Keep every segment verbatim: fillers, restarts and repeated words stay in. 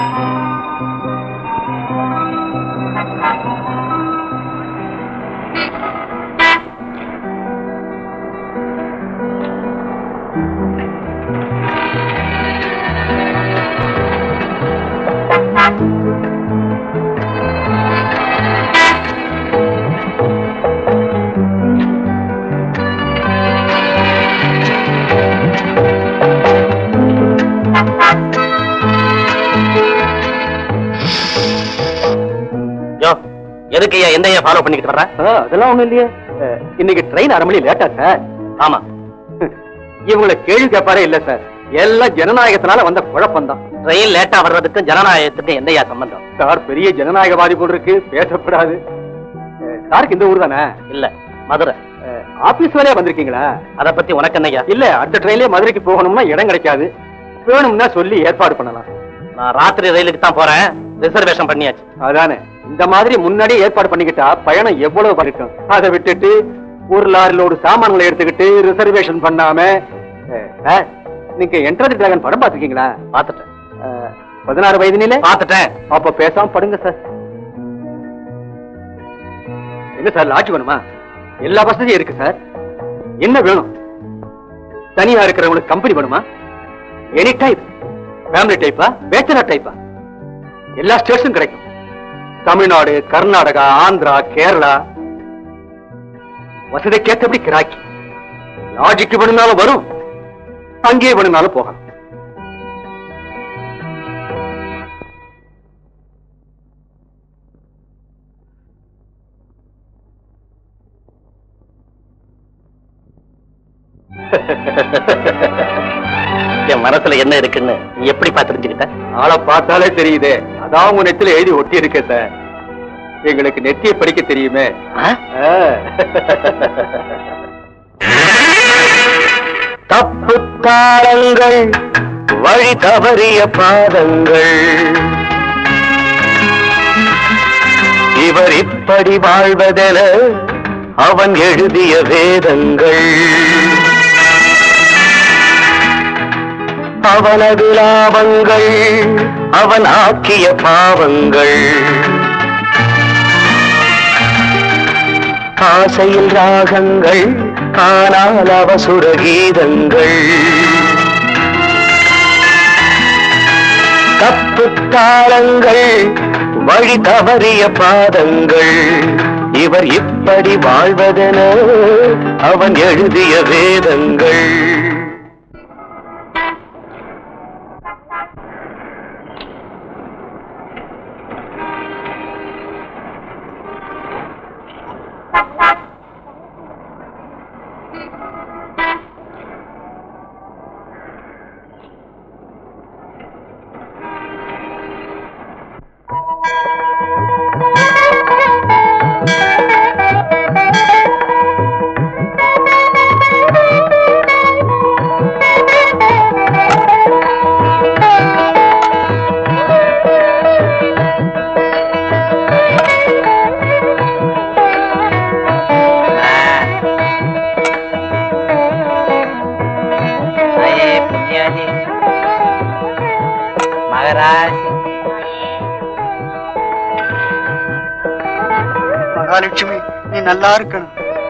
எதுக்கு எந்த ஃபாலோ பண்ணிக்கிட்டு வர்ற? அதெல்லாம் ஒண்ணும் இல்லையே. இன்னைக்கு ட்ரெயின் அரை மணி லேட்டா சார். ஆமா, இவங்களை கேள்வி கேட்பாரே இல்ல சார். எல்லாம் ஜனநாயகத்தினால வந்த குழப்பம் தான். ட்ரெயின் லேட்டா வர்றதுக்கு ஜனநாயகத்துக்கு எந்தையா சம்பந்தம்? சார் பெரிய ஜனநாயகவாதி போல் இருக்கு, பேசப்படாது. சாருக்கு இந்த ஊர் தானே? இல்ல, மதுரை. ஆபீஸ் வேலையா வந்திருக்கீங்களா? அத பத்தி உனக்கு என்னையா? இல்ல, அடுத்த ட்ரெயின்லயே மதுரைக்கு போகணும்னா இடம் கிடைக்காது. வேணும்னா சொல்லி ஏற்பாடு பண்ணலாம். நான் ராத்திரி ரயிலுக்கு தான் போறேன், ரிசர்வேஷன் பண்ணியாச்சு. அதானே, இந்த மாதிரி முன்னாடியே ஏற்பாடு பண்ணிக்கிட்டா பயணம் எவ்வளவு பண்ணிருக்கும். அதை விட்டுட்டு ஒரு லாரி லோடு சாமான்களை எடுத்துக்கிட்டு ரிசர்வேஷன் பண்ணாம. நீங்க என்ட்ரன்ஸ் டிராகன் படம் பாத்துருக்கீங்களா? பாத்துட்டேன். பதினாறு வயதுல பாத்துட்டேன். அப்ப பேசாம படுங்க சார். என்ன சார் லாட்ஜ் வேணுமா? எல்லா வசதியும் இருக்கு சார். என்ன வேணும்? தனியா இருக்கிறவங்களுக்கு கம்பெனி வேணுமா? Any type. ஃபேமிலி டைப்பா, பேச்சலர் டைப்பா? எல்லா ஸ்டேட்ஸும் கிடைக்கும். தமிழ்நாடு, கர்நாடகா, ஆந்திரா, கேரளா. வசதி கேட்டபடி கிராக்கி. லாஜிக்கு வேணும்னாலும் வரும், அங்கே வேணும்னாலும் போகலாம். என் மனசுல என்ன இருக்குன்னு நீ எப்படி பார்த்துக்கிட்ட? ஆளை பார்த்தாலே தெரியுதே. அதான் உங்க நெத்தில எழுதி ஒட்டி இருக்க சார். எங்களுக்கு நெத்தியை படிக்க தெரியுமே. தப்பு தாளங்கள், வழி தவறிய பாதங்கள், இவர் இப்படி வாழ்வதென அவன் எழுதிய வேதங்கள், அவனது லாபங்கள், அவன் ஆக்கிய பாவங்கள், ஆசையில் ராகங்கள், ஆனால் அவசுர கீதங்கள், தப்பு தாளங்கள், வழி தவறிய பாதங்கள், இவர் இப்படி வாழ்வதென அவன் எழுதிய வேதங்கள். மகாலட்சுமி, நீ நல்லா இருக்கணும்.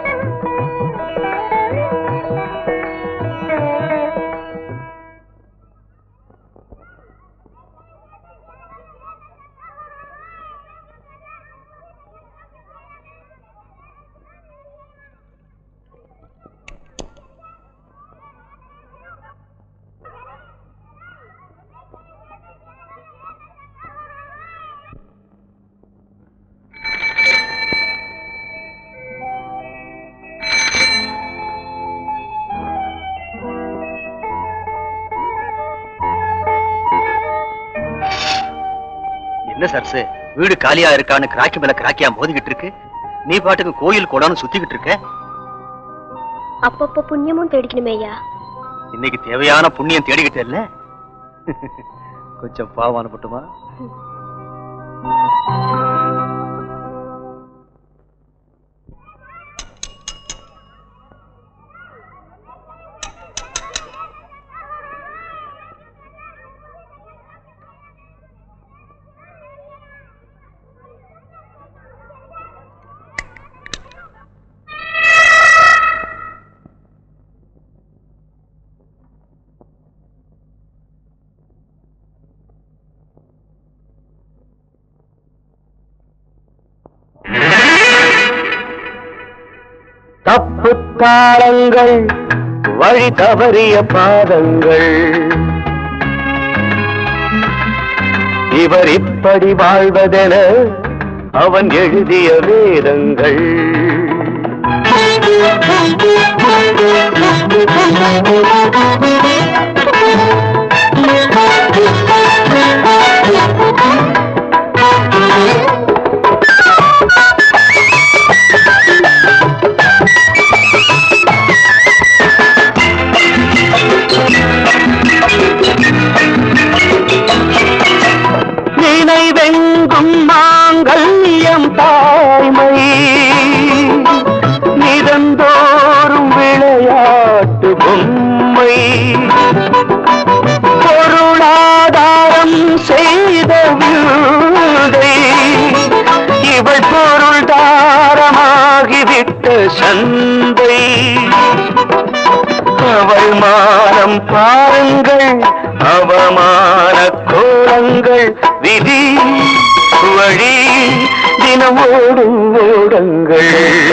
என்ன சர்சு, வீடு காலியா இருக்கான்னு கிராக்கி மேல கிராக்கியா மோதிக்கிட்டு இருக்கு. நீ பாட்டுக்கு கோயில் கூடான்னு சுத்திக்கிட்டு இருக்க. அப்பப்ப புண்ணியமும் தேடிக்கணுமே ஐயா. இன்னைக்கு தேவையான புண்ணியம் தேடிக்கிட்டே இல்ல. கொஞ்சம் பாவம் அனுப்பட்டுமா? தாளங்கள் வழி தவறிய பாதங்கள் இவர் இப்படி வாழ்வதென அவன் எழுதிய வேதங்கள் நினைவெங்கும் மாங்கல்யம் தாய்மை நிதந்தோறும் விளையாட்டு பொம்மை பொருளாதாரம் செய்த விந்தை இவள் பொருள் தாரமாகிவிட்ட சந்தை அவள் மானம் பாருங்கள் அவமான கோலங்கள் விதி வழி தினம் ஓடும் ஓடங்கள்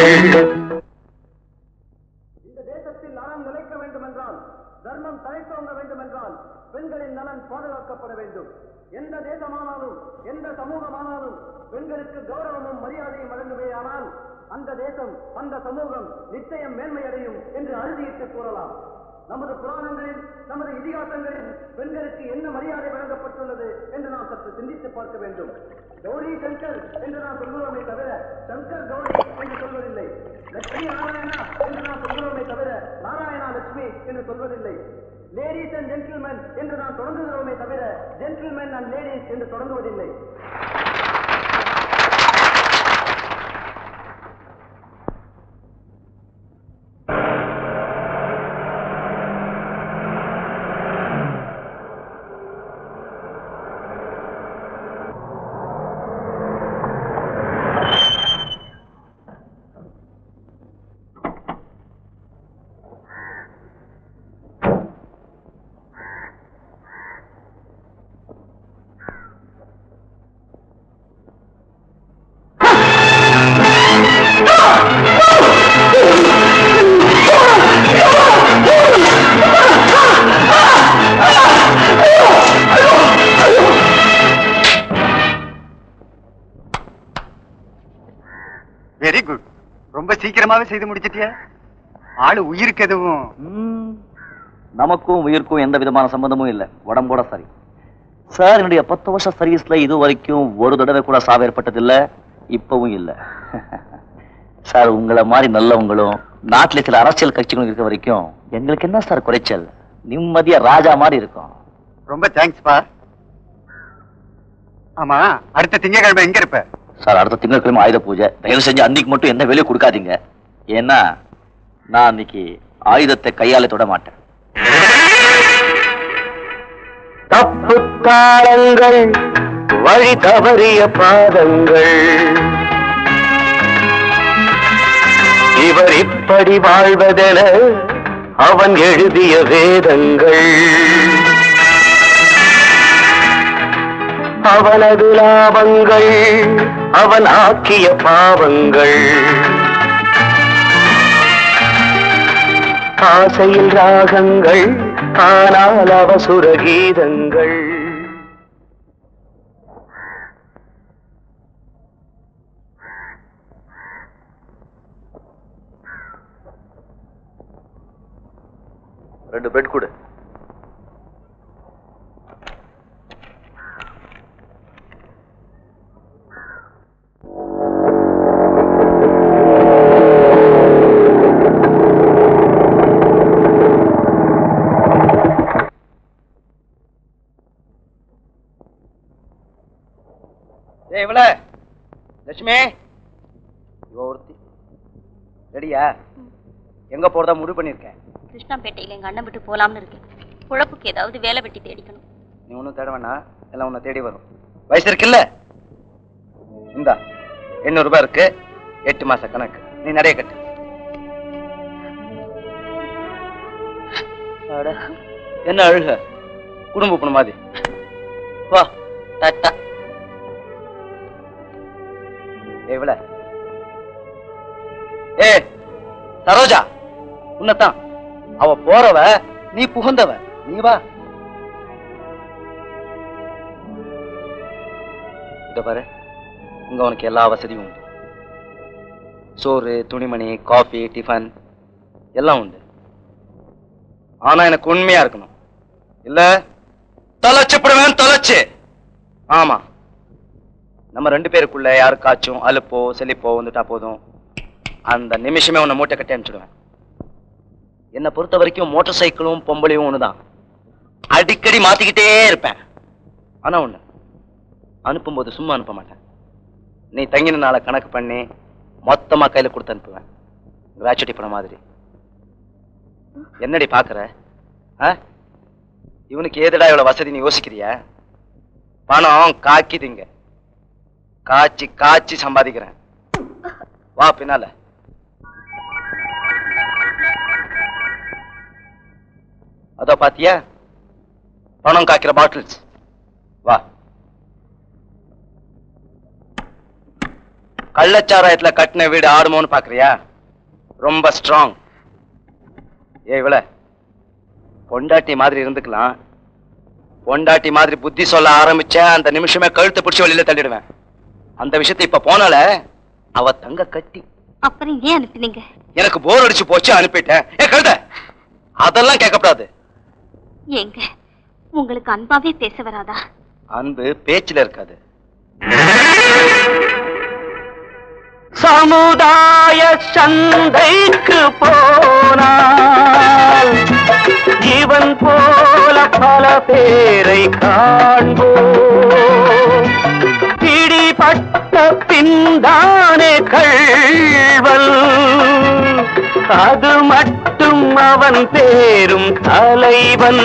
இந்த தேசத்தில் நலம் நிலைக்க வேண்டும் என்றால் தர்மம் தழைத்தோங்க வேண்டும் என்றால் பெண்களின் நலன் பாதுகாக்கப்பட வேண்டும். எந்த தேசமானாலும் எந்த சமூகமானாலும் பெண்களுக்கு கௌரவமும் மரியாதையும் வழங்குவேயானால் அந்த தேசம் அந்த சமூகம் நிச்சயம் மேன்மையடையும் என்று அறுதியிட்டு கூறலாம். நமது புராணங்களில் நமது இதிகாசங்களில் பெண்களுக்கு என்ன மரியாதை வழங்கப்பட்டுள்ளது என்று நாம் சற்று சிந்தித்து பார்க்க வேண்டும். கௌரி சங்கர் என்று நாம் சொல்கிறோமே தவிர சங்கர் கௌரி என்று சொல்வதில்லை. லட்சுமி நாராயணா என்று நாம் சொல்கிறோமே தவிர நாராயணா லட்சுமி என்று சொல்வதில்லை. லேடிஸ் அண்ட் ஜென்டில்மென் என்று நாம் தொடங்குகிறோமே தவிர ஜென்டில்மென் அண்ட் லேடிஸ் என்று தொடங்குவதில்லை. Very good. ரொம்ப சீக்கிரமாவே செய்து முடிச்சிட்டியா? ஆளு உயிருக்கு எதுவும்? நமக்கும் உயிருக்கும் எந்த விதமான சம்பந்தமும் இல்லை. உடம்போட சரி. சார், என்னுடைய பத்து வருஷம் சர்வீஸ்ல இது வரைக்கும் ஒரு தடவை கூட சாவு ஏற்பட்டதில்லை, இப்பவும் இல்லை. சார், உங்களை மாதிரி நல்லவங்களும் நாட்டில் சில அரசியல் கட்சிகளும் இருக்க வரைக்கும் எங்களுக்கு என்ன சார் குறைச்சல்? நிம்மதியா ராஜா மாதிரி இருக்கும். ரொம்ப தேங்க்ஸ் பா. ஆமா, அடுத்த திங்கட்கிழமை எங்க இருப்ப? சார், அடுத்த திங்கட்கிழமை ஆயுத பூஜை. தயவு செஞ்சு அன்னைக்கு மட்டும் என்ன வேலையை கொடுக்காதீங்க. ஏன்னா நான் அன்னைக்கு ஆயுதத்தை கையால தொட மாட்டேன். தப்பு தாளங்கள் வழி தவறிய பாதங்கள் இவர் இப்படி வாழ்வதென அவன் எழுதிய வேதங்கள் அவனது லாபங்கள் அவன் ஆக்கிய பாவங்கள் ஆசையில் ராகங்கள் ஆனால் அவசுர கீதங்கள் ரெண்டு பெட் கொடு. இவள லட்சுமி, இவ ஒருத்தி ரெடியா? எங்க போறதா முடிவு பண்ணிருக்கேன்? கிருஷ்ணாம்பேட்டையில எங்க அண்ணன் விட்டு போலாம்னு இருக்கேன். குழப்புக்கு ஏதாவது வேலை வெட்டி தேடிக்கணும். நீ ஒன்னும் தேட வேணாம், எல்லாம் உன்னை தேடி வரும். வயசு இருக்குல்ல? இந்தா எண்ணூறு ரூபாய் இருக்கு, எட்டு மாச கணக்கு. நீ நிறைய கட்டு. என்ன அழுக? குடும்ப பொண்ணு மாதிரி வா. டாட்டா. ஏ இவள, ஏ சரோஜா, உன்னதான். அவ போறவ, நீ புகுந்தவ. நீ வா. இத பாரு, இங்க உனக்கு எல்லா வசதியும் உண்டு. சோறு, துணிமணி, காஃபி, டிஃபன் எல்லாம் உண்டு. ஆனா எனக்கு உண்மையா இருக்கணும். இல்ல தொலைச்சுப்படுவேன். தொலைச்சு. ஆமா, நம்ம ரெண்டு பேருக்குள்ள யாருக்காச்சும் அலுப்போ செழிப்போ வந்துட்டா போதும், அந்த நிமிஷமே உன்னை மூட்டை கட்டி அனுப்பிச்சுடுவேன். என்னை பொறுத்த வரைக்கும் மோட்டார் சைக்கிளும் பொம்பளையும் ஒண்ணுதான். அடிக்கடி மாத்திக்கிட்டே இருப்பேன். ஆனா ஒண்ணு, அனுப்பும்போது சும்மா அனுப்ப மாட்டேன். நீ தங்கின நாளை கணக்கு பண்ணி மொத்தமா கையில கொடுத்து அனுப்புவேன். கிராச்சுட்டி பண்ண மாதிரி. என்னடி பாக்குற? இவனுக்கு ஏதடா இவ்வளவு வசதி நீ யோசிக்கிறியா? பணம் காக்கிதுங்க. காய்ச்சி காய்ச்சி சம்பாதிக்கிறேன். வா பின்னால. அதோ பாத்தியா பணம் காய்க்கிற பாட்டில்ஸ். வா. கள்ளச்சாராயத்துல கட்டின வீடு ஆடுமோன்னு பாக்குறியா? ரொம்ப ஸ்ட்ராங். ஏ இவள பொண்டாட்டி மாதிரி இருந்துக்கலாம். பொண்டாட்டி மாதிரி புத்தி சொல்ல ஆரம்பிச்ச அந்த நிமிஷமே கழுத்தை பிடிச்சி வெளியில தள்ளிடுவேன். அந்த விஷயத்தை இப்ப போனால அவ தங்க கட்டி. அப்புறம் ஏன் அனுப்பினீங்க? எனக்கு போர் அடிச்சு போச்சு, அனுப்பிட்டேன். ஏ கழுத, அதெல்லாம் கேட்கப்படாது. ஏங்க, உங்களுக்கு அன்பாவே பேச வராதா? அன்பு பேச்சுல இருக்காது. சமுதாய சந்தைக்கு போனால் இவன் போல பல பேரை காண்போம். பிடிபட்ட பின்தானே கள்வன், அது மட்டும் அவன் பேரும் தலைவன்.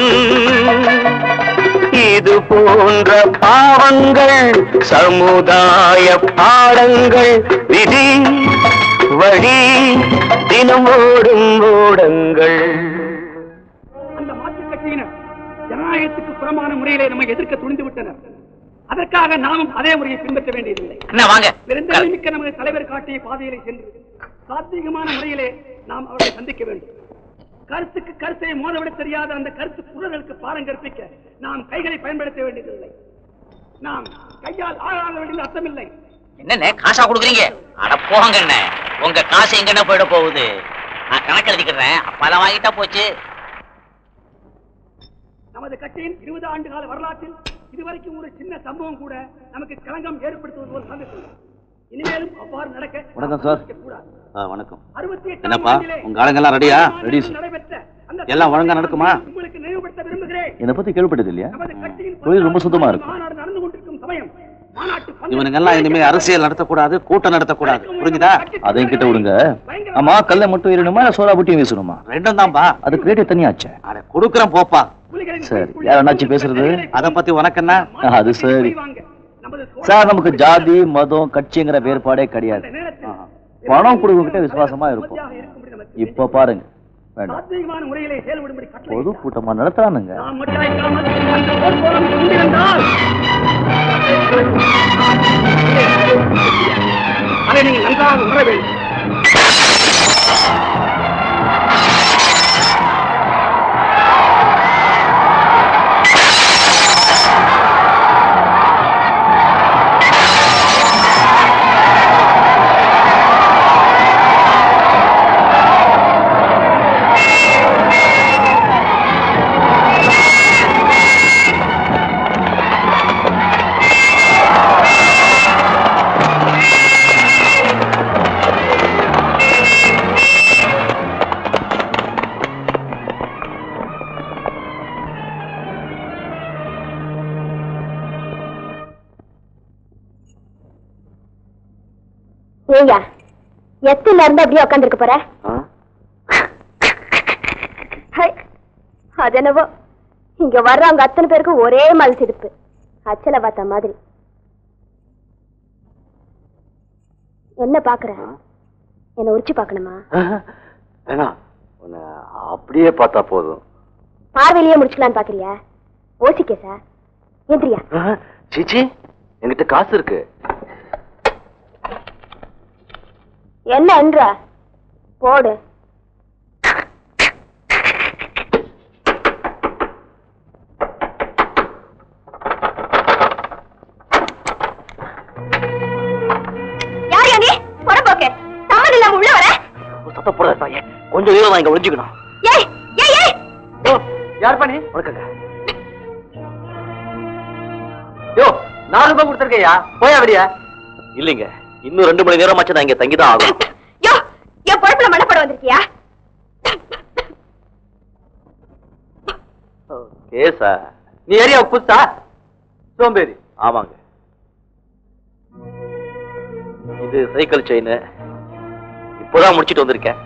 இது போன்ற பாவங்கள் சமுதாய பாடங்கள். விதி வழி தினம் ஓடும் ஓடங்கள். அந்த மாற்றுக் கட்சியினர் ஜனநாயகத்துக்கு புறமான முறையிலே நம்மை எதிர்க்க துணிந்து விட்டனர். அதற்காக நாமும் அதே முறையை பின்பற்ற வேண்டியதில்லை. மிக்க நமது தலைவர் காட்டிய பாதையிலே சென்று சாத்வீகமான முறையிலே நாம் அவரை சந்திக்க வேண்டும். கருத்துக்கு கருத்தை மோதவிட தெரியாத அந்த கருத்து குரலுக்கு பாடம் கற்பிக்க நாம் கைகளை பயன்படுத்த வேண்டியதில்லை. நாம் கையால் ஆளாக வேண்டிய அர்த்தமில்லை. என்ன காசா கொடுக்குறீங்க? அட போங்க, என்ன உங்க காசு எங்க போயிட போகுது? நான் கணக்கு எழுதிக்கிறேன். அப்பெல்லாம் வாங்கிட்டா போச்சு. நமது கட்சியின் இருபது ஆண்டு கால வரலாற்றில் இதுவரைக்கும் ஒரு சின்ன சம்பவம் கூட நமக்கு களங்கம் ஏற்படுத்துவது போல் சந்தித்துள்ளது. இனிமேலும் அவ்வாறு நடக்க. வணக்கம் சார். வணக்கம். அறுபத்தி எட்டு என்னப்பா உங்க ஆளுங்கெல்லாம் ரெடியா? ரெடி எல்லாம் ஒழுங்கா நடக்குமா? உங்களுக்கு நினைவுபடுத்த விரும்புகிறேன். என்னை பத்தி கேள்விப்பட்டது இல்லையா? தொழில் ரொம்ப சுத்தமா இருக்கும். மாநாடு நடந்து கொண்டிருக்கும் சமயம் இவனுங்கெல்லாம் இனிமே அரசியல் நடத்தக்கூடாது, கூட்டம் நடத்தக்கூடாது. புரிஞ்சுதா? அதையும் கிட்ட விடுங்க. ஆமா, கல்ல மட்டும் ஏறணுமா இல்ல சோடா புட்டியும் வீசணுமா? ரெண்டும் தான்பா. அது கிரேட்டே தனியாச்சு. அட கொடுக்குறேன் போப்பா. சரி, யார் என்னாச்சு பேசுறது? அதை பத்தி உனக்கு என்ன? அது சரி சார், நமக்கு ஜாதி மதம் கட்சிங்கிற வேறுபாடே கிடையாது. பணம் கொடுக்கிட்ட விசுவாசமா இருக்கும். இப்ப பாருங்க, வேண்டாம் பொது கூட்டமா நடத்துறானுங்க. அதை நீங்கள் நன்றாக உணர வேண்டும். ஏயா எத்தனை இருந்து அப்படியே உட்காந்துருக்க போற? அது என்னவோ இங்க வர்றவங்க அத்தனை பேருக்கும் ஒரே மாதிரி சிரிப்பு, அச்சல பார்த்த மாதிரி. என்ன பாக்குற? என்ன உரிச்சு பாக்கணுமா? அப்படியே பார்த்தா போதும். பார்வையிலேயே முடிச்சுக்கலான்னு பாக்குறியா? ஓசிக்க சார், எந்திரியா? சீச்சி, என்கிட்ட காசு இருக்கு. என்ன என்ற போடு. நாத்த போட கொஞ்சம் நேரம் நான் இங்க ஒழிஞ்சுக்கணும். யார் பண்ணி வணக்கங்க. யோ நாலு ரூபாய் கொடுத்துருக்கையா, போயா வெளியா? இல்லைங்க, இன்னும் ரெண்டு மணி நேரம் ஆச்சு நான் இங்க தங்கிதான் ஆகும். யோ என் பொழப்புல மனப்பட வந்திருக்கியா? கேசா? நீ ஏரியா புத்தா சோம்பேறி. ஆமாங்க. இது சைக்கிள் செயின், இப்போதான் முடிச்சிட்டு வந்திருக்கேன்.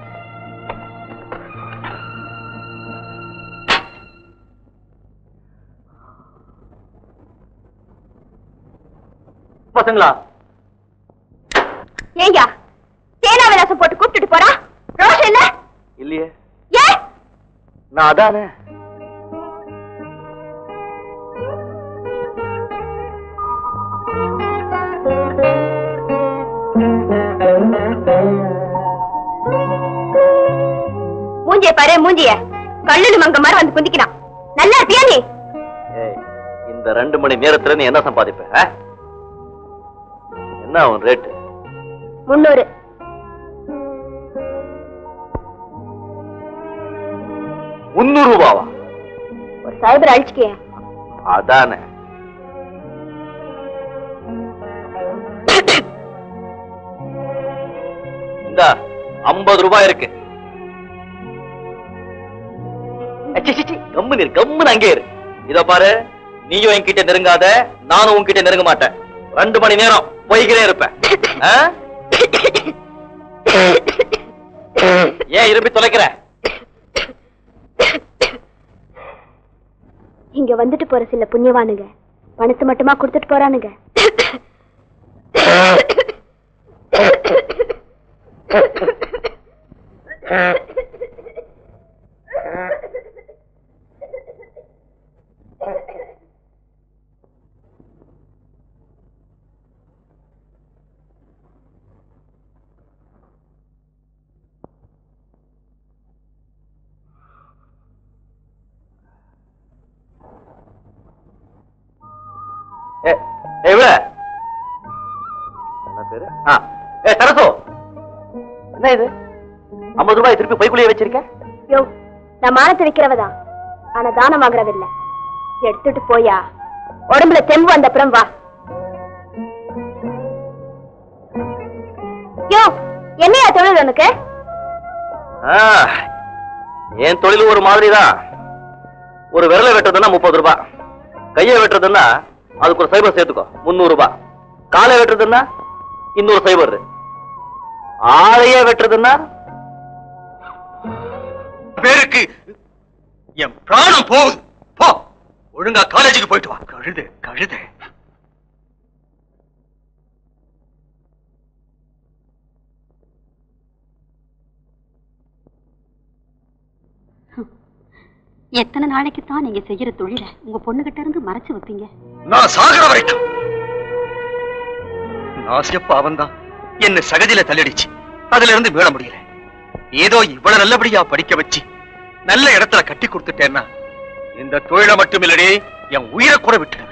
பசங்களா ஏங்கயா சேனா விலாசம் போட்டு கூப்பிட்டுட்டு போறா? ரோஷம் இல்ல? இல்லையே, ஏ நான் அதானே. மூஞ்சிய பாரு, மூஞ்சிய கல்லுன்னு மங்க மாதிரி வந்து குந்திக்கிறான். நல்லா இருப்பியா நீ? ஏய், இந்த ரெண்டு மணி நேரத்துல நீ என்ன சம்பாதிப்ப? ஆ? என்ன உன் ரேட்டு? முன்னூறு. முன்னூறு ரூபாவா? ஒரு சைபர் அழிச்சுக்கிய. அதானே. இந்த ஐம்பது ரூபாய் இருக்கு. கம்முன்னு இரு, கம்முன்னு அங்கே இரு. இத பாரு, நீயும் என்கிட்ட நெருங்காத, நானும் உன்கிட்ட நெருங்க மாட்டேன். ரெண்டு மணி நேரம் போய்கிட்டே இருப்பேன். ஏன் இருப்பி தொலைக்கிற? இங்க வந்துட்டு போற சில புண்ணியவானுங்க பணத்தை மட்டுமா கொடுத்துட்டு போறானுங்க. என்ன பேரு? சரசோ, என்ன இது? ஐம்பது ரூபாய் திருப்பி பைக்குள்ளேயே வச்சிருக்கேன். யோ, நான் மானத்தை விக்கிறவதான், ஆனா தானம் ஆகிறதில்ல. எடுத்துட்டு போயா, உடம்புல தெம்பு வந்த அப்புறம் வா. யோ, என்னையா தொழில் உனக்கு? என் தொழில் ஒரு மாதிரிதான். ஒரு விரலை வெட்டுறதுன்னா முப்பது ரூபாய், கையை வெட்டுறதுன்னா அதுக்கு ஒரு சைபர் சேர்த்துக்கோ, முன்னூறு ரூபாய். காலை வெட்டுறதுன்னா இன்னொரு சைபர். ஆளையே வெட்டுறதுன்னா பேருக்கு என் பிராணம் போகுது. போ, ஒழுங்கா காலேஜுக்கு போயிட்டு வா. கழுது கழுது. எத்தனை நாளைக்கு தான் நீங்க செய்யற தொழில உங்க பொண்ணுகிட்ட இருந்து மறைச்சு வைப்பீங்க? நான் சாகர வரைக்கும். நாசியப்பாவன் தான் என்ன சகதியில தள்ளிடுச்சு. அதுல இருந்து மீள முடியல. ஏதோ இவ்வளவு நல்லபடியா படிக்க வச்சு நல்ல இடத்துல கட்டி கொடுத்துட்டேன்னா இந்த தொழிலை மட்டும் இல்லடே, என் உயிரை கூட விட்டுடுவேன்.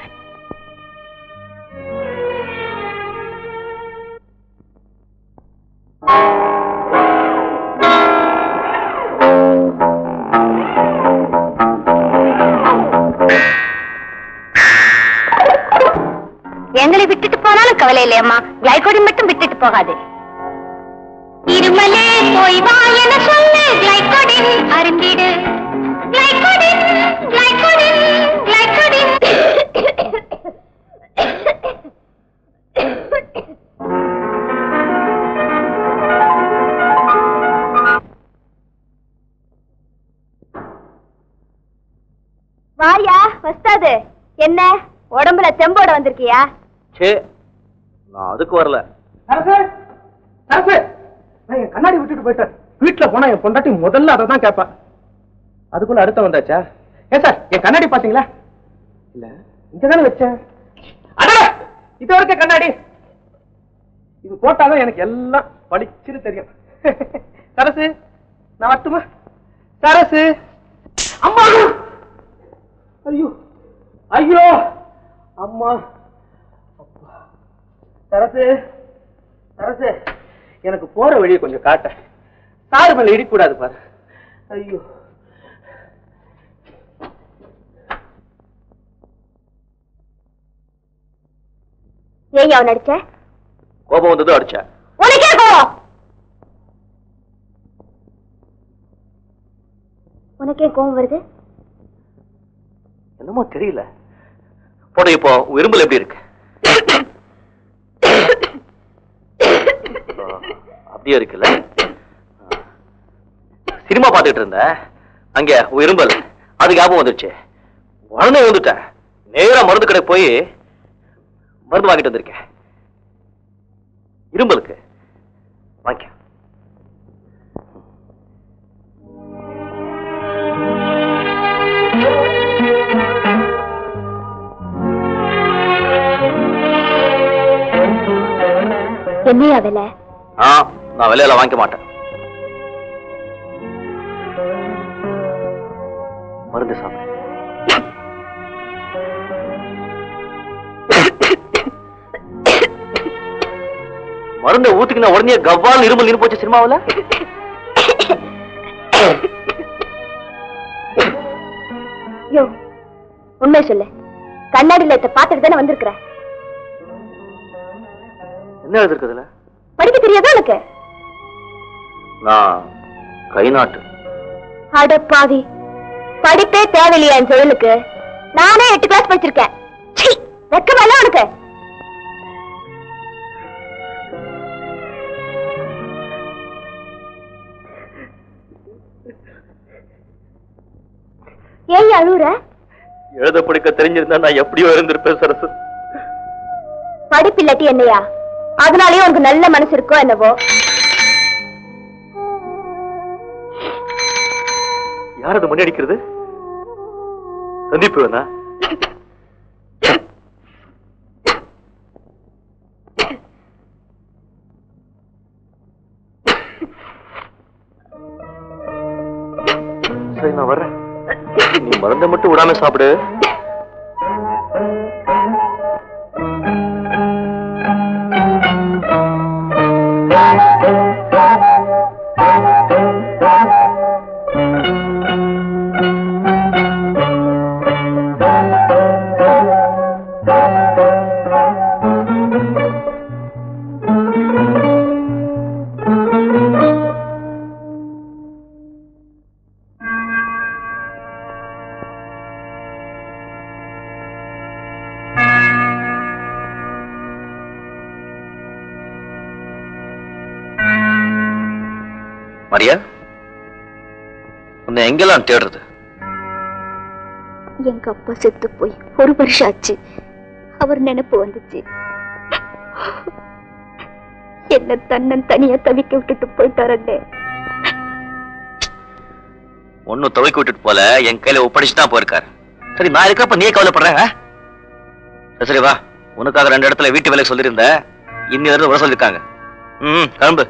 எங்களை விட்டுட்டு போனாலும் கவலை இல்லையம்மா, கிளைகோடின் மட்டும் விட்டுட்டு போகாது. இருமலே போய் வா என சொல்லு, கிளைகோடின் அருந்திடு. கிளைகோடின் கிளைகோடின் கிளைகோடின். வாயா வஸ்தாது, என்ன உடம்புல தெம்போட வந்திருக்கியா? சே, நான் அதுக்கு வரல. என் கண்ணாடி விட்டுட்டு போயிட்டேன். வீட்டுல போனா என் பொண்டாட்டி முதல்ல அதை தான் கேட்பா. அதுக்குள்ள அடுத்த வந்தாச்சா? ஏன் சார், என் கண்ணாடி பாத்தீங்களா? இல்ல, இங்கதானே வச்சேன். இது வரைக்கும் கண்ணாடி இது போட்டாதான் எனக்கு எல்லாம் பளிச்சுன்னு தெரியும். சரசு, நான் வரட்டுமா? சரசு, அம்மா, ஐயோ ஐயோ அம்மா. சரசு, சரசு, எனக்கு போற வழியை கொஞ்சம் காட்ட. சார் மேல இடிக்கூடாது பாரு. ஐயோ, ஏன் அவன் அடிச்ச? கோபம் வந்ததும் அடிச்ச. உனக்கே கோபம்? உனக்கே கோபம் வருது? என்னமோ தெரியல. போட இப்போ இரும்பல் எப்படி இருக்கு? அப்படியே இருக்குல்ல. சினிமா பார்த்துட்டு இருந்த அங்க இரும்பல், அது ஞாபகம் வந்துருச்சு. உடனே வந்துட்டேன். நேரா மருந்து கடை போய் மருந்து வாங்கிட்டு வந்திருக்கேன். இரும்பலுக்கு வாங்க. என்னையா விலை? ஆ, நான் விலையில வாங்கிக்க மாட்டேன். மருந்து சாப்பிடு. மருந்தை ஊத்துக்கின உடனே கவ்வால் இருமல் நின்று போச்சு சினிமாவில். யோ, உண்மை சொல்லு. கண்ணாடியில இத பாத்துட்டு தானே வந்திருக்கிற. என்ன எழுதிருக்குதுல? படிக்க தெரியாதா உனக்கு? நான் கை நாட்டு. அட பாவி, படிப்பே தேவையில்லையா என் தொழிலுக்கு? நானே எட்டு கிளாஸ் படிச்சிருக்கேன். வெக்கமல்ல உனக்கு? ஏன் அழுகுற? எழுத படிக்க தெரிஞ்சிருந்தா நான் எப்படியோ இருந்திருப்பேன் சரசு. படிப்பு இல்லாட்டி என்னையா? அதனாலயே உனக்கு நல்ல மனசு இருக்கோ என்னவோ. யார் அது மணி அடிக்கிறது? சந்திப்பு வேணா? சரி, நான் வர்றேன். நீ மருந்தை மட்டும் விடாம சாப்பிடு. மரியா, உன்னை எங்கெல்லாம் தேடுறது? எங்க அப்பா செத்து போய் ஒரு வருஷம் ஆச்சு. அவர் நினைப்பு வந்துச்சு. என்ன தன்னன் தனியா தவிக்க விட்டுட்டு போயிட்டாரே. ஒன்னும் துவைக்க விட்டுட்டு போல, என் கையில ஒப்படைச்சுதான் போயிருக்காரு. சரி, நான் இருக்கப்ப நீ கவலைப்படுற? சரி வா, உனக்காக ரெண்டு இடத்துல வீட்டு வேலை சொல்லியிருந்த, இன்னி இடத்துல வர சொல்லிருக்காங்க. ம், கிளம்பு.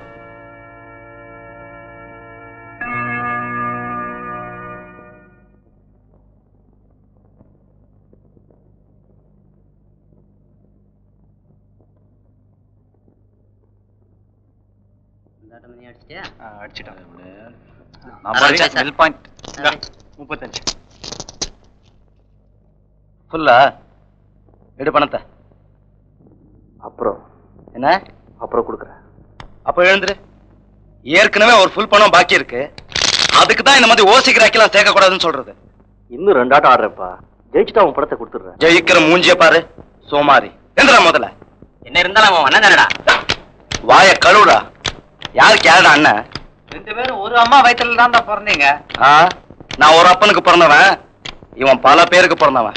முப்பத்தஞ்சு ஃபுல்லா எடு பணத்தை. அப்புறம் என்ன? அப்புறம் கொடுக்குறேன். அப்ப எழுந்துரு. ஏற்கனவே ஒரு ஃபுல் பணம் பாக்கி இருக்கு. அதுக்கு தான் இந்த மாதிரி ஓசி கிராக்கெல்லாம் சேர்க்க கூடாதுன்னு சொல்றது. இன்னும் ரெண்டாட்டம் ஆடுறேன்ப்பா. ஜெயிச்சுட்டா உன் படத்தை கொடுத்துடுறேன். ஜெயிக்கிற மூஞ்சிய பாரு, சோமாரி. எந்திரா முதல்ல. என்ன இருந்தாலும் அவன் அண்ணன் தானடா. வாய கழுவுடா. யாருக்கு யாருடா அண்ணன்? ரெண்டு பேரும் ஒரு அம்மா வயிற்றுல தான் பிறந்தீங்க. நான் ஒரு அப்பனுக்கு பிறந்தவன், இவன் பல பேருக்கு பிறந்தவன்.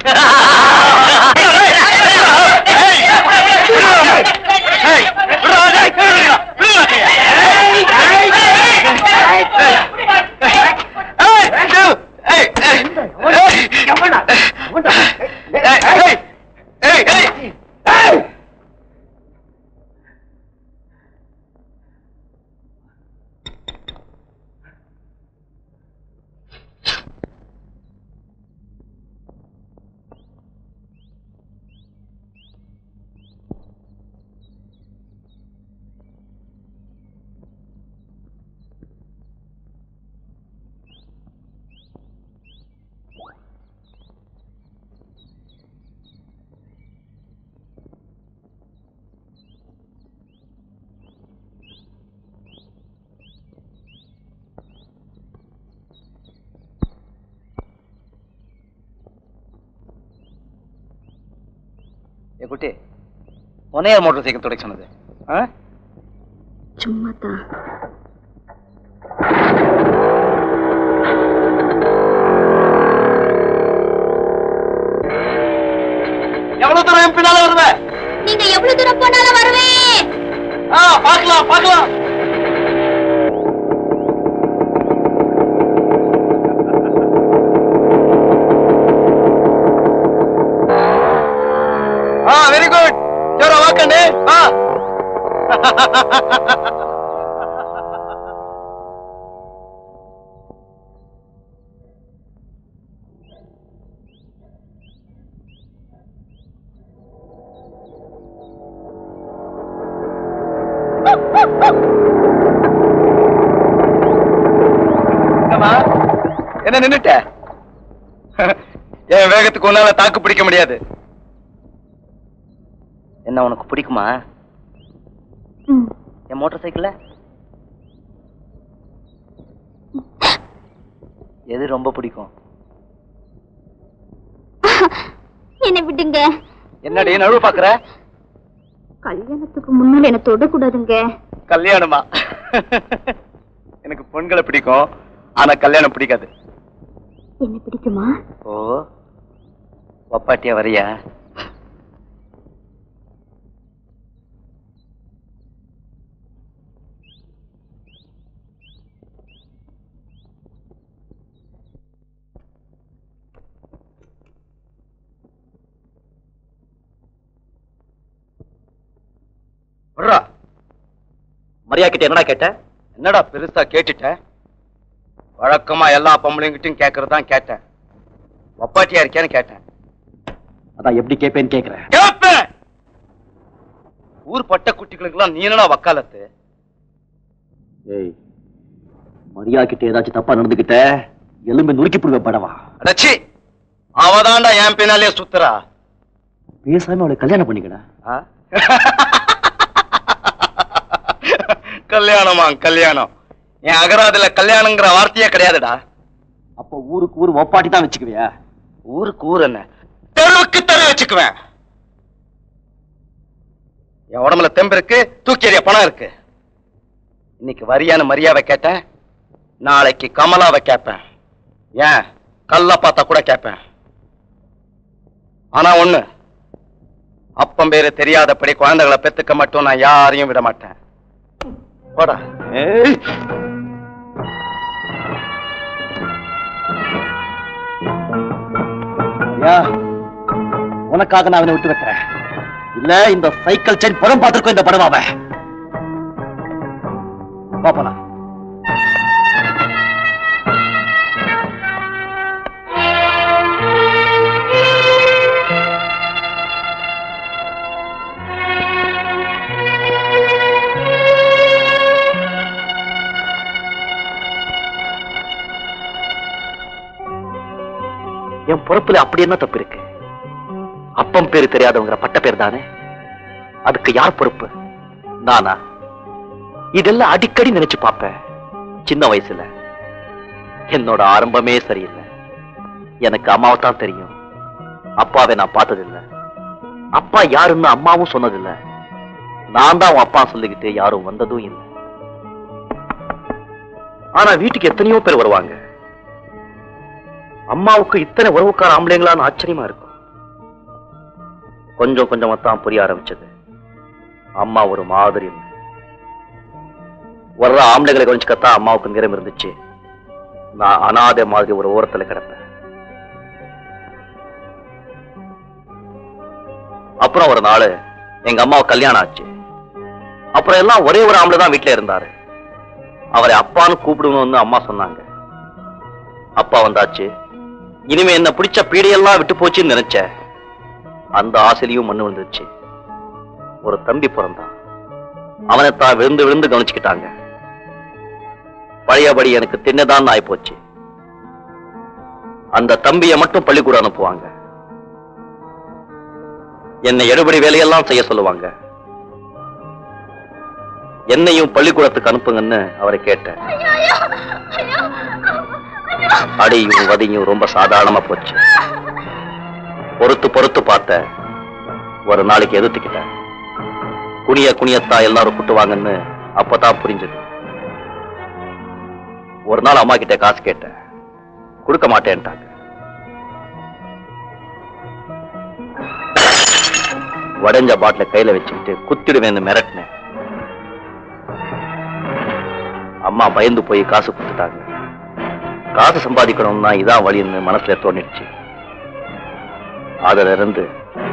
குட்டி உன்னைய மோட்டார் சைக்கிள் துடைக்க சொன்னது? சும்மா தான். எவ்வளவு தூரம் என் பின்னால வருவ? நீங்க எவ்வளவு தூரம் போனாலும் வருவேன். பாக்கலாம் பாக்கலாம். Very good. ஜோரா வாக்கண்டே வா. என்ன நின்னுட்ட? என் வேகத்துக்கு உன்னால தாக்கு பிடிக்க முடியாது. என்ன உனக்கு பிடிக்குமா என் மோட்டார் சைக்கிள்? எது ரொம்ப பிடிக்கும்? என்ன விடுங்க. என்னடி நழுவு பாக்குற? கல்யாணத்துக்கு முன்னால என்ன தொடக்கூடாதுங்க. கல்யாணமா? எனக்கு பொண்களை பிடிக்கும், ஆனா கல்யாணம் பிடிக்காது. என்ன பிடிக்குமா? ஓ ஒப்பாட்டியா வரியா? மரியா கிட்ட என்னடா கேட்ட? என்னடா பெருசா கேட்டுட்ட? வழக்கமா எல்லா பொம்பளைங்கிட்டும் கேட்கறதான் கேட்டேன். ஒப்பாட்டியா இருக்கியான்னு கேட்டேன். அதான் எப்படி கேட்பேன்னு கேக்குறேன். கேட்பேன். ஊர் பட்ட குட்டிகளுக்கு எல்லாம் நீ என்னடா வக்காலத்து? ஏய், மரியா கிட்ட ஏதாச்சும் தப்பா நடந்துகிட்ட எலும்பு நுறுக்கி போடுவேன் படவா. அடச்சி, அவதான்டா என் பின்னாலே சுத்துறா. பேசாம அவளை கல்யாணம் பண்ணிக்கடா. கல்யாணமா? கல்யாணம் என் அகராதுல கல்யாணங்கிற வார்த்தையே கிடையாதுடா. அப்ப ஊருக்கு ஊர் ஒப்பாட்டி தான் வச்சுக்குவியா? ஊருக்கு ஊர் என்ன, தெருவுக்கு தெரு வச்சுக்குவேன். என் உடம்புல தெம்பு இருக்கு, தூக்கி எறிய பணம் இருக்கு. இன்னைக்கு வரியான மரியாதை கேட்டேன், நாளைக்கு கமலாவை கேட்பேன், ஏன் கல்ல பார்த்தா கூட கேட்பேன். ஆனா ஒண்ணு, அப்பம் பேரு தெரியாதபடி குழந்தைகளை பெத்துக்க மட்டும் நான் யாரையும் விட மாட்டேன். போடா. உனக்காக நான் அவனை விட்டு வைக்கிறேன். இல்ல இந்த சைக்கிள் செயின் படம் பார்த்திருக்கோம் இந்த படமாவ. பாப்பலாம். என் பொறுப்புல அப்படி என்ன தப்பு இருக்கு? அப்பம் பேரு தெரியாதவங்கிற பட்ட பேர் தானே. அதுக்கு யார் பொறுப்பு? நானா? இதெல்லாம் அடிக்கடி நினைச்சு பார்ப்பேன். சின்ன வயசுல என்னோட ஆரம்பமே சரியில்லை. எனக்கு அம்மாவை தான் தெரியும், அப்பாவை நான் பார்த்ததில்லை. அப்பா யாருன்னு அம்மாவும் சொன்னதில்லை. நான் தான் அவன் அப்பா சொல்லிக்கிட்டு யாரும் வந்ததும் இல்லை. ஆனா வீட்டுக்கு எத்தனையோ பேர் வருவாங்க. அம்மாவுக்கு இத்தனை உறவுக்கார ஆம்பளைங்களான்னு ஆச்சரியமா இருக்கும். கொஞ்சம் கொஞ்சமா தான் புரிய ஆரம்பிச்சது. அம்மா ஒரு மாதிரி வர்ற ஆம்பளைங்களை கவனிச்சுக்கத்தான் அம்மாவுக்கு நிறம் இருந்துச்சு. நான் அனாதை மாதிரி ஒரு ஓரத்துல கிடப்பேன். அப்புறம் ஒரு நாள் எங்க அம்மாவுக்கு கல்யாணம் ஆச்சு. அப்புறம் எல்லாம் ஒரே ஒரு ஆம்பளை தான் வீட்டுல இருந்தாரு. அவரை அப்பான்னு கூப்பிடுவோம்னு அம்மா சொன்னாங்க. அப்பா வந்தாச்சு. இனிமே என்ன பிடிச்ச பீடையெல்லாம் விட்டு போச்சுன்னு நினைச்சேன். அந்த ஆசையிலையும் மண்ணு விழுந்துருச்சு. ஒரு தம்பி பிறந்தான். அவனைத்தான் விழுந்து விழுந்து கவனிச்சுக்கிட்டாங்க. பழையபடி எனக்கு தின்னதான் ஆயி போச்சு. அந்த தம்பியை மட்டும் பள்ளிக்கூடம் அனுப்புவாங்க. என்னை எடுபடி வேலையெல்லாம் செய்ய சொல்லுவாங்க. என்னையும் பள்ளிக்கூடத்துக்கு அனுப்புங்கன்னு அவரை கேட்டேன். அடியும் வதியும் ரொம்ப சாதாரணமா போச்சு. பொறுத்து பொறுத்து பார்த்த ஒரு நாளைக்கு எதிர்த்துக்கிட்டேன். குனிய குனியத்தா எல்லாரும் குட்டுவாங்கன்னு அப்பதான் புரிஞ்சது. ஒரு நாள் அம்மா கிட்ட காசு கேட்டேன், கொடுக்க மாட்டேன்ட்டாங்க. உடைஞ்ச பாட்டில கையில வச்சுக்கிட்டு குத்திடுவேன்னு மிரட்டினேன். அம்மா பயந்து போய் காசு கொடுத்துட்டாங்க. காசு சம்பாதிக்கணும்னா இதான் வழின்னு மனசுல தோணிடுச்சு. அதுல இருந்து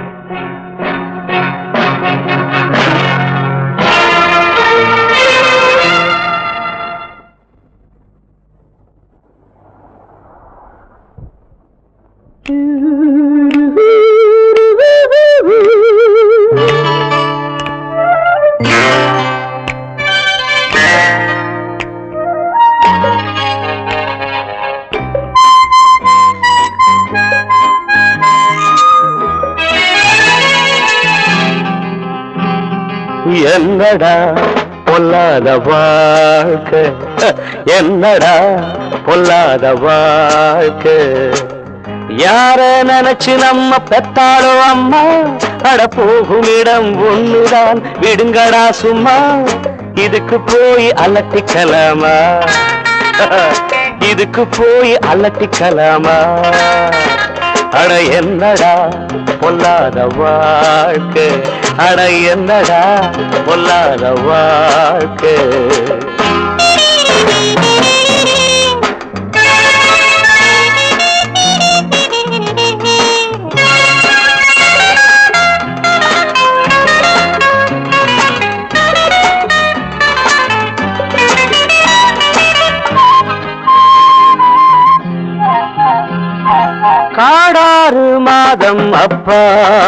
என்னடா பொல்லாத வாழ்க்கை, என்னடா பொல்லாத வாழ்க்கை. யார நினைச்சு நம்ம பெத்தாளோ அம்மா, அட போகும் இடம் ஒண்ணுதான், விடுங்கடா சும்மா. இதுக்கு போய் அலட்டிக்கலாமா, இதுக்கு போய் அலட்டிக்கலாமா. அட என்னடா பொல்லாத வாழ்க்கை, அட என்னடா பொல்லாத வாழ்க்கை. காடாறு மாதம் அப்பா,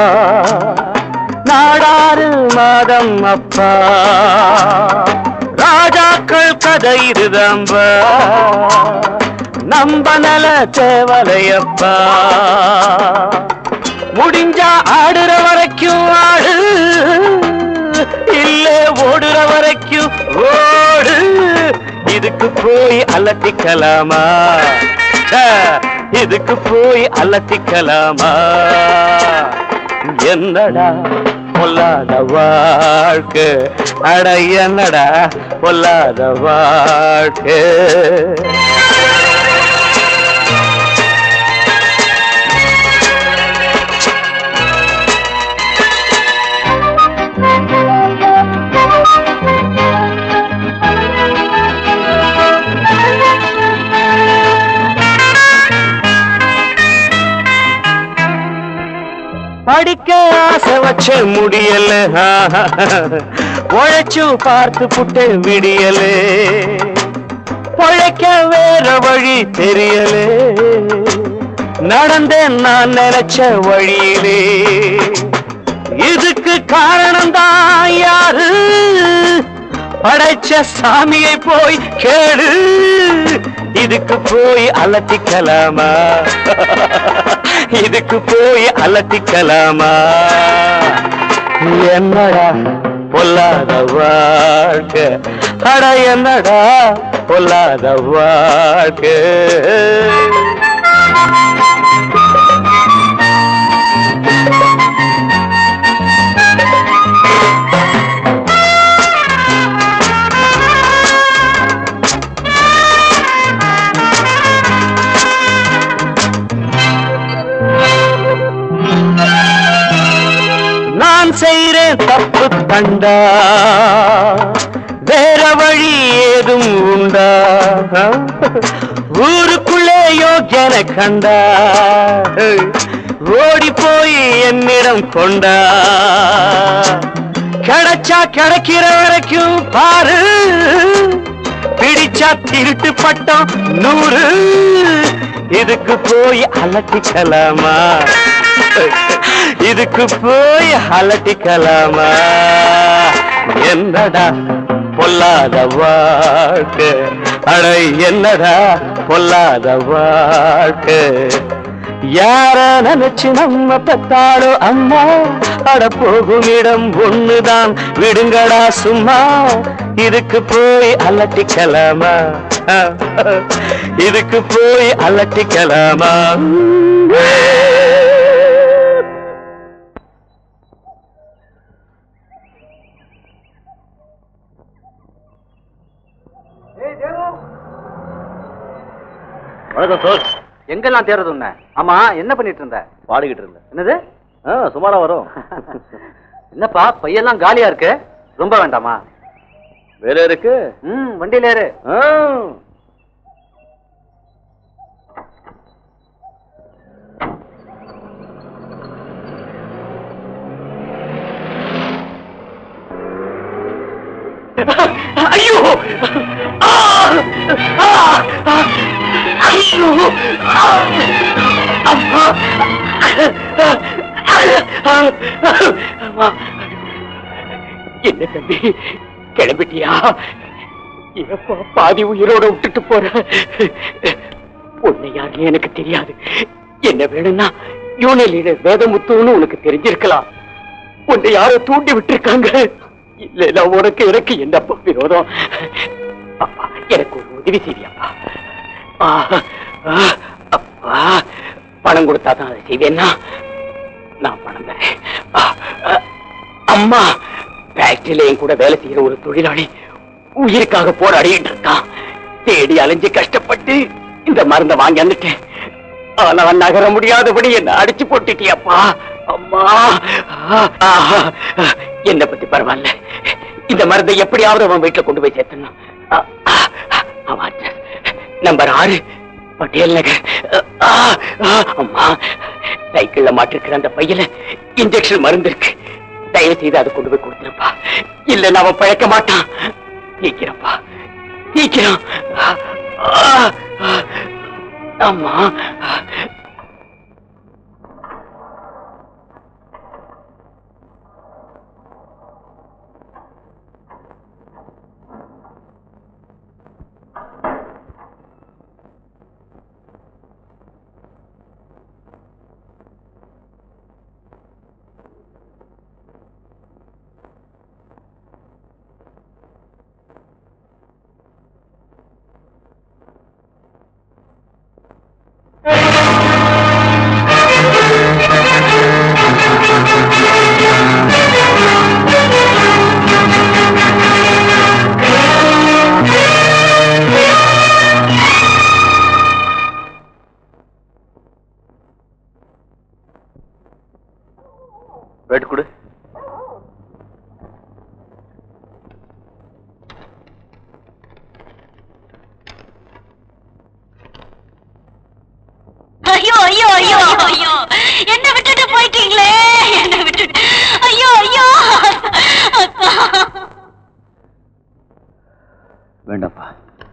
நாடாறு மாதம் அப்பா, ராஜாக்கள் கதை இதுதம்பா, நம்ப நல தேவலையப்பா. முடிஞ்சா ஆடுற வரைக்கும் ஆடு, இல்ல ஓடுற வரைக்கும் ஓடு. இதுக்கு போய் அலட்டிக்கலாமா, இதுக்கு போய் அலட்டிக்கலாமா. என்னடா பொல்லாத வாழ்க்கை, அட என்னடா பொல்லாத வாழ்க்கை. படிக்க ஆசை வச்ச முடியல, உழைச்சு பார்த்து புட்டு விடியலே, பொழைக்க வேற வழி தெரியலே, நடந்தேன் நான் நினைச்ச வழியிலே. இதுக்கு காரணம் தான் யாரு, படைச்ச சாமியை போய் கேடு. இதுக்கு போய் அலட்டிக்கலாமா, இதுக்கு போய் அலட்டிக்கலாமா. என்னடா பொல்லாத வாழ்க்கை, அட என்னடா பொல்லாத வாழ்க்கை. நான் செய்றேன் தப்பு தண்டா, வேற வழி ஏதும் உண்டா. ஊருக்குள்ளே யோக்கியன கண்டா, ஓடி போய் என்னிடம் கொண்டா. கிடைச்சா கிடைக்கிற வரைக்கும் பாரு, பிடிச்சா திருட்டு பட்டம் நூறு. இதுக்கு போய் அலட்டிக்கலாமா, இதுக்கு போய் அலட்டிக்கலாமா. என்னடா பொல்லாத வாழ்க்கை, அட என்னடா பொல்லாத வாழ்க்கை. யார நினைச்சு நம்ம பெத்தாளோ அம்மா, அட போகும் இடம் ஒண்ணுதான், விடுங்கடா சும்மா. இதுக்கு போய் அலட்டிக்கலாமா, இதுக்கு போய் அலட்டிக்கலாமா. வணக்கம் சார். எங்கெல்லாம் தேடுறது உன்ன? ஆமா, என்ன பண்ணிட்டு இருந்த? பாடிக்கிட்டு இருந்தேன். என்னது? சுமாரா வரும். என்னப்பா பையெல்லாம் காலியா இருக்கு? ரொம்ப வேண்டாமா? வேலை இருக்கு. ம், வண்டியில ஏறு. ஐயோ! ஐயோ! அம்மா! என்ன தம்பி, கிளம்பிட்டியா? எப்பா பாதி உயிரோட விட்டுட்டு போற? உன்னை யாருன்னு எனக்கு தெரியாது. என்ன வேணும்னா யூனியன் லீடர் வேதமுத்துன்னு உனக்கு தெரிஞ்சிருக்கலாம். உன்னை யாரோ தூண்டி விட்டுருக்காங்க. இல்ல உனக்கு எனக்கு என்னப்பா விரோதம்? அப்பா எனக்கு ஒரு உதவி செய்வியாப்பா? அப்பா பணம் கொடுத்தா தான் அதை செய்வேன்னா நான் பணம் தரேன். அம்மா ஃபேக்டரியில என் கூட வேலை செய்யற ஒரு தொழிலாளி உயிருக்காக போராடிட்டு இருக்கான். தேடி அலைஞ்சு கஷ்டப்பட்டு இந்த மருந்தை வாங்கி வந்துட்டேன். ஆனா நகர முடியாதபடி என்ன அடிச்சு போட்டுட்டியப்பா. அம்மா என்ன பத்தி பரவாயில்ல. இந்த மருந்தை எப்படியாவது அவன் வீட்டுல கொண்டு போய் சேர்த்தணும். நம்பர் ஆறு பட்டேல் நகர். அம்மா சைக்கிள்ல மாட்டிருக்கிற அந்த பையில இன்ஜெக்ஷன் மருந்து இருக்கு. தயவு செய்து அதை கொண்டு போய் கொடுத்துருப்பா. இல்ல அவன் பழக்க மாட்டான். சீக்கிரப்பா சீக்கிரம். அம்மா வெயிட் கொடு. ஐயோ ஐயோ ஐயோ ஐயோ, என்ன விட்டுட்டு போயிட்டீங்களே, என்ன விட்டுட்டு. ஐயோ ஐயோ. வேண்டாப்பா.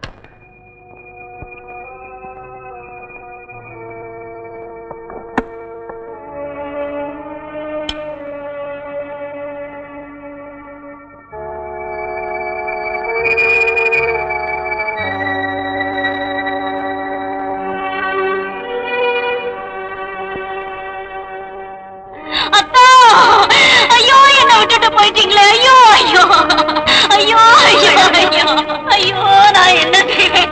போயிட்டீங்களே. ஐயோ ஐயோ ஐயோ ஐயோ ஐயோ ஐயோ, நான் என்ன செய்வேன்?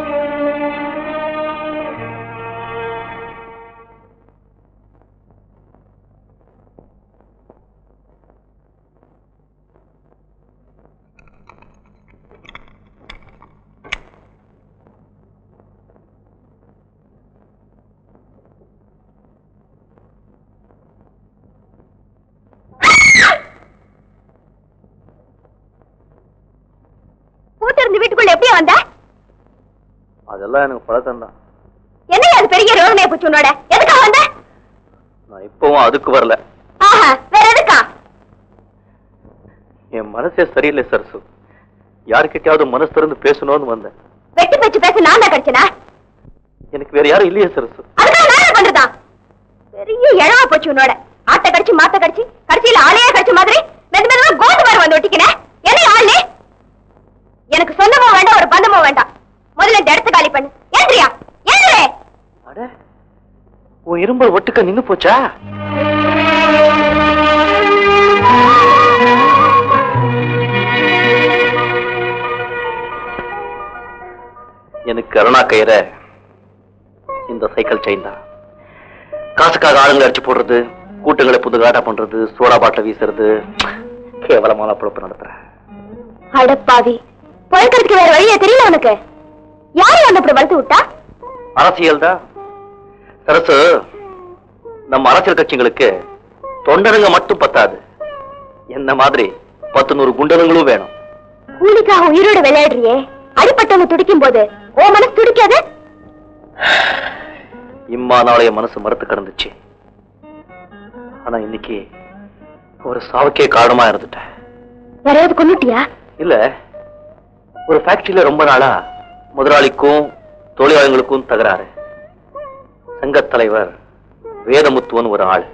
வீட்டுக்குள்ள எப்படி வந்த? அதெல்லாம் எனக்கு பழக்கம் தான். என்ன அது பெரிய ரோகமே போச்சு உன்னோட? எதுக்கா வந்த? நான் இப்பவும் அதுக்கு வரல. ஆஹா, வேற எதுக்கா? என் மனசே சரியில்லை சரசு. யாருக்கிட்டையாவது மனசு திறந்து பேசணும்னு வந்தேன். வெட்டி பேச்சு பேச நான் தான் கிடைச்சனா? எனக்கு வேற யாரும் இல்லையே சரசு. அதுக்காக நான் என்ன பண்றதா? பெரிய இழவா போச்சு உன்னோட. ஆட்ட கடிச்சு மாத்த கடிச்சு கடைசியில ஆளையே கடிச்ச மாதிரி மெது மெதுவா கோந்து மாதிரி வந்து ஒட்டிக்கின. என்ன ஆளு? எனக்கு சொந்தமோ வேண்டாம், ஒரு பந்தமோ வேண்டாம். முதல்ல இந்த இடத்த காலி பண்ணு. ஏந்திரியா ஏந்திரே. அட, உன் இரும்பல் ஒட்டுக்க நின்னு போச்சா? எனக்கு அருணா கயிற இந்த சைக்கிள் செயின் தான். காசுக்காக ஆளுங்களை அடிச்சு போடுறது, கூட்டங்களை புது காட்டா பண்றது, சோடா பாட்டில வீசுறது, கேவலமான பொழப்பு நடத்துற. அடப்பாவி, பழக்கிறதுக்கு வேற வழியே தெரியல உனக்கு? யாரு வந்து அப்படி வளர்த்து விட்டா? அரசியல் தான். சரசு, நம்ம அரசியல் கட்சிகளுக்கு தொண்டனுங்க மட்டும் பத்தாது, என்ன மாதிரி பத்து நூறு குண்டனுங்களும் வேணும். கூலிக்காக உயிரோட விளையாடுறியே, அடிப்பட்டவங்க துடிக்கும் போது ஓ மனசு துடிக்காது? இம்மா நாளைய மனசு மறுத்து கிடந்துச்சு. ஆனா இன்னைக்கு ஒரு சாவுக்கே காரணமா இருந்துட்டேன். யாரையாவது கொன்னுட்டியா? இல்ல, ஒரு ஃபேக்டரியில ரொம்ப நாளா முதலாளிக்கும் தொழிலாளர்களுக்கும் தகராறு. சங்க தலைவர் வேதமுத்துவன் ஒரு ஆள்.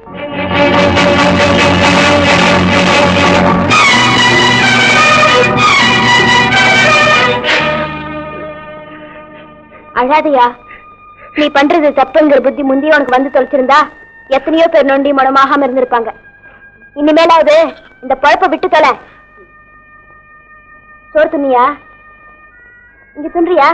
அழாதையா, நீ பண்றது தப்புங்கிற புத்தி முந்தைய உனக்கு வந்து தொலைச்சிருந்தா எத்தனையோ பேர் நொண்டி மடமாகாம இருந்திருப்பாங்க. இனிமேலாவது இந்த பழப்ப விட்டு தொலை. சோறு துண்ணியா? இங்க துன்றியா?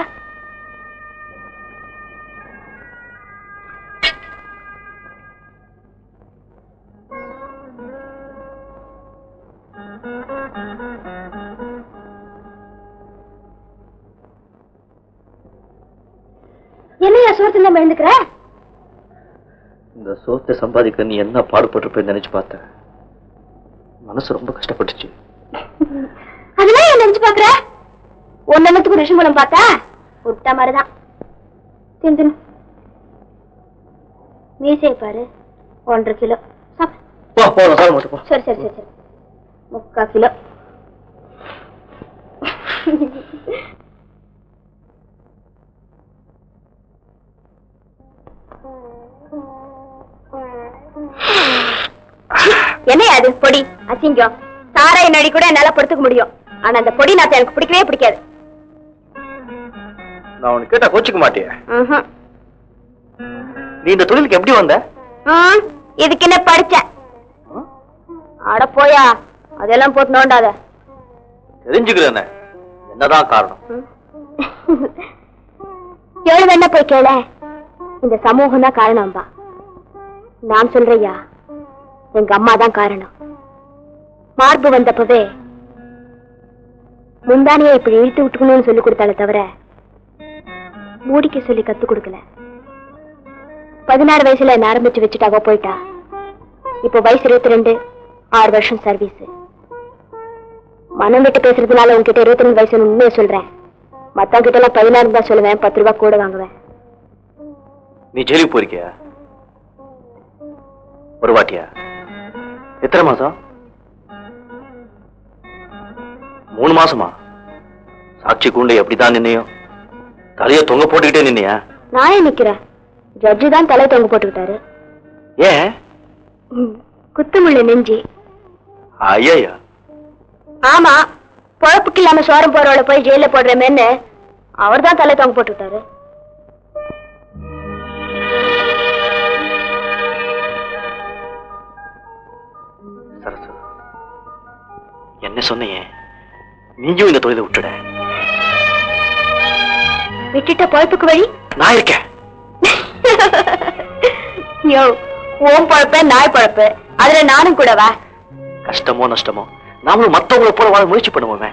என்னையா சோறு தின்னாம எழுந்துக்கிற? இந்த சோத்தை சம்பாதிக்க நீ என்ன பாடுபட்டு நினைச்சு பார்த்தேன். மனசு ரொம்ப கஷ்டப்பட்டுச்சு. அதெல்லாம் ஏன் நினைச்சு பாக்குற? ஒன்னத்துக்கு ரிஷம் மூலம் பார்த்தா உட்டா மாதிரிதான். தின் தின். மீசை பாரு, ஒன்றரை கிலோ. சரி சரி சரி சரி, முக்கா கிலோ. என்னையா அது பொடி? அசிங்கம். சாராய நடி கூட என்னால படுத்துக்க முடியும், ஆனா அந்த பொடி நாத்த எனக்கு பிடிக்கவே பிடிக்காது. நான் உனக்கு கேட்டா கோச்சுக்க மாட்டியா? நீ இந்த தொழிலுக்கு எப்படி வந்த? இதுக்கு என்ன படிச்ச? அட போயா, அதெல்லாம் போட்டு நோண்டாத. தெரிஞ்சுக்கிறேன், என்னதான் காரணம்? கேளு வேணா போய் கேள. இந்த சமூகம் தான் காரணம்பா. நான் சொல்றையா, எங்க அம்மா தான் காரணம். மார்பு வந்தப்பவே முந்தானியை இப்படி இழுத்து விட்டுக்கணும்னு சொல்லி கொடுத்தாலே தவிர மூடிக்க சொல்லி கத்து கொடுக்கல. பதினாறு வயசுல என்ன ஆரம்பிச்சு வச்சுட்டாவோ போயிட்டா. இப்ப வயசு இருபத்தி ரெண்டு, ஆறு வருஷம் சர்வீஸ். மனம் விட்டு பேசுறதுனால உங்ககிட்ட இருபத்தி ரெண்டு வயசு உண்மையை சொல்றேன். மத்தவங்க கிட்ட எல்லாம் பதினாறு தான் சொல்லுவேன், பத்து ரூபாய் கூட வாங்குவேன். நீ ஜெயிலுக்கு போயிருக்கியா? ஒரு வாட்டியா? எத்தனை மாசம்? மூணு மாசமா? சாட்சி கூண்டை எப்படிதான் நின்னையோ? தலைய தொங்க போட்டுக்கிட்டே நின்னையா? நானே நிக்கிறேன், ஜட்ஜு தான் தலையை தொங்க போட்டுக்கிட்டாரு. ஏன்? குத்துமுள்ள நெஞ்சி. ஐயா. ஆமா, பொழப்புக்கு இல்லாம சோரம் போறவளை போய் ஜெயில போடுறமேன்னு அவர் தான் தலை தொங்க போட்டுக்கிட்டாரு. சரசு, என்ன சொன்னீங்க? நீயும் இந்த தொழிலை விட்டுட. விட்டுட்ட பொழப்புக்கு வழி நான் இருக்கேன். யோ, ஓம் பொழப்ப நாய் பொழப்பு, அதுல நானும் கூடவா? கஷ்டமோ நஷ்டமோ நாமளும் மத்தவங்களை போல வாழ முயற்சி பண்ணுவோமே.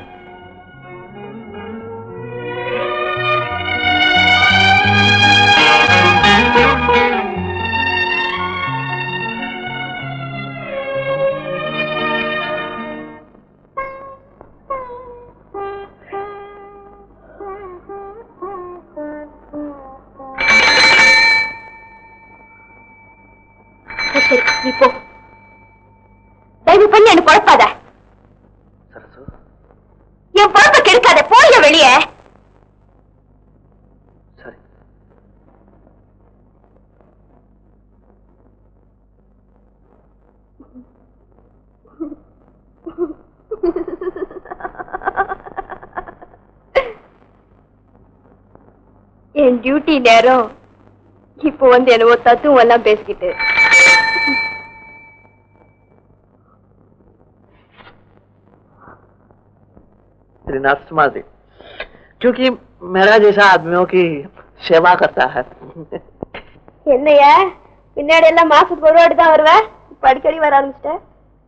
இப்போ தயவு பண்ணி என்ன குழப்பாத. என் பொழப்ப கெடுக்காத, போய வெளியே. சரி. என் டியூட்டி நேரம் இப்போ வந்து என்னவோ தத்துவம் எல்லாம் பேசிக்கிட்டு. समाधि क्योंकि मेरा जैसा आदमियों की सेवा करता है. என்னையா பின்னாடி எல்லாம் மாசத்துக்கு ஒரு வாட்டி தான் வருவேன், இப்ப அடிக்கடி வர ஆரம்பிச்சிட்டேன்.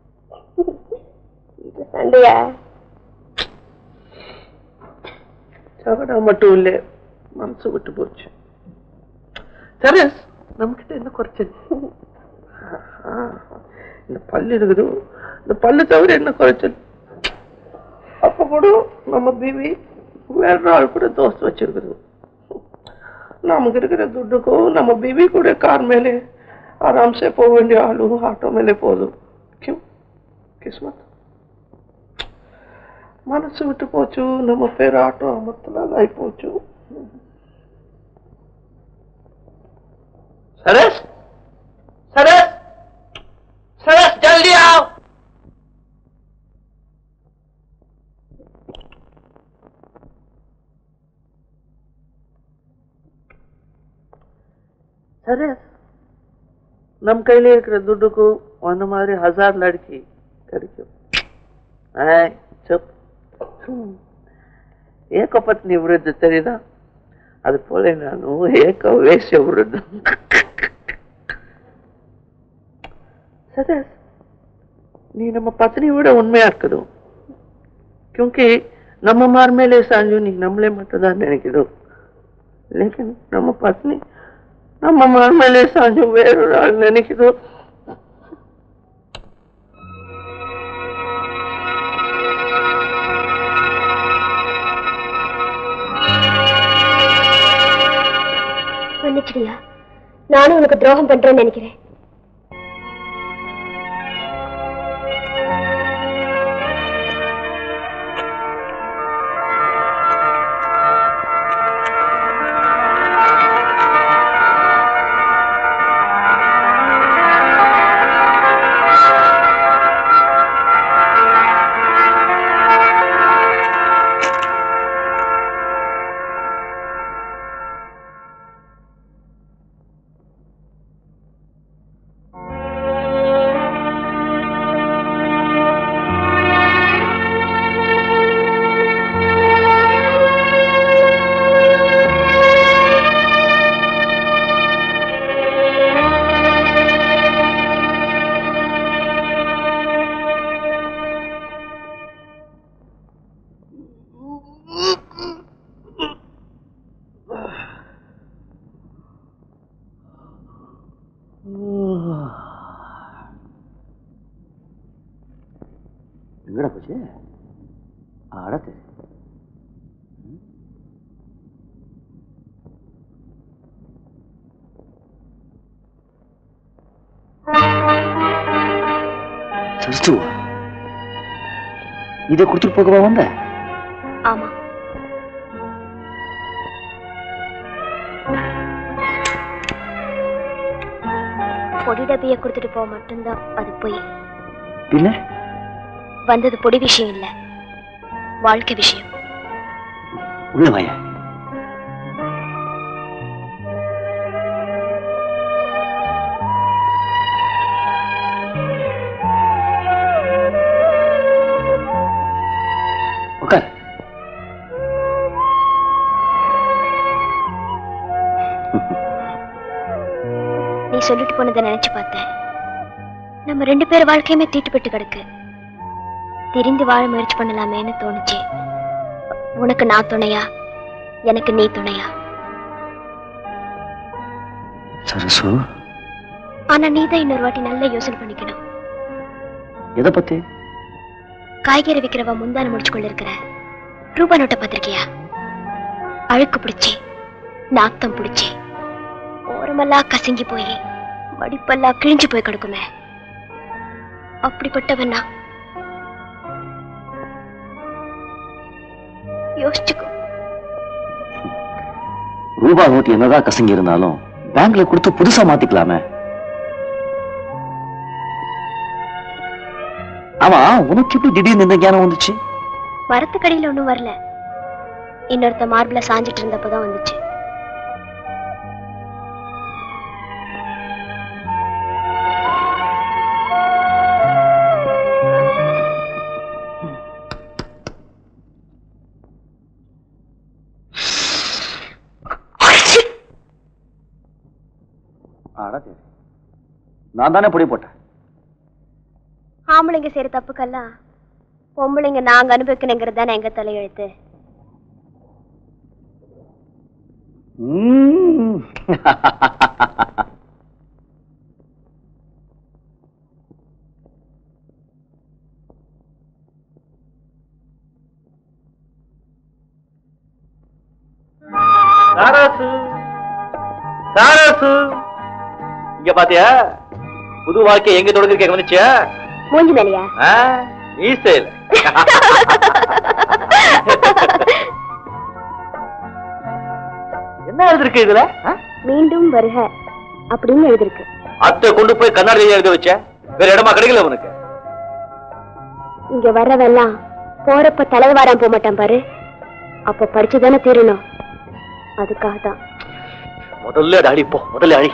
சண்டையா? சகடா மட்டும் இல்ல, மனசு விட்டு போச்சு. சரி, நம்ம கிட்ட என்ன குறைச்சல்? இந்த பல்லு இருக்குது, இந்த பல்லு தவிர என்ன குறைச்சல்? அப்ப கூட நம்ம பிவி வேற ஆள் கூட தோஸ்து வச்சிருக்குது. நமக்கு இருக்கிற துட்டுக்கும் நம்ம பிவி கூட கார் மேலே आराम से போக வேண்டிய ஆளும் ஆட்டோ மேலே போதும். கிஸ்மத் మనసు విట్టు పోచు నమ్మ పేరు ఆటో అమ్మతలాగా అయిపోవచ్చు. సరస్ సరస్ సరస్ జల్దీ आओ. சரஸ் நம் கையில இருக்கிற துட்டுக்கு அந்த மாதிரி ஹசார் லடுக்கி கிடைக்கும். ಏಕ ಪತ್ನಿ ವೃದ್ಧ ತೆರೆದ ಅದು ಪೋಲೆ ನಾನು ಏಕ ವೇಶ್ಯ ವೃದ್ಧ. ಸದಸ್ ನೀ ನಮ್ಮ ಪತ್ನಿ ವಿಡ ಉண்மையா இருக்கணும். क्योंकि ನಮ್ಮ ಮಾರ್ ಮೇಲೆ ಸಾಂಜು ನೀ ನಮ್ಮಲೆ ಮಟ್ಟದ ನೆನಕಿದು. ಲೇಕಿನ್ ನಮ್ಮ ಪತ್ನಿ ನಮ್ಮ ಮಾರ್ ಮೇಲೆ ಸಾಂಜು ಬೇರೆ ಆಳ್ ನೆನಕಿದು. மன்னிச்சிடியா, நானும் உனக்கு துரோகம் பண்றேன்னு நினைக்கிறேன். எங்கடா போச்சு? அடத்து சஷ்டுவா, இதை கொடுத்துட்டு போகவா வந்த? ஆமா, பொடி டப்பிய கொடுத்துட்டு போக மட்டும்தான் அது போய். பின்ன வந்தது பொடி விஷயம் இல்ல, வாழ்க்கை விஷயம். உள்ள வாயா. உட்கார். நீ சொல்லிட்டு போனதை நினைச்சு பார்த்தேன். நம்ம ரெண்டு பேர் வாழ்க்கையுமே தீட்டுப்பட்டு கிடக்கு. திரிந்து வாழ முயற்சி பண்ணலாமேன்னு தோணுச்சு. உனக்கு நான் துணையா, எனக்கு நீ துணையா? சரசு, ஆனா நீதான் இன்னொரு வாட்டி நல்லா யோசனை பண்ணிக்கணும். எதை பத்தி? காய்கறி விற்கிறவ முந்தான முடிச்சு கொண்டு இருக்கிற ரூபா நோட்டை பார்த்திருக்கியா? அழுக்கு பிடிச்சி, நாத்தம் பிடிச்சி, ஓரமெல்லாம் கசங்கி போய் மடிப்பெல்லாம் கிழிஞ்சு போய் கிடக்குமே. அப்படிப்பட்டவன் நான். யோசிச்சுக்கோ. ரூபா நோட்டு என்னதான் கசங்கி இருந்தாலும் பேங்க்ல கொடுத்து புதுசா மாத்திக்கலாமே. ஆமா, உனக்கு எப்படி திடீர்னு இந்த ஞானம் வந்துச்சு? மரத்துக்கடியில ஒண்ணும் வரல, இன்னொருத்த மார்பிள சாஞ்சிட்டு இருந்தப்பதான் வந்துச்சு. நான் தானே பொடி போட்டேன். ஆம்பளைங்க செய்யற தப்புக்கெல்லாம் பொம்பளைங்க நாங்க அனுபவிக்கணுங்கிறது தானே எங்க தலையெழுத்து. ம் சாராசு சாராசு இங்க பாத்தியா புது வாழ்க்கை எங்க தொடங்க கவனிச்சியா? மூஞ்சி மேலையா? மீசையில. என்ன எழுதிருக்கு இதுல? மீண்டும் வருக அப்படின்னு எழுதிருக்கு. அத்தை கொண்டு போய் கண்ணாடியில எழுத வச்ச, வேற இடமா கிடைக்கல உனக்கு? இங்க வர்றவெல்லாம் போறப்ப தலைவாரம் போக மாட்டான் பாரு, அப்ப படிச்சுதானே தீரணும். அதுக்காக தான். முதல்ல அது அழி, போ முதல்ல அழி.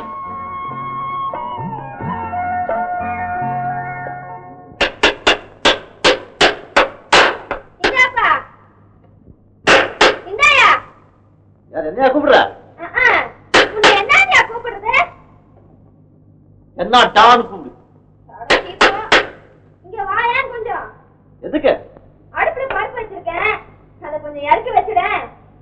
என்ன கூப்பிடுற? என்ன டான் கூப்பிடு. இங்க வாயேன் கொஞ்சம். எதுக்கு? அடுப்புல பருப்பு வச்சிருக்கேன், அத கொஞ்சம் இறக்கி வச்சுடேன்.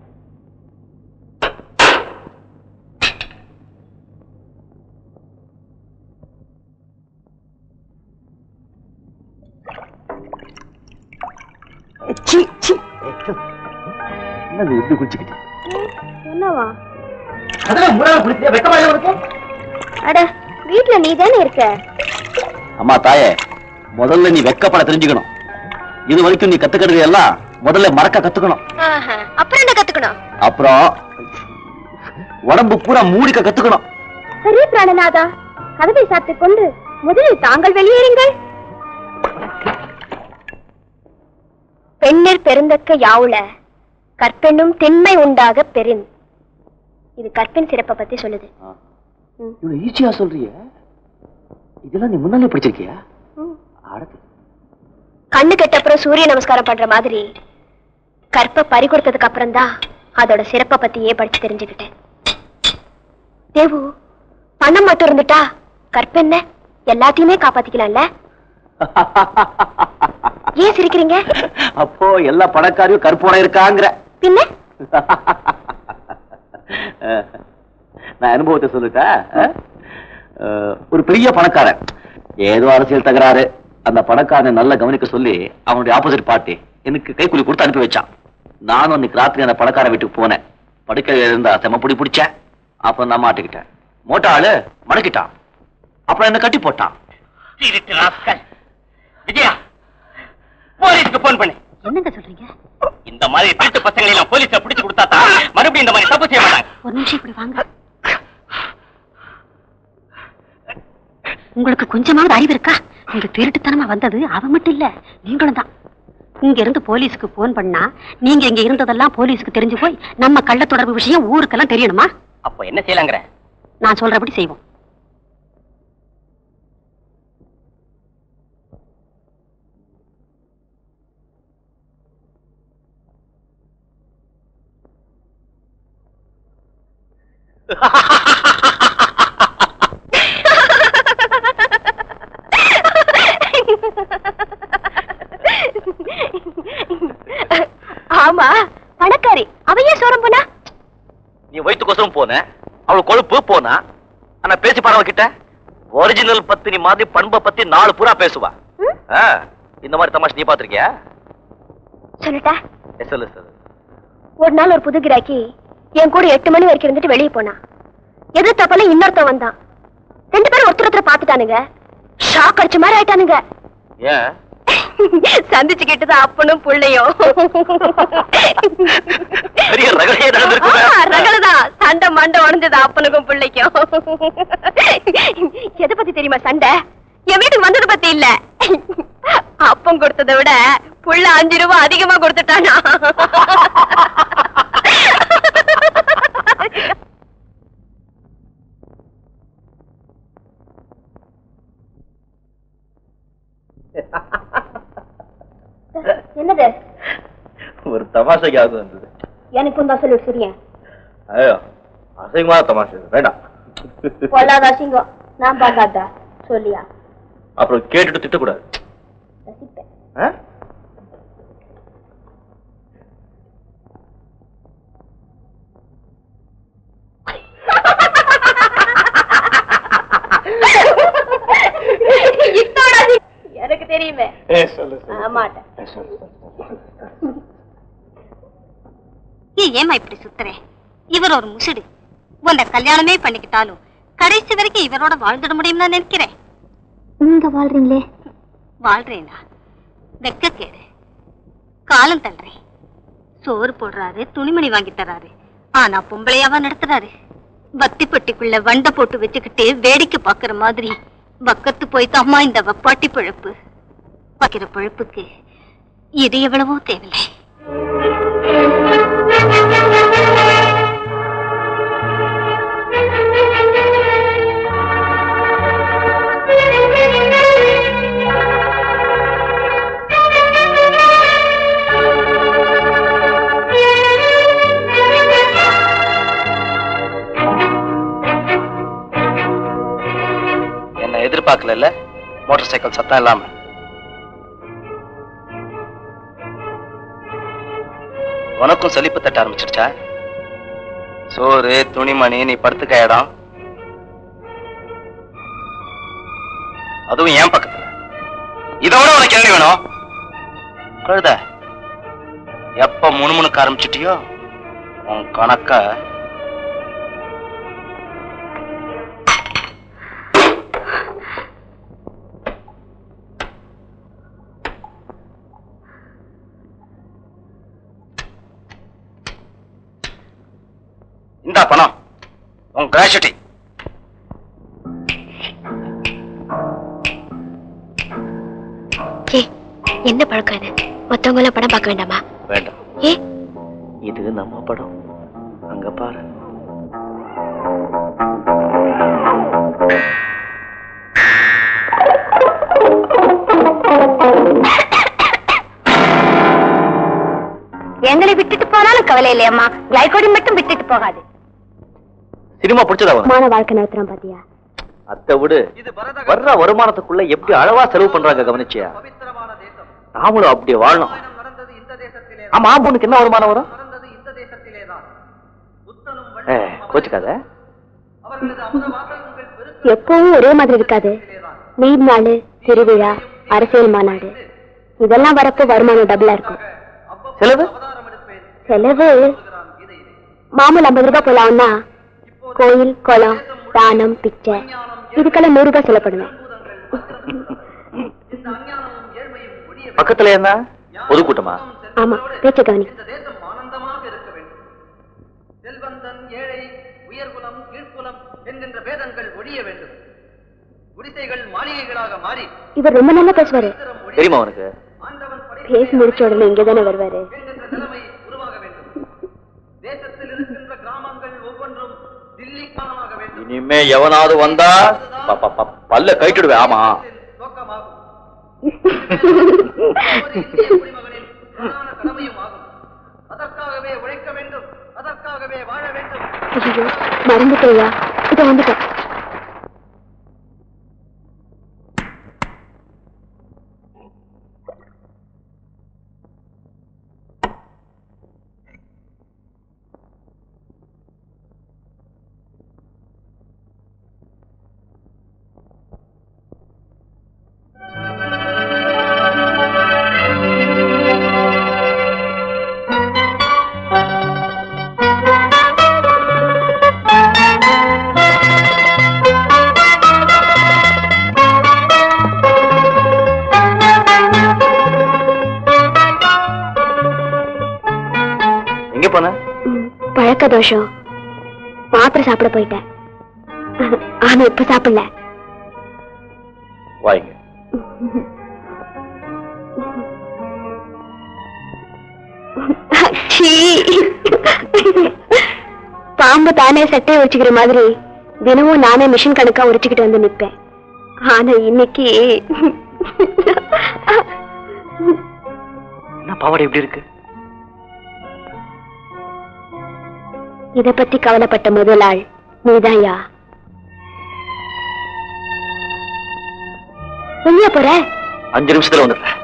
என்னது எப்படி குளிச்சுக்கிட்டு? என்னவா? அதெல்லாம் முறை குளிச்சு வெக்கமா இல்ல உனக்கு? அட வீட்ல நீ தானே இருக்க. அம்மா தாயே, முதல்ல நீ வெக்கப்பட தெரிஞ்சுக்கணும். இது வரைக்கும் நீ கத்துக்கிறது எல்லாம் முதல்ல மறக்க கத்துக்கணும். அப்புறம் என்ன கத்துக்கணும்? அப்புறம் உடம்பு பூரா மூடிக்க கத்துக்கணும். சரி பிராணநாதா, கதவை சாத்திக் கொண்டு முதலில் தாங்கள் வெளியேறுங்கள். பெண்ணிற் பெருந்தக்க யாவுல கற்பெண்ணும் திண்மை உண்டாக பெரின். இது கற்பின் சிறப்பை பத்தி சொல்லுது. இவ்வளவு ஈஸியா சொல்றிய? இதெல்லாம் நீ முன்னாலே படிச்சிருக்கியா? கண்ணு கெட்டப்புறம் சூரிய நமஸ்காரம் பண்ற மாதிரி கற்பை பறி கொடுத்ததுக்கு அப்புறம் தான் அதோட சிறப்பை பத்தியே படிச்சு தெரிஞ்சுக்கிட்டேன். தேவு, பணம் மட்டும் இருந்துட்டா கற்பென்ன எல்லாத்தையுமே காப்பாத்திக்கலாம்ல? ஏன் சிரிக்கிறீங்க? அப்போ எல்லா பணக்காரியும் கற்போட இருக்காங்கிற? பின்ன நான் அனுபவத்தை சொல்லிட்டா. ஒரு பெரிய பணக்காரன், ஏதோ அரசியல் தகராறு, அந்த பணக்காரனை நல்லா கவனிக்க சொல்லி அவனுடைய ஆப்போசிட் பார்ட்டி எனக்கு கைக்கூலி கொடுத்து அனுப்பி வச்சான். நானும் அன்னைக்கு ராத்திரி அந்த பணக்கார வீட்டுக்கு போனேன். படுக்கையில இருந்தா செம்ம பிடி பிடிச்சேன். அப்புறம் நான் மாட்டிக்கிட்டேன். மோட்டா ஆளு மடக்கிட்டான். அப்புறம் என்ன கட்டி போட்டான். விஜயா, போலீஸ்க்கு போன் பண்ணு. என்னங்க சொல்றீங்க? இந்த மாதிரி திருட்டு பசங்களை எல்லாம் போலீஸ்ல பிடிச்சு கொடுத்தா மறுபடியும் இந்த மாதிரி தப்பு செய்ய மாட்டாங்க. ஒரு நிமிஷம் இப்படி வாங்க. உங்களுக்கு கொஞ்சமாவது அறிவு இருக்கா? இங்க திருட்டுத்தனமா வந்தது அவன் மட்டும் இல்ல, நீங்களும் தான். இங்க இருந்து போலீஸுக்கு போன் பண்ணா நீங்க இங்க இருந்ததெல்லாம் போலீஸுக்கு தெரிஞ்சு போய் நம்ம கள்ள தொடர்பு விஷயம் ஊருக்கெல்லாம் தெரியணுமா? அப்ப என்ன செய்யலாங்கிற? நான் சொல்றபடி செய்வோம். ஆமா, பணக்காரி அவையே சோரம் போனா. நீ வயிற்றுக்கோசரம் போன, அவள் கொழுப்பு போனா. ஆனா பேசி பாரு அவகிட்ட. ஒரிஜினல் பத்தினி மாதிரி பண்பை பத்தி நாலு பூரா பேசுவா. இந்த மாதிரி தமாஷ் நீ பாத்திருக்கியா? சொல்லட்டா? சொல்லு சொல்லு. ஒரு நாள் ஒரு புது கிராக்கி என் கூட எட்டு மணி வரைக்கும் இருந்துட்டு வெளியே போனா. எதிர்த்தப்பல இன்னொருத்த வந்தான். ரெண்டு பேரும் ஒருத்தர் ஒருத்தர் பாத்துட்டானுங்க. ஷாக் அடிச்ச மாதிரி ஆயிட்டானுங்க. ஏன்? சந்திச்சு கேட்டுதான் அப்பனும் புள்ளையும். ரகலதான் சண்டை மண்டை உடஞ்சது அப்பனுக்கும் பிள்ளைக்கும். எதை பத்தி தெரியுமா சண்டை? என் வீட்டுக்கு வந்தது பத்தி இல்ல. அப்பம் கொடுத்ததை விட புள்ள அஞ்சு ரூபாய் அதிகமா கொடுத்துட்டானா. என்னது? ஒரு தமாஷைக்காக வந்தது. எனக்கும் தான் சொல்லு சரியா? ஐயோ, அசிங்கமான தமாஷை வேண்டாம். பொல்லாத அசிங்கம் நான் பார்க்காத சொல்லியா? அப்புறம் கேட்டுட்டு திட்டக்கூடாது. ரசிப்பேன். ஏமா இப்படி சுத்துறே? இவர் ஒரு முசுடு. உன்னை கல்யாணமே பண்ணிக்கிட்டாலும் கடைசி வரைக்கும் இவரோட வாழ்ந்துட முடியும் நான் நினைக்கிறேன். நீங்க வாழ்றீங்களே? வாழ்றேனா? வெக்க கேடு. காலம் தள்ளுறேன். சோறு போடுறாரு, துணிமணி வாங்கி தர்றாரு. ஆனா பொம்பளையாவா நடத்துறாரு. பக்தி பெட்டிக்குள்ள வண்டை போட்டு வச்சுக்கிட்டு வேடிக்கை பாக்குற மாதிரி பக்கத்து போய்த்து அம்மா இந்த வப்பாட்டி பழப்பு பாக்கிற பழப்புக்கு இது எவ்வளவோ தேவையில்லை. எதிர்பார்க்கல மோட்டார் சைக்கிள் சத்தம் இல்லாம. உனக்கும் சலிப்பு தட்ட ஆரம்பிச்சிருச்சா? சோறு துணிமணி நீ படுத்துக்க இடம் அதுவும் ஏன் பக்கத்துல. இதோட உனக்கு என்ன வேணும்? கழுத எப்ப முணுமுணுக்க ஆரம்பிச்சிட்டியோ உன் கணக்க இந்த பணம் உன் கிராஜுவிட்டி. என்ன பழக்கம் இது? மத்தவங்க எல்லாம் படம் பார்க்க வேண்டாமா? வேண்டாம். ஏ இது நம்ம படம். அங்க பாரு. எங்களை விட்டுட்டு போனாலும் கவலை இல்லையம்மா. கிளைகோடி மட்டும் விட்டுட்டு போகாது. சினிமா பிடிச்சதா? மான வாழ்க்கை நடத்துறான் பாத்தியா? அத்தை விடு. வர்ற வருமானத்துக்குள்ள எப்படி அளவா செலவு பண்றாங்க கவனிச்சியா? நாமளும் அப்படி வாழணும். ஆமா, பொண்ணுக்கு என்ன வருமானம் வரும்? கோச்சுக்காத. எப்பவும் ஒரே மாதிரி இருக்காது. நீர் நாள், திருவிழா, அரசியல் மாநாடு இதெல்லாம் வரப்போ வருமானம் டபுளா இருக்கும். செலவு செலவு மாமூல் ஐம்பது ரூபாய் போலாம்னா கோயில், குளம், தானம், பிச்சை இதுக்கெல்லாம் நூறு ரூபாய் செலப்படுவேன். பக்கத்துல என்ன பொதுக்கூட்டமா? ஆமா, பேச்ச கவனி. செல்வந்தன் ஏழை, உயர்குலம் கீழ்குலம் என்கின்ற பேதங்கள் ஒழிய வேண்டும். குடிசைகள் மாளிகைகளாக மாறி இவர் ரொம்ப நல்லா பேசுவாரு. தெரியுமா உனக்கு? பேசி முடிச்ச உடனே இங்கதானே வருவாரு. நிலைமை உருவாக வேண்டும். தேசத்தில் இருக்கின்ற கிராமங்கள் ஒவ்வொன்றும் தில்லி காணமாக வேண்டும். இனிமே எவனாவது வந்தா பல்ல கைட்டுடுவேன். ஆமா, குடிமகனின் பிரதான கடமையும் ஆகும். அதற்காகவே உழைக்க வேண்டும், அதற்காகவே வாழ வேண்டும். மறந்துட்டேயா? இத வந்துட்டேன். பழக்க தோஷம். மாத்திரை சாப்பிட போயிட்டேன். ஆனா இப்ப சாப்பிடல. வாங்க. பாம்பு தானே சட்டையை உரிச்சுக்கிற மாதிரி தினமும் நானே மிஷின் கணக்கா உரிச்சுக்கிட்டு வந்து நிப்பேன். ஆனா இன்னைக்கு என்ன பாவாடை எப்படி இருக்கு? இத பத்தி கவலைப்பட்ட முதலாள் நீதான்யா. எங்க போற? அஞ்சு நிமிஷத்துல வந்துடுறேன்.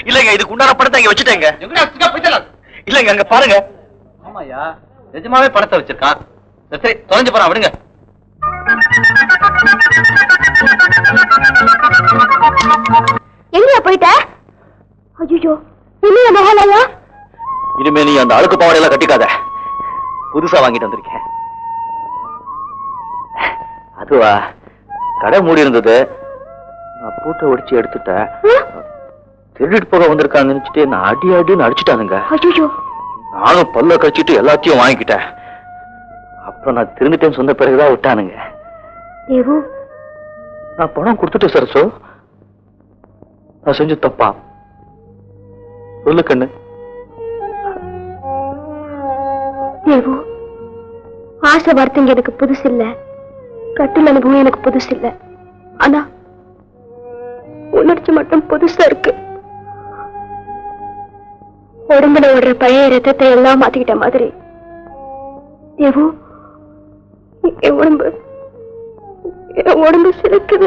இல்லங்க இதுக்கு உண்டான பணத்தை இங்க வச்சுட்டேங்க. இல்லங்க அங்க பாருங்க. ஆமாயா நிஜமாவே பணத்தை வச்சிருக்கான். சரி தொலைஞ்சு போறான் விடுங்க. எங்கயா போயிட்ட? ஐயோ இல்லையா மகாலயா? இனிமே நீ அந்த அழுக்கு பாவாடையெல்லாம் கட்டிக்காத. புதுசா வாங்கிட்டு வந்திருக்கேன். அதுவா கடை மூடி இருந்தது, நான் பூட்டை ஒடிச்சு எடுத்துட்டேன். திருடிட்டு போக வந்திருக்காங்க நினைச்சிட்டு நான் அடி அடின்னு அடிச்சுட்டானுங்க. ஐயோ நானும் பல்ல கழிச்சிட்டு எல்லாத்தையும் வாங்கிக்கிட்டேன். அப்புறம் நான் திருந்துட்டேன்னு சொன்ன பிறகுதான் விட்டானுங்க. தேவு நான் பணம் கொடுத்துட்டேன் சரசு. நான் செஞ்சு தப்பா சொல்லு கண்ணு. தேவு ஆசை வார்த்தைங்க எனக்கு புதுசு இல்ல, கட்டில் அனுபவம் எனக்கு புதுசு இல்ல. ஆனா உணர்ச்சி மட்டும் புதுசா இருக்கு. உடம்புல ஓடுற பழைய ரத்தத்தை எல்லாம் மாத்திக்கிட்ட மாதிரி தேவு என் உடம்பு என் உடம்பு சிலுக்குது.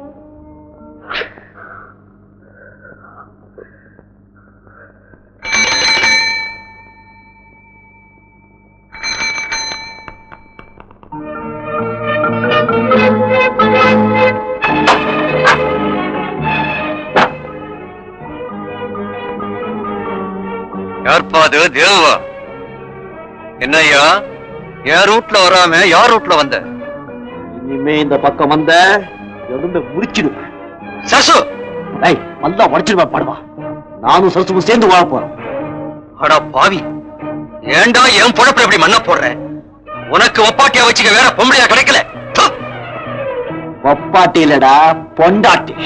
யார்பாது தேவா? என்னையா என் ரூட்ல வராம யார் ரூட்ல வந்த? இனிமே இந்த பக்கம் வந்த எலும்பை முறிச்சிடுவேன். சசு நல்லா உடச்சிடுவேன். படுவா நானும் சரசும் சேர்ந்து வாழ போறோம். அடா பாவி, ஏண்டா என் பொழப்புல எப்படி மண்ண போடுற? உனக்கு ஒப்பாட்டியா வச்சுக்க வேற பொம்பளையா கிடைக்கல. ஒப்பாட்டி இல்லடா பொண்டாட்டி.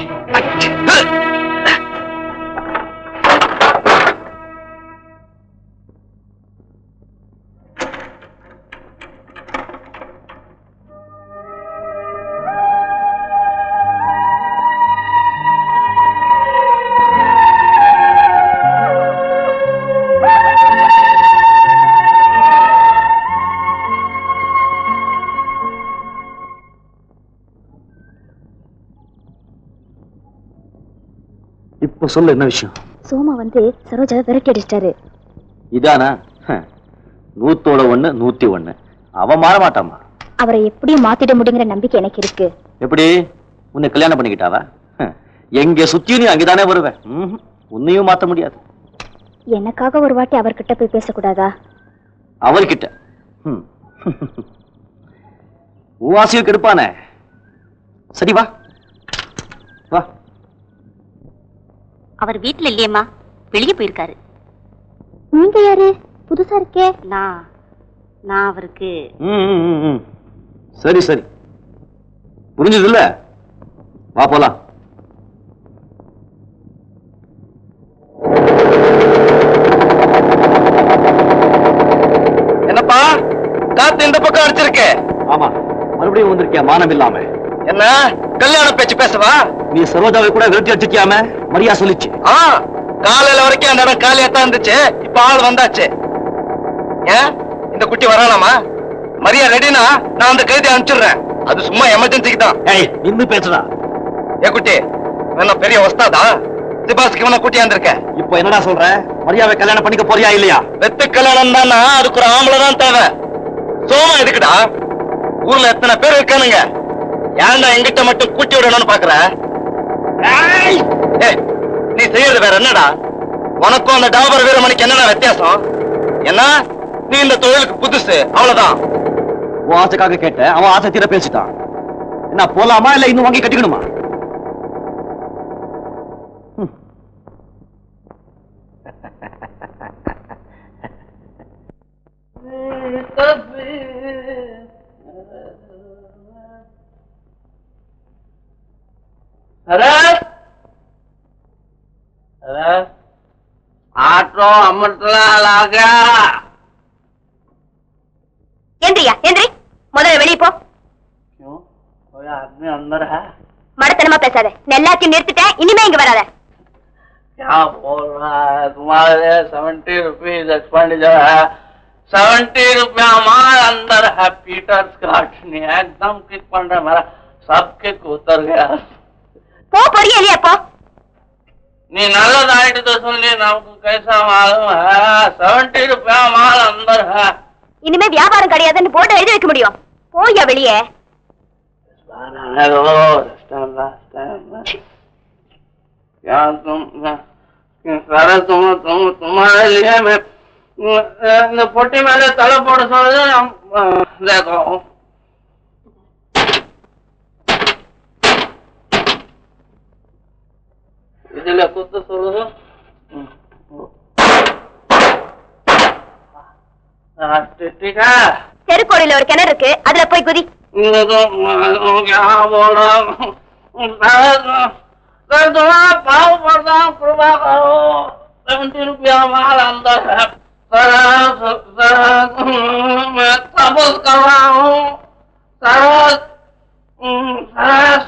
இப்ப சொல்ல என்ன விஷயம்? சோமா வந்து சரோஜா விரட்டி அடிச்சிட்டாரு. இதானா? நூத்தோட ஒண்ணு நூத்தி ஒண்ணு. அவன் மாற மாட்டாமா. அவரை எப்படியும் மாத்திட முடியுங்கிற நம்பிக்கை எனக்கு இருக்கு. எப்படி? உன்னை கல்யாணம் பண்ணிக்கிட்டாவா? எங்க சுத்தி நீ அங்கதானே வருவேன். உன்னையும் மாத்த முடியாது. எனக்காக ஒரு வாட்டி அவர்கிட்ட போய் பேசக்கூடாதா? அவர்கிட்ட உவாசியை கெடுப்பானே. சரி வா வா. அவர் வீட்டுல இல்லையம்மா, வெளியே போயிருக்காரு. நீங்க யாரு? புதுசா இருக்கே. நான் நான் அவருக்கு. சரி சரி புரிஞ்சது இல்ல. வா போலாம். என்னப்பா காத்து இந்த பக்கம் அடிச்சிருக்க? ஆமா மறுபடியும் வந்திருக்கியா மானம் இல்லாம? என்ன கல்யாண பேச்சு பேசவா? நீ சரோஜாவை கூட விரட்டி அடிச்சிருக்கியாம மரியா சொல்லிச்சு. ஆ காலையில வரைக்கும் அந்த இடம் காலியா தான் இருந்துச்சு. இப்ப ஆள் வந்தாச்சு. ஏன் இந்த குட்டி வரலாமா? மரியா ரெடினா நான் அந்த கைதி அனுப்பிச்சிடுறேன். அது சும்மா எமர்ஜென்சிக்கு தான். ஏய் இன்னும் பேசுறா. ஏ குட்டி என்ன பெரிய வஸ்தாதா? சிபாஸ்க்கு இவனை கூட்டி வந்திருக்க. இப்ப என்னடா சொல்ற? மரியாவை கல்யாணம் பண்ணிக்க போறியா இல்லையா? வெத்து கல்யாணம் தானா? அதுக்கு ஒரு ஆம்பளை தான் தேவை. சோமா எதுக்குடா? ஊர்ல எத்தனை பேர் இருக்கானுங்க. ஏன்டா எங்கிட்ட மட்டும் கூட்டி விடணும்னு பாக்குற? நீ செய்யறது வேற என்னடா? உனக்கும் அந்த டாபர் வீரமணிக்கு என்னடா வித்தியாசம்? என்ன நீ இந்த தொழிலுக்கு புதுசு அவ்வளவுதான். உன் ஆசைக்காக கேட்ட, அவன் ஆசை தீர பேசிட்டான். என்ன போலாமா இல்ல இன்னும் வாங்கி கட்டிக்கணுமா? ஆட்டோ அமர்த்தலாக. எந்திரியா எந்திரி. முதல்ல வெளியே போ. மடத்தனமா பேசாத. எல்லாத்தையும் நிறுத்திட்டேன். இனிமே இங்க வராத. क्या बोल रहा है? तुम्हारे सेवेंटी रुपीज एक्सपेंडिचर है. सेवेंटी रुपया हमारे अंदर है. पीटर स्कॉट ने एकदम किक पड़ रहा. मेरा सब किक उतर गया. போ பொரிய இல்லையா? போ. நீ நல்லதாயிட்டு சொல்லி நமக்கு கைசா மாலும் செவன்டி रुपया माल अंदर है இனிமே வியாபாரம் கிடையாதுன்னு போட்டு எழுதி வைக்க முடியும். போயா வெளியே. क्या तुम सारा तुम तुम तुम्हारे लिए मैं இந்த பொட்டி மேல தலை போட சொல்றது देखो இதுல குத்து சொல்றது தெருக்கோடியில ஒரு கிணறு இருக்கு, அதுல போய் குதி. पाव पड़ता हूँ कृपा करो सेवेंटी रुपया माल अंदर है मैं तबस कर रहा हूँ सरस सरस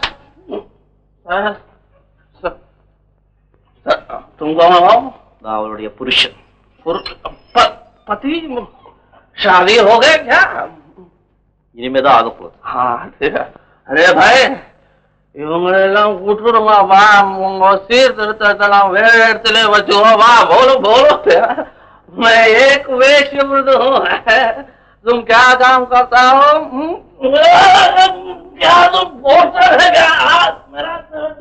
सरस तुम कौन हो? நான் அவளுடைய புருஷன். पति शादी हो गए क्या? இனிமேதான் ஆக போகுது. हाँ अरे भाई இவங்களெல்லாம் கூட்டுருங்க வா உங்க சீர்திருத்தத்தெல்லாம் வேற இடத்துல வச்சுக்கோ வா बोलो बोलो मैं एक वेश्य हूँ तुम क्या काम करता हो क्या तुम बोलता है क्या मेरा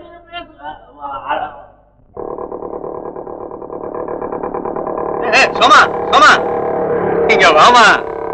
சோமா சோமா இங்க வாமா.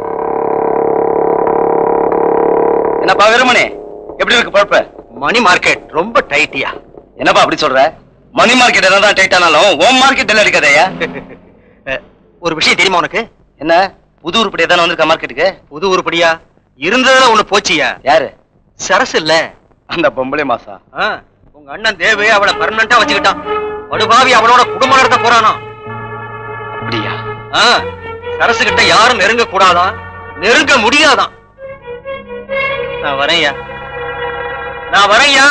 என்னப்பா வீரமணி, எப்படி இருக்கு பழப்ப? மணி மார்க்கெட் ரொம்ப டைட்டியா. என்னப்பா அப்படி சொல்ற? மணி மார்க்கெட் என்னதான் டைட்டானாலும் ஹோம் மார்க்கெட் எல்லாம் இருக்காதயா. ஒரு விஷயம் தெரியுமா உனக்கு? என்ன புது உருப்படியா தானே வந்திருக்க மார்க்கெட்டுக்கு? புது உருப்படியா இருந்ததுல ஒண்ணு போச்சியா. யாரு? சரசு இல்ல, அந்த பொம்பளை மாசா. உங்க அண்ணன் தேவே அவளை பர்மனண்டா வச்சுக்கிட்டான். படுபாவி அவளோட குடும்பம் நடத்த போறானா. அப்படியா? சரசு கிட்ட யாரும் நெருங்க கூடாதான், நெருங்க முடியாதான். நான் வரேன்யா, நான் வரேன்யா.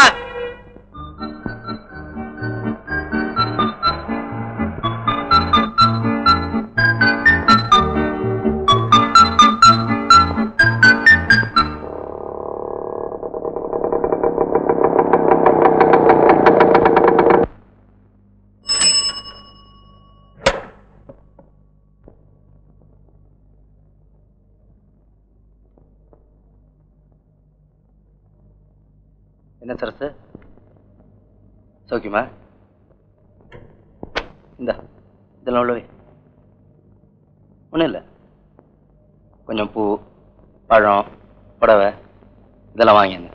என்ன சரசு, சௌக்கியமா? இந்த இதெல்லாம் உள்ளவே ஒன்றும் இல்லை, கொஞ்சம் பூ பழம் புடவை இதெல்லாம் வாங்கிங்க.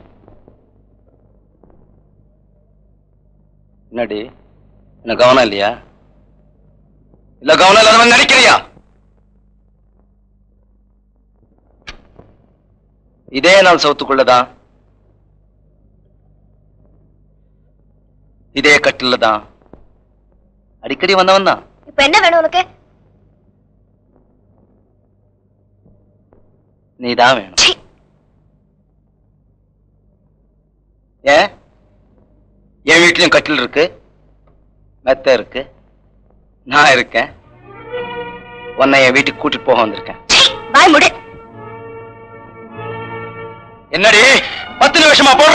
என்னடி என்ன கவனம் இல்லையா? இல்ல கவனம் இல்லாத நடிக்கிறியா? இதே நாள் சவுத்துக்குள்ளதான், இதே கட்டில தான் அடிக்கடி வந்தவன் தான். இப்ப என்ன வேணும் உனக்கு? நீதான் வேணும். ஏன் என் வீட்லயும் கட்டில் இருக்கு, மெத்த இருக்கு, நான் இருக்கேன். உன்னை என் வீட்டுக்கு கூட்டிட்டு போக வந்திருக்கேன். வாய் முடி. என்னடி பத்து நிமிஷமா போடுற?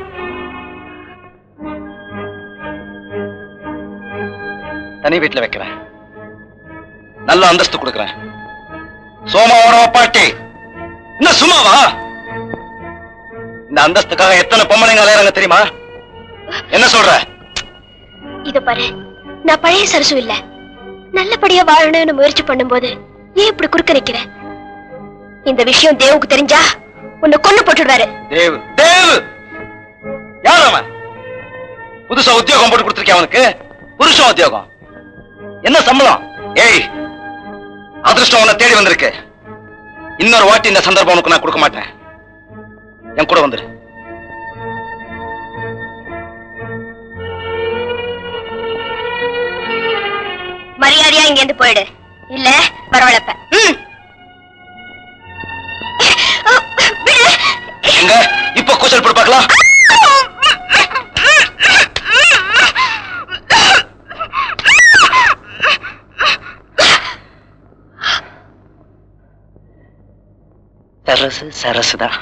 தனி வீட்டுல வைக்கிறேன், நல்ல அந்தஸ்து கொடுக்குறேன். சோமாவோட பாட்டி என்ன சும்மாவா? இந்த அந்தஸ்துக்காக எத்தனை பொம்பளைங்க அலையறாங்க தெரியுமா? என்ன சொல்ற? இத பாரு, நான் பழைய சரசு இல்ல. நல்லபடியா வாழணும்னு முயற்சி பண்ணும்போது ஏன் இப்படி குறுக்க நிக்கிற? இந்த விஷயம் தேவுக்கு தெரிஞ்சா உன்னை கொன்னு போட்டுடுவாரு. தேவ் தேவ் யார் அவன்? புதுசா உத்தியோகம் போட்டு கொடுத்திருக்கேன் அவனுக்கு, புருஷ உத்தியோகம். என்ன சம்பளம்? ஏய், அதிர்ஷ்டம் உன்னை தேடி வந்திருக்கு. இன்னொரு வாட்டி இந்த சந்தர்ப்பம் உனக்கு நான் கொடுக்க மாட்டேன். என் கூட வந்துரு. மரியாதையா இங்க இருந்து போயிடு, இல்ல பரவாயில்லப்ப. எங்க இப்ப கூச்சல் போட்டு பார்க்கலாம். சரசு சரசுதான்.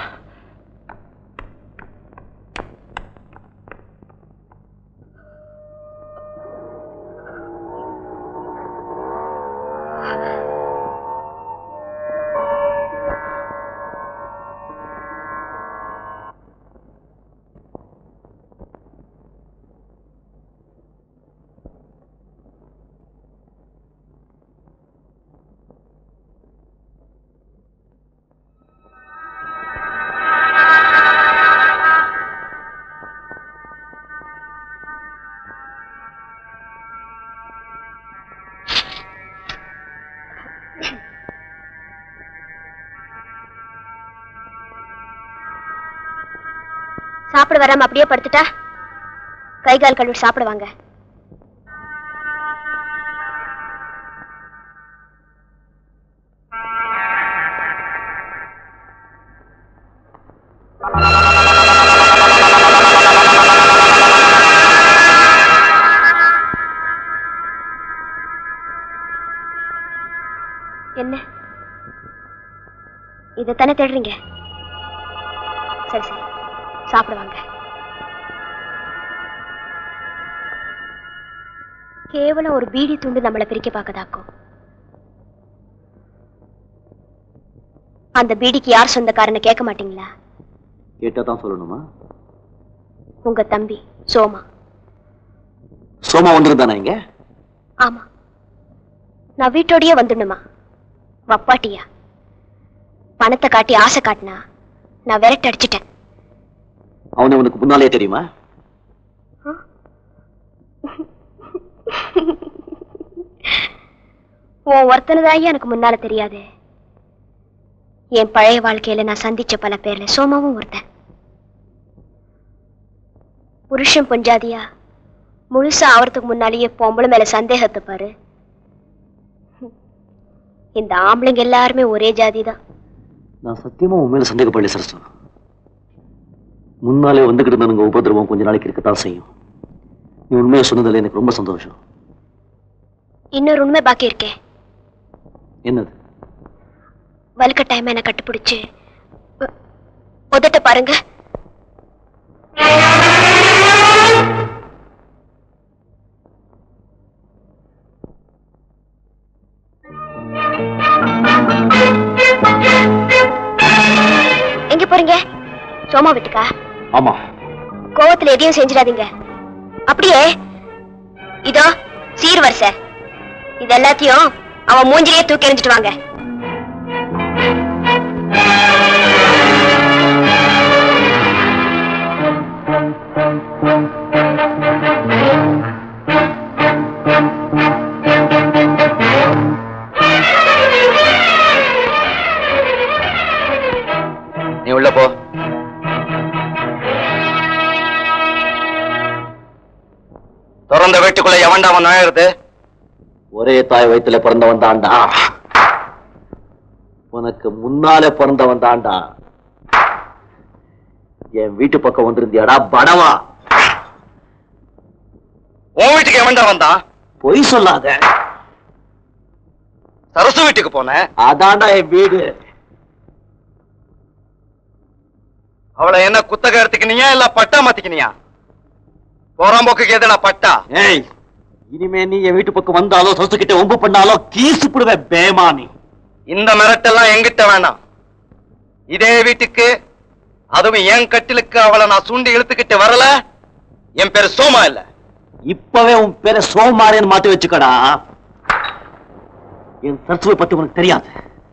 சாப்பிட வராம அப்படியே படுத்துட்டா கை கால் கழுவி சாப்பிடுவாங்க. என்ன இதைத்தானே தேடுறீங்க? சரி சரி சாப்பிடுவாங்க. கேவலம் ஒரு பீடி துண்டு நம்மளை பிரிக்க பார்க்கதாக்கும். அந்த பீடிக்கு யார் சொந்தக்காரன்னு கேட்க மாட்டீங்களா? கேட்டதான் சொல்லணுமா? உங்க தம்பி சோமா. சோமா வந்திருந்தானா இங்க? ஆமா. நான் வீட்டோடயே வந்துடணுமா? வப்பாட்டியா? பணத்தை காட்டி ஆசை காட்டினா நான் விரட்டு அடிச்சிட்டேன். அவனை உனக்கு முன்னாலே தெரியுமா? உன் ஒருத்தனதாயி எனக்கு முன்னால தெரியாது. என் பழைய வாழ்க்கையில நான் சந்திச்ச பல பேர்ல சோமாவும் ஒருத்தன். புருஷன் பொஞ்சாதியா முழுசா ஆவறதுக்கு முன்னாலேயே பொம்பளை மேல சந்தேகத்தை பாரு. இந்த ஆம்பளைங்க எல்லாருமே ஒரே ஜாதிதான். நான் சத்தியமா உன் மேல சந்தேகப்படல சரசு. முன்னாலே வந்துகிட்டு இருந்தவங்க உபதிரவம் கொஞ்ச நாளைக்கு இருக்கத்தான் செய்யும். நீ உண்மையை சொன்னதில்ல எனக்கு ரொம்ப சந்தோஷம். இன்னொரு உண்மை பாக்கி இருக்கே. என்னது? வலுக்கட்டாயமா என்ன கட்டுப்பிடிச்சு உதட்ட பாருங்க. எங்க போறீங்க? சோமா வீட்டுக்கா? ஆமா. கோவத்துல எதையும் செஞ்சிடாதீங்க. அப்படியே இதோ சீர்வரிசை இது எல்லாத்தையும் அவன் மூஞ்சிலேயே தூக்கி எறிஞ்சிட்டு வாங்க. நீ உள்ள போ. திறந்த வீட்டுக்குள்ள எவன்டா அவன் நுழையிறது? ஒரே தாய் வயிற்றுல பிறந்தவன் தாண்டா. உனக்கு முன்னாலே பிறந்தவன் தாண்டா. என் வீட்டு பக்கம் வந்திருந்தியாடா படவா. உன் வீட்டுக்கு எவன்டா வந்தான்? பொய் சொல்லாத. சரசு வீட்டுக்கு போன. அதாண்டா என் வீடு. அவளை என்ன குத்தகை எடுத்துக்கினியா இல்ல பட்டா மாத்திக்கினியா? போறாம்போக்கு எதுனா பட்டா? ஏய், இனிமே நீ என் வீட்டு பக்கம் வந்தாலோ சரசு கிட்ட ஒம்பு பண்ணாலோ கீசு போடுவேன் பேமானி. இந்த மிரட்டெல்லாம் எங்கிட்ட வேணாம். இதே வீட்டுக்கு அதுவும் என் கட்டிலுக்கு அவளை நான் சூண்டி இழுத்துக்கிட்டு வரல, என் பேரு சோமா இல்ல. இப்பவே உன் பேரை சோமாரேன்னு மாத்தி வச்சுக்கடா. என் சரசுவை பத்தி உனக்கு தெரியாது.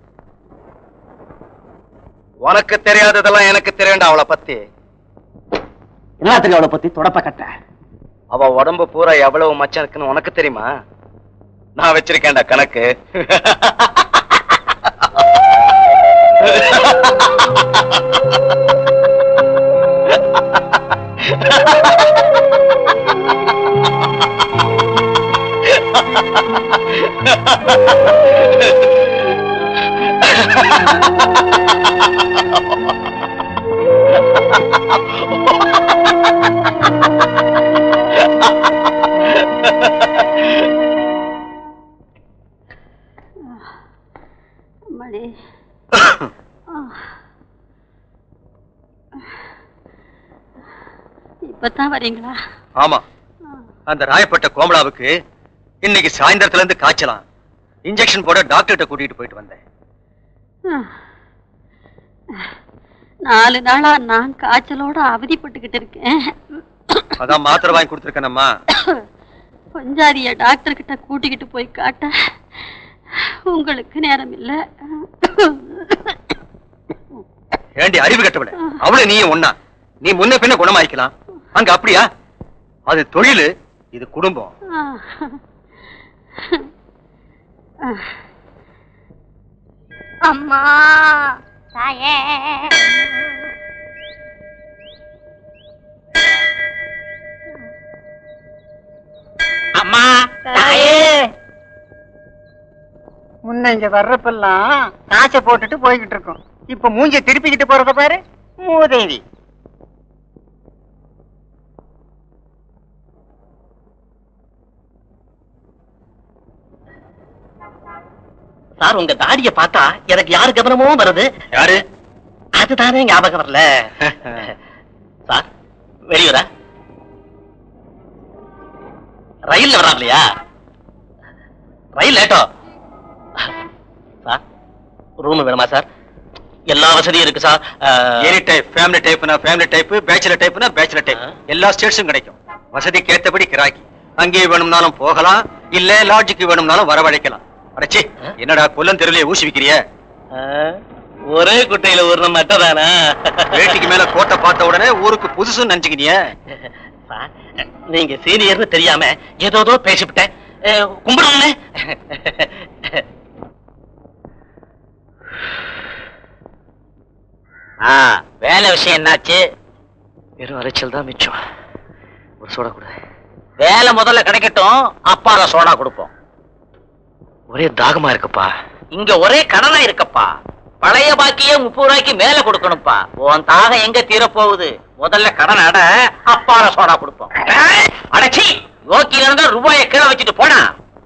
உனக்கு தெரியாததெல்லாம் எனக்கு தெரியும்டா அவளை பத்தி. என்ன தெரியும் அவளை பத்தி? தொடப்ப கட்ட. அவ உடம்பு பூரா எவ்வளவு மச்சம் இருக்குன்னு உனக்கு தெரியுமா? நான் வச்சிருக்கேன்டா கணக்கு. மணி இப்பதான் வரீங்களா? ஆமா. அந்த ராயப்பட்ட கோமலாவுக்கு இன்னைக்கு சாயந்தரத்துல இருந்து காய்ச்சலாம். இன்ஜெக்ஷன் போட டாக்டர்கிட்ட கூட்டிட்டு போயிட்டு வந்தேன். நாலு நாளா நான் காய்ச்சலோட அவதிப்பட்டுக்கிட்டு இருக்கேன். அதான் மாத்திரை வாங்கி கொடுத்துருக்கேனம்மா. பஞ்சாதிய டாக்டர் கிட்ட கூட்டிக்கிட்டு போய் காட்ட உங்களுக்கு நேரம் இல்ல. ஏண்டி அறிவு கட்டவிட அவளை நீ ஒன்னா நீ முன்ன பின்ன குணமாயிக்கலாம். அங்க அப்படியா? அது தொழில், இது குடும்பம். அம்மா தாயே. அம்மா தாயே. முன்ன இங்க வர்றப்பெல்லாம் காசை போட்டுட்டு போய்கிட்டு இருக்கோம். இப்ப மூஞ்ச திருப்பிக்கிட்டு போறத பாரு மூதேவி. சார் உங்க தாடிய பார்த்தா எனக்கு யாரு கவனமோ வருது. யாரு? அதுதானே ஞாபகம் வரல. சார் வெளியூரா? ரயில் வராங்களையா? ரயில் லேட்டோ? சார் ரூம் வேணுமா சார்? எல்லா வசதியும் இருக்கு சார். எனி டைப், ஃபேமிலி டைப்னா ஃபேமிலி டைப், பேச்சுலர் டைப்னா பேச்சுலர் டைப், எல்லா ஸ்டேட்ஸும் கிடைக்கும். வசதிக்கு ஏத்தபடி கிராக்கி. அங்கே வேணும்னாலும் போகலாம், இல்ல லாட்ஜுக்கு வேணும்னாலும் வரவழைக்கலாம். அடச்சி, என்னடா கொல்லம் தெருவிலே ஊசி விக்கிறிய? ஒரே குட்டையில ஒரு மட்டதானா? வேட்டிக்கு மேல கோட்டை பார்த்த உடனே ஊருக்கு புதுசுன்னு நினைச்சுக்கினிய. நீங்க சீனியர்னு தெரியாம ஏதோ பேசிவிட்டேன். கும்பிடுங்க. வேலை விஷயம் என்னாச்சு? வெறும் அரைச்சல் தான் மிச்சம். ஒரு சோடா கூட. வேலை முதல்ல கிடைக்கட்டும், அப்பால சோடா கொடுப்போம். ஒரே தாகமா இருக்குப்பா. இங்க ஒரே கடனா இருக்கப்பா. பழைய பாக்கியே முப்பது ரூபாய்க்கு மேல கொடுக்கணும்ப்பா. உன் தாகம் எங்க தீர போகுது? முதல்ல கடன் அட, அப்பால சோடா கொடுப்போம். அடச்சி, யோக்கியில இருந்தா ரூபாய கீழே வச்சுட்டு போனா.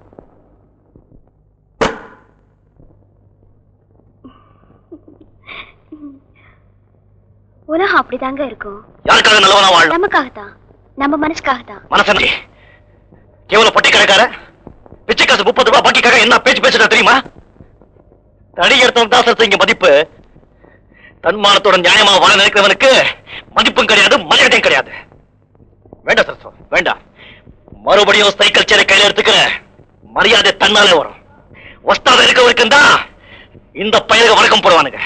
உலகம் அப்படிதாங்க இருக்கும். யாருக்காக நல்லவனா வாழணும்? நமக்காகத்தான், நம்ம மனசுக்காகத்தான். மனசு கேவல பொட்டி கடைக்கார பிச்சை காசு முப்பது ரூபாய் பாக்கிக்காக என்ன பேச்சு பேசுறா தெரியுமா? தடியர்த்தம் தான் இங்க மதிப்பு. தன்மானத்தோட நியாயமா வாழ நினைக்கிறவனுக்கு மதிப்பும் கிடையாது, மரியாதையும் கிடையாது. வேண்டாம் சரசோ, வேண்டாம். மறுபடியும் சைக்கிள் சேரை கையில எடுத்துக்கிற மரியாதை தன்னாலே வரும். ஒஸ்தாத இருக்கவருக்கும் தான் இந்த பயிருக்கு வணக்கம் போடுவானுங்க.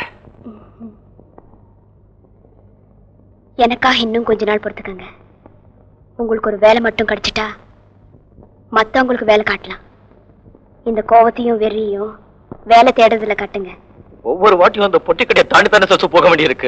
எனக்காக இன்னும் கொஞ்ச நாள் பொறுத்துக்கங்க. உங்களுக்கு ஒரு வேலை மட்டும் கிடைச்சிட்டா மத்தவங்களுக்கு வேலை காட்டலாம். இந்த கோவத்தையும் வெறியும் வேலை தேடுறதுல கட்டுங்க. ஒவ்வொரு வாட்டியும் அந்த பொட்டிக்கடையை தாண்டி தானே சசு போக வேண்டியிருக்கு.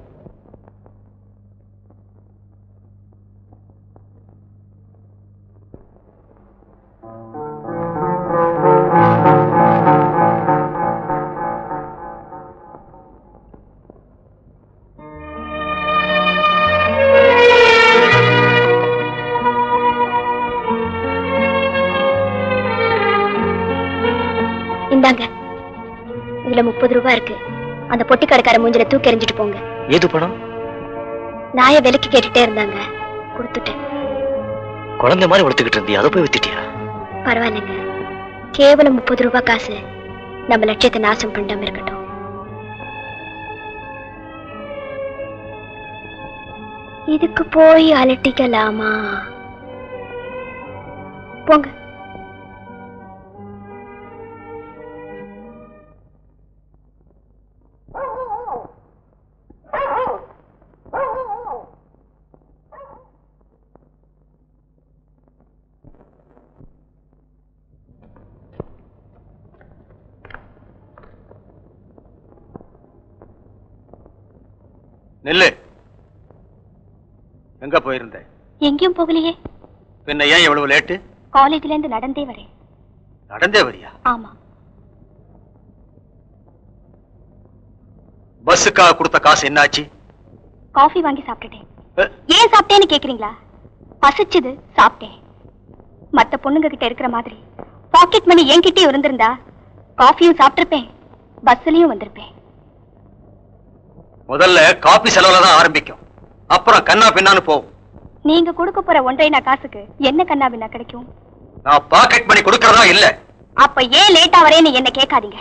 இந்தாங்க, இதுல முப்பது ரூபாய் இருக்கு. அந்த பொட்டி கடைக்கார மூஞ்சில தூக்கி எறிஞ்சிட்டு போங்க. ஏது பணம்? நாய விலைக்கு கேட்டுட்டே இருந்தாங்க, கொடுத்துட்டேன். குழந்தை மாதிரி வளர்த்துக்கிட்டு இருந்தியா, அதை போய் வித்துட்டியா? பரவாயில்லைங்க, கேவலம் முப்பது ரூபாய் காசு நம்ம லட்சியத்தை நாசம் பண்ணாம இருக்கட்டும். இதுக்கு போய் அலட்டிக்கலாமா? போங்க. நெல்லு, எங்க போயிருந்த? எங்கேயும் போகலையே. பின்ன ஏன் எவ்வளவு லேட்டு? காலேஜ்ல இருந்து நடந்தே வரேன். நடந்தே வரியா? ஆமா. பஸ்ஸுக்காக கொடுத்த காசு என்னாச்சு? காஃபி வாங்கி சாப்பிட்டுட்டேன். ஏன் சாப்பிட்டேன்னு கேக்குறீங்களா? பசிச்சுது, சாப்பிட்டேன். மத்த பொண்ணுங்க கிட்ட இருக்கிற மாதிரி பாக்கெட் மணி என்கிட்டயும் இருந்திருந்தா காஃபியும் சாப்பிட்டிருப்பேன், பஸ்லயும் வந்திருப்பேன். முதல்ல காபி செலவுல தான் ஆரம்பிக்கும், அப்புறம் கண்ணா பின்னான்னு போகும். நீங்க கொடுக்க போற ஒன்றை நான் காசுக்கு என்ன கண்ணா பின்னா கிடைக்கும்? நான் பாக்கெட் மணி கொடுக்கறதா இல்ல. அப்ப ஏன் லேட்டா வரேன்னு என்ன கேட்காதீங்க.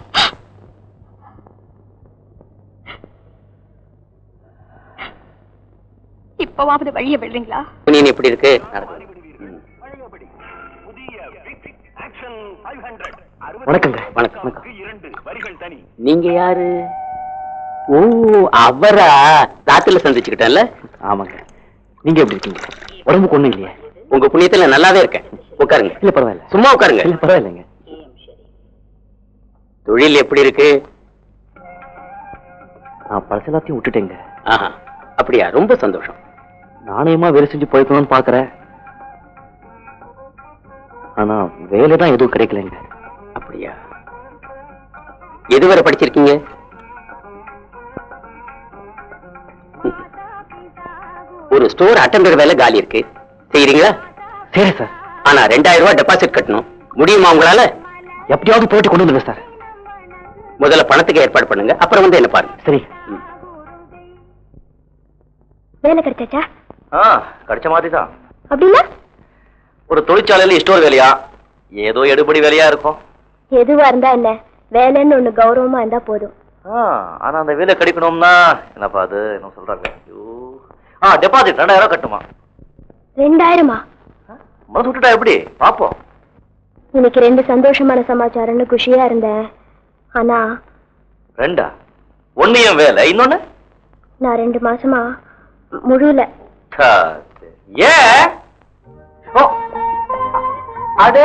இப்பவாவது வழிய விடுறீங்களா? நீ எப்படி இருக்கு? வணக்கங்க. வணக்கம். நீங்க யாரு? ஓ, அவரா? ராத்திரில சந்திச்சுக்கிட்டேன்ல. ஆமாங்க. நீங்க எப்படி இருக்கீங்க? உடம்புக்கு ஒண்ணும் இல்லையா? உங்க புண்ணியத்துல நல்லாவே இருக்கேன். உட்காருங்க. இல்ல பரவாயில்ல. சும்மா உட்காருங்க. இல்ல பரவாயில்லைங்க. தொழில் எப்படி இருக்கு? நான் பழச எல்லாத்தையும் விட்டுட்டேங்க. ஆஹா, அப்படியா? ரொம்ப சந்தோஷம். நாணயமா வேலை செஞ்சு போய்க்கணும்னு பாக்குறேன். ஆனா வேலைதான் எதுவும் கிடைக்கலங்க. அப்படியா? எதுவரை படிச்சிருக்கீங்க? ஒரு ஸ்டோர் அட்டெண்டர் வேலை காலி இருக்கு, செய்யறீங்களா? சரி சார். ஆனா ரெண்டாயிரம் ரூபாய் டெபாசிட் கட்டணும். முடியுமா உங்களால? எப்படியாவது போயிட்டு கொண்டு வந்துடுங்க சார். முதல்ல பணத்துக்கு ஏற்பாடு பண்ணுங்க, அப்புறம் வந்து என்ன பாருங்க. சரி. வேலை கிடைச்சாச்சா? ஆ, கிடைச்ச மாதிரி தான். அப்படின்னா ஒரு தொழிற்சாலையில ஸ்டோர் வேலையா, ஏதோ எடுபடி வேலையா இருக்கும். எதுவா இருந்தா என்ன, வேலைன்னு ஒண்ணு கௌரவமா இருந்தா போதும். ஆனா அந்த வேலை கிடைக்கணும்னா என்னப்பா அது என்ன சொல்றாங்க? ஆ, டெபாசிட் ரெண்டாயிரம் கட்டுமா? ரெண்டாயிரமா? மனசு விட்டுட்டா எப்படி? பாப்போம். இன்னைக்கு ரெண்டு சந்தோஷமான சமாச்சாரம்னு குஷியா இருந்தேன். ஆனா ரெண்டா? ஒன்னு என் வேலை, இன்னொன்னு நான் ரெண்டு மாசமா முழுல. ஏ அடே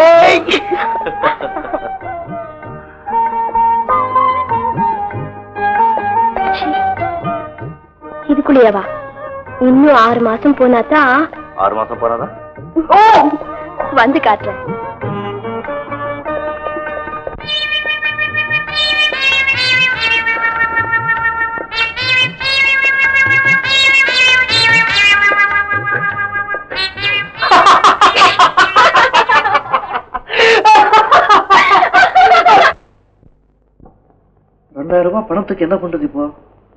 இதுக்குள்ளேயவா? இன்னும் ஆறு மாசம் போனாதான். ஆறு மாசம் போனாதான் வந்து காட்டுறேன். ரெண்டாயிரம் ரூபாய் பணத்துக்கு என்ன பண்றது இப்போ?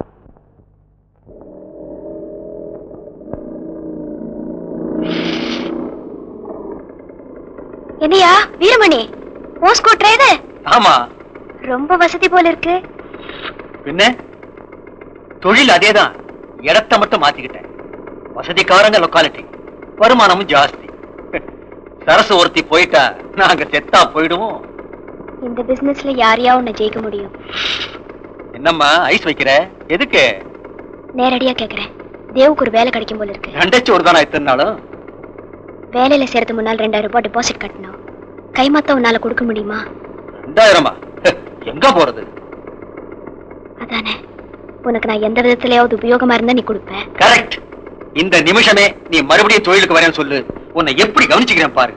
என்னையா வீரமணி, ஓஸ் கூட்டுறது? ஆமா. ரொம்ப வசதி போல இருக்கு. பின்ன தொழில் அதேதான், இடத்தை மட்டும் மாத்திக்கிட்டேன். வசதிக்காரங்க லொக்காலிட்டி, வருமானமும் ஜாஸ்தி. சரசு ஒருத்தி போயிட்டா நாங்க செத்தா போயிடுவோம். இந்த பிசினஸ்ல யாரையா உன்னை ஜெயிக்க முடியும்? என்னம்மா ஐஸ் வைக்கிற? எதுக்கு? நேரடியா கேக்குறேன். தேவுக்கு ஒரு வேலை கிடைக்கும் போல இருக்கு. ரெண்டச்சு ஒரு தானா இத்தனை நாளும்? வேலையில சேர்த்து முன்னால் ரெண்டாயிரம் ரூபாய் டெபாசிட் கட்டணும். கைமாத்த உன்னால கொடுக்க முடியுமா? ரெண்டாயிரமா? எங்க போறது? அதானே, உனக்கு நான் எந்த விதத்திலயாவது உபயோகமா இருந்தா நீ கொடுப்ப. கரெக்ட். இந்த நிமிஷமே நீ மறுபடியும் தொழிலுக்கு வரேன்னு சொல்லு, உன்னை எப்படி கவனிச்சுக்கிறேன் பாரு.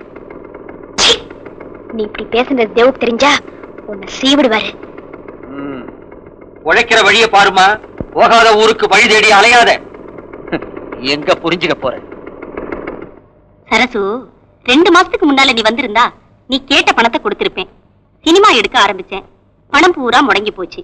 நீ இப்படி பேசுறது தேவுக்கு தெரிஞ்சா உன்னை சீவிடுவாரு. உழைக்கிற வழிய பாருமா, போகாத ஊருக்கு வழி தேடி அலையாத. எங்க புரிஞ்சுக்க போற? சரசு, ரெண்டு மாசத்துக்கு முன்னால நீ வந்திருந்தா நீ கேட்ட பணத்தை கொடுத்திருப்பேன். சினிமா எடுக்க ஆரம்பிச்சேன், பணம் பூரா முடங்கி போச்சு.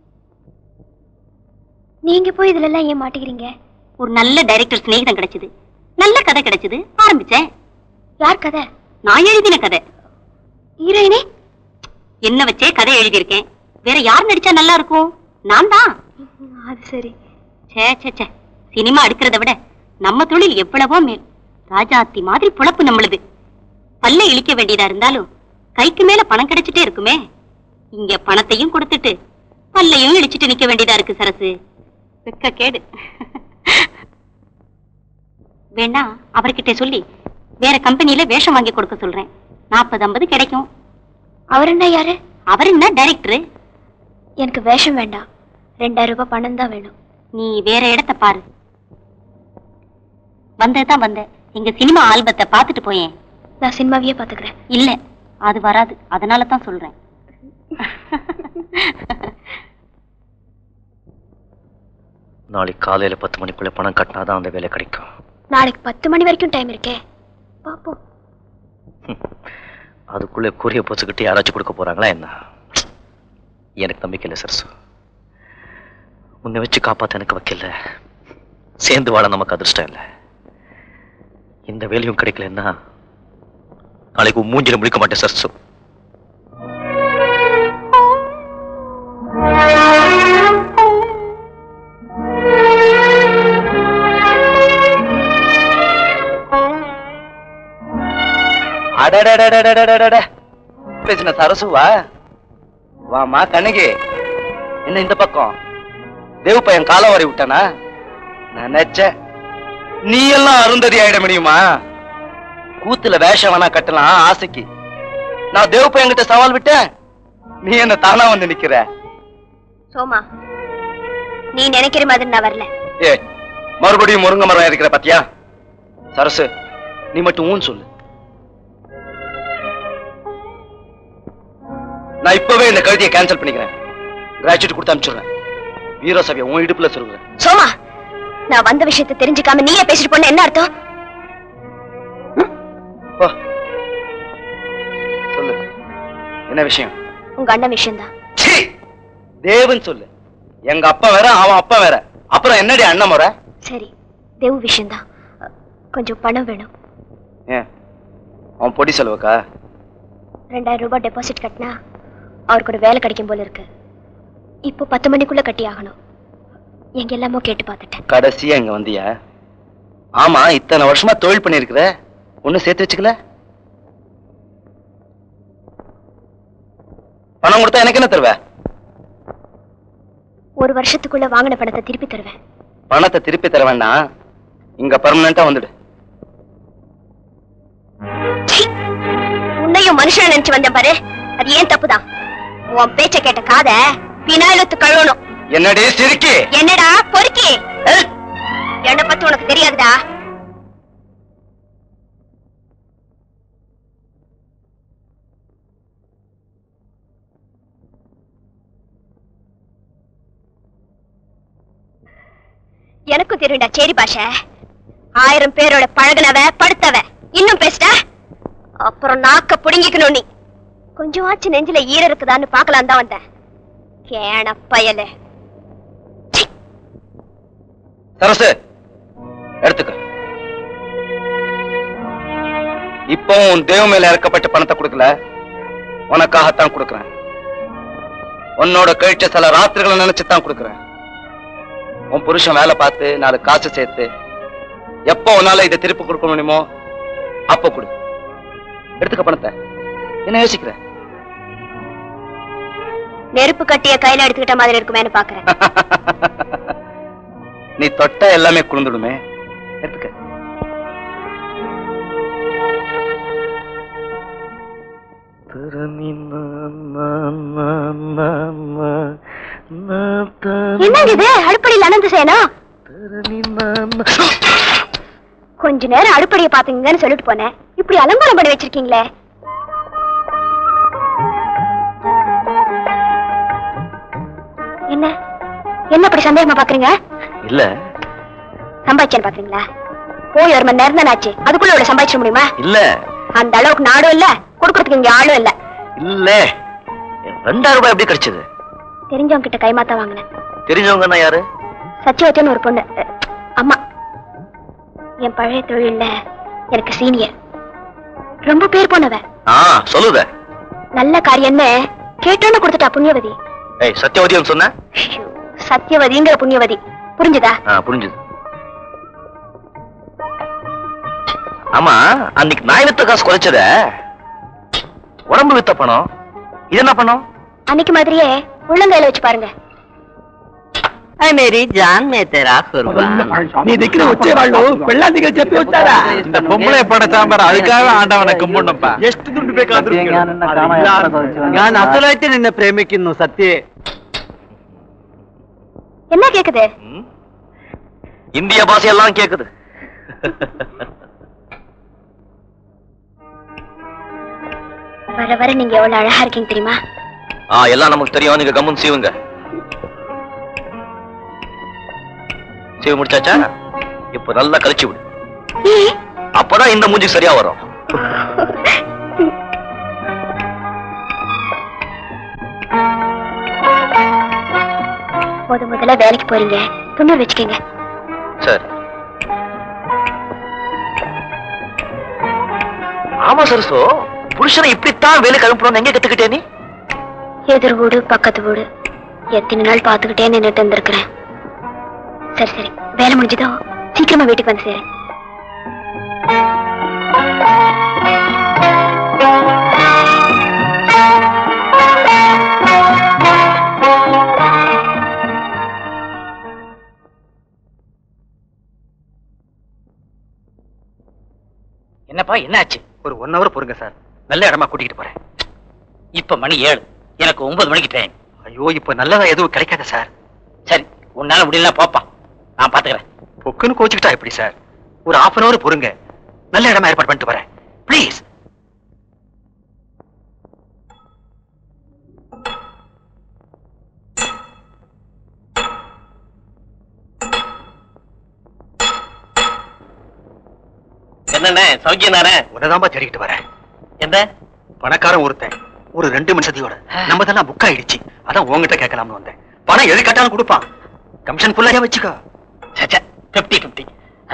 நீங்க போய் இதுல எல்லாம் ஏன் மாட்டிக்கிறீங்க? ஒரு நல்ல டைரக்டர் சிநேகிதம் கிடைச்சது, நல்ல கதை கிடைச்சது, ஆரம்பிச்சேன். யார் கதை? நான் எழுதின கதை. ஹீரோயினே? என்ன வச்சே கதை எழுதியிருக்கேன். வேற யார் நடிச்சா நல்லா இருக்கும்? நான் தான். அது சரி. சே சே சே, சினிமா எடுக்கிறத விட நம்ம தொழில் எவ்வளவோ மேல். ராஜாத்தி மாதிரி புழப்பு நம்மளுது. பல்ல இழிக்க வேண்டியதா இருந்தாலும் கைக்கு மேல பணம் கிடைச்சிட்டே இருக்குமே. இங்க பணத்தையும் கொடுத்துட்டு பல்லையும் இழிச்சிட்டு நிக்க வேண்டியதா இருக்கு சரசு. வெக்க கேடு. வேணா அவர்கிட்ட சொல்லி வேற கம்பெனியில வேஷம் வாங்கி கொடுக்க சொல்றேன். நாற்பது ஐம்பது கிடைக்கும். அவர் என்ன யாரு? அவர் என்ன டைரக்டர். எனக்கு வேஷம் வேண்டாம், ரெண்டாயிரம் ரூபாய் பணம் தான் வேணும். நீ வேற இடத்தை பாரு. வந்ததான் வந்த, எங்க சினிமா ஆல்பத்தை பாத்துட்டு போயேன். நான் சினிமாவையே பாத்துக்கிறேன். இல்ல, அது வராது, அதனால தான் சொல்றேன். நாளைக்கு காலையில பத்து மணிக்குள்ள பணம் கட்டினாதான் அந்த வேலை கிடைக்கும். நாளைக்கு பத்து மணி வரைக்கும் டைம் இருக்கே, பாப்போம். அதுக்குள்ள கூறிய போச்சுக்கிட்டு யாராச்சும் கொடுக்க போறாங்களா என்ன? எனக்கு நம்பிக்கை இல்லை சரசு. உன்னை வச்சு காப்பாத்த எனக்கு வைக்கல, சேர்ந்து வாழ நமக்கு அதிர்ஷ்டம் இல்லை. இந்த வேலையும் கிடைக்கலன்னா நாளைக்கு மூஞ்சில முடிக்க மாட்டேன் சரசு. பேசின சரசுவா? வாமா கண்ணகி. என்ன இந்த பக்கம்? தேவ பையன் காலம் வரை விட்டானா? நினைச்சேன் நீ எல்லாம் அருந்ததி ஆயிட முடியுமா? கூத்துல வேஷம் வேணா கட்டலாம் ஆசைக்கு. நான் தேவ பையன் கிட்ட சவால் விட்டேன், நீ என்ன தானா வந்து நிக்கிற? சோமா, நீ நினைக்கிற மாதிரி நான் வரல. ஏ மறுபடியும் முருங்க மரம் இருக்கிற பத்தியா? சரசு நீ மட்டும் ஊன் சொல்லு. நான் இப்பவே இந்த கழுதியை கேன்சல் பண்ணிக்கிறேன். கிராஜுவேட் கொடுத்து அனுப்பிச்சுடுறேன். வீரசபையை உன் இடுப்புல சொல்லுறேன். சோமா, நான் வந்த விஷயத்தை தெரிஞ்சுக்காம நீயே பேசிட்டு போன என்ன அர்த்தம்? சொல்லு, என்ன விஷயம்? உங்க அண்ணன் விஷயம்தான். தேவன் சொல்லு. எங்க அப்பா வேற, அவன் அப்பா வேற. அப்புறம் என்னடி அண்ணன் முறை? சரி, தேவு விஷயம்தான். கொஞ்சம் பணம் வேணும். ஏன் அவன் பொடி செலவுக்கா? ரெண்டாயிரம் ரூபாய் டெபாசிட் கட்டினா அவருக்கு ஒரு வேலை கிடைக்கும் போல இருக்கு. இப்போ பத்து மணிக்குள்ள கட்டி ஆகணும். எங்க எல்லாமோ கேட்டு பார்த்துட்டேன். கடைசியா இங்க வந்தியா? ஆமா, இத்தனை வருஷமா தொழில் பண்ணிருக்கிற, ஒண்ணு சேர்த்து வச்சுக்கல? பணம் கொடுத்தா எனக்கு என்ன தருவ? ஒரு வருஷத்துக்குள்ள வாங்கின பணத்தை திருப்பி தருவேன். பணத்தை திருப்பி தர வேண்டாம், இங்க பர்மனண்டா வந்துடு. உன்னையும் மனுஷன் நினைச்சு வந்தேன் பாரு, அது ஏன் தப்புதான். உன் பேச்ச கேட்ட காத பினாயிலத்து கழுவணும். என்னடே சிரிக்கி? என்னடா பொறுக்கி? என்ன பத்தி உனக்கு தெரியாதுடா. எனக்கும் தெரியும்டா சேரி பாஷை. ஆயிரம் பேரோட பழகுனவ படுத்தவ இன்னும் பேசிட்ட, அப்புறம் நாக்க புடுங்கிக்கணும். நீ கொஞ்சம் ஆச்சு நெஞ்சில ஈர இருக்குதான்னு பாக்கலாம் தான் வந்தேன். கேன பயலே. சரசு எடுத்துக்க. இப்போ உன் தேவ மேல இறக்கப்பட்ட பணத்தை கொடுக்கல, உனக்காகத்தான் கொடுக்கறேன். உன்னோட கழிச்ச சில ராத்திரிகளை நினைச்சுதான் கொடுக்கறேன். உன் புருஷன் வேலை பார்த்து நாலு காசு சேர்த்து எப்போ உன்னால இதை திருப்பி கொடுக்க முடியுமோ அப்ப கொடு. எடுத்துக்க பணத்தை. என்ன யோசிக்கிற? நெருப்பு கட்டிய கையில எடுத்துக்கிட்ட மாதிரி இருக்குமேன்னு பாக்குறேன். நீ தொட்ட எல்லாமே குளிர்ந்துடுமே. எடுத்துக்க. என்னங்க இது? அடுப்படியில் அனந்த சேனம். கொஞ்ச நேரம் அடுப்படியை பாத்தீங்கன்னு சொல்லிட்டு போனேன், இப்படி அலங்காரம் பண்ணி வச்சிருக்கீங்களே. என்ன என்ன அப்படி சந்தேகமா பாக்குறீங்க? இல்ல, சம்பாதிச்சேன்னு பாக்குறீங்களா? போய் ஒரு மணி நேரம் தான் ஆச்சு, அதுக்குள்ள இவ்வளவு சம்பாதிச்சிட முடியுமா? இல்ல, அந்த அளவுக்கு நாடும் இல்ல, கொடுக்கறதுக்கு இங்க ஆளும் இல்ல. இல்ல, ரெண்டாயிரம் ரூபாய் எப்படி கிடைச்சது? தெரிஞ்சவங்க கிட்ட கைமாத்த வாங்கினேன். தெரிஞ்சவங்கன்னா யாரு? சச்சிவத்தின்னு ஒரு பொண்ணு, அம்மா. என் பழைய தொழில்ல எனக்கு சீனியர், ரொம்ப பேர் போனவ. சொல்லுத நல்ல காரியம்னு கேட்டோன்னு கொடுத்துட்டா புண்ணியவதி. சத்தியவதி சொன்ன? சத்தியவதிங்கிற புண்ணியவதி. புரிஞ்சுதா? புரிஞ்சுது. ஆமா, அன்னைக்கு நாய் வித்த காசு குறைச்சத உடம்பு வித்த பணம், இது என்ன பணம்? அன்னைக்கு மாதிரியே உள்ளங்கையில வச்சு பாருங்க. मेरी जान में तेरा कुर्बान. நீ நிக்கிற உச்சை வாழோ வெள்ளாந்திகள் செப்பி வச்சாரா? இந்த பொம்பளை படைச்சாம்பர் அதுக்காக ஆண்டவனை கும்பிடணும்ப்பா. ಎಷ್ಟು ದುಡ್ಡು ಬೇಕಾದ್ರೂ ഞാൻ അസലായിട്ട് നിന്നെ പ്രേമിക്കുന്നു സത്യ. என்ன கேக்குது? இந்திய பாஷையெல்லாம் கேக்குது. வர வர நீங்க எவ்வளவு அழகா இருக்கீங்க தெரியுமா? ஆ, எல்லாம் நமக்கு தெரியும். நீங்க கம்முன்னு சீவுங்க. சீவு முடிச்சாச்சா? இப்ப நல்லா கழிச்சு விடு. அப்பதான் இந்த மூஞ்சி சரியா வரும். முத முதல்ல வேலைக்கு போறீங்க, துணி வச்சுக்கீங்க. சரி. ஆமா சரசோ, புருஷனை இப்படித்தான் வேலைக்கு அனுப்பணும் எங்க கத்துக்கிட்டே நீ? எதிர் வீடு பக்கத்து வீடு எத்தனை நாள் பாத்துக்கிட்டே நின்றுட்டு இருந்திருக்கிறேன். சரி சரி, வேலை முடிஞ்சதோ சீக்கிரமா வீட்டுக்கு வந்து சேரு. என்னப்பா என்னாச்சு? ஒரு ஒன் ஹவர் பொறுங்க சார், நல்ல இடமா கூட்டிட்டு போறேன். இப்ப மணி ஏழு, எனக்கு ஒன்பது மணிக்கு ட்ரெயின். ஐயோ, இப்ப நல்லதா எதுவும் கிடைக்காத சார். சரி, உன்னால முடியல போப்பா, நான் பாத்துக்கிறேன். பொக்குன்னு கோச்சுக்கிட்டா எப்படி சார்? ஒரு ஹாஃப் அன் அவர் பொறுங்க, நல்ல இடமா ஏற்பாடு பண்ணிட்டு வரேன் பிளீஸ். என்னண்ணே சௌக்கியம் தானே? உன்னதாம்பா தேடிக்கிட்டு வரேன். எந்த பணக்காரன் ஒருத்தன் ஒரு ரெண்டு மணி சதியோட நம்மதெல்லாம் புக் ஆயிடுச்சு. அதான் உங்ககிட்ட கேட்கலாம்னு வந்தேன். பணம் எது கட்டாலும் கொடுப்பான், கமிஷன் ஃபுல்லா வச்சுக்கோ. Fifty fifty.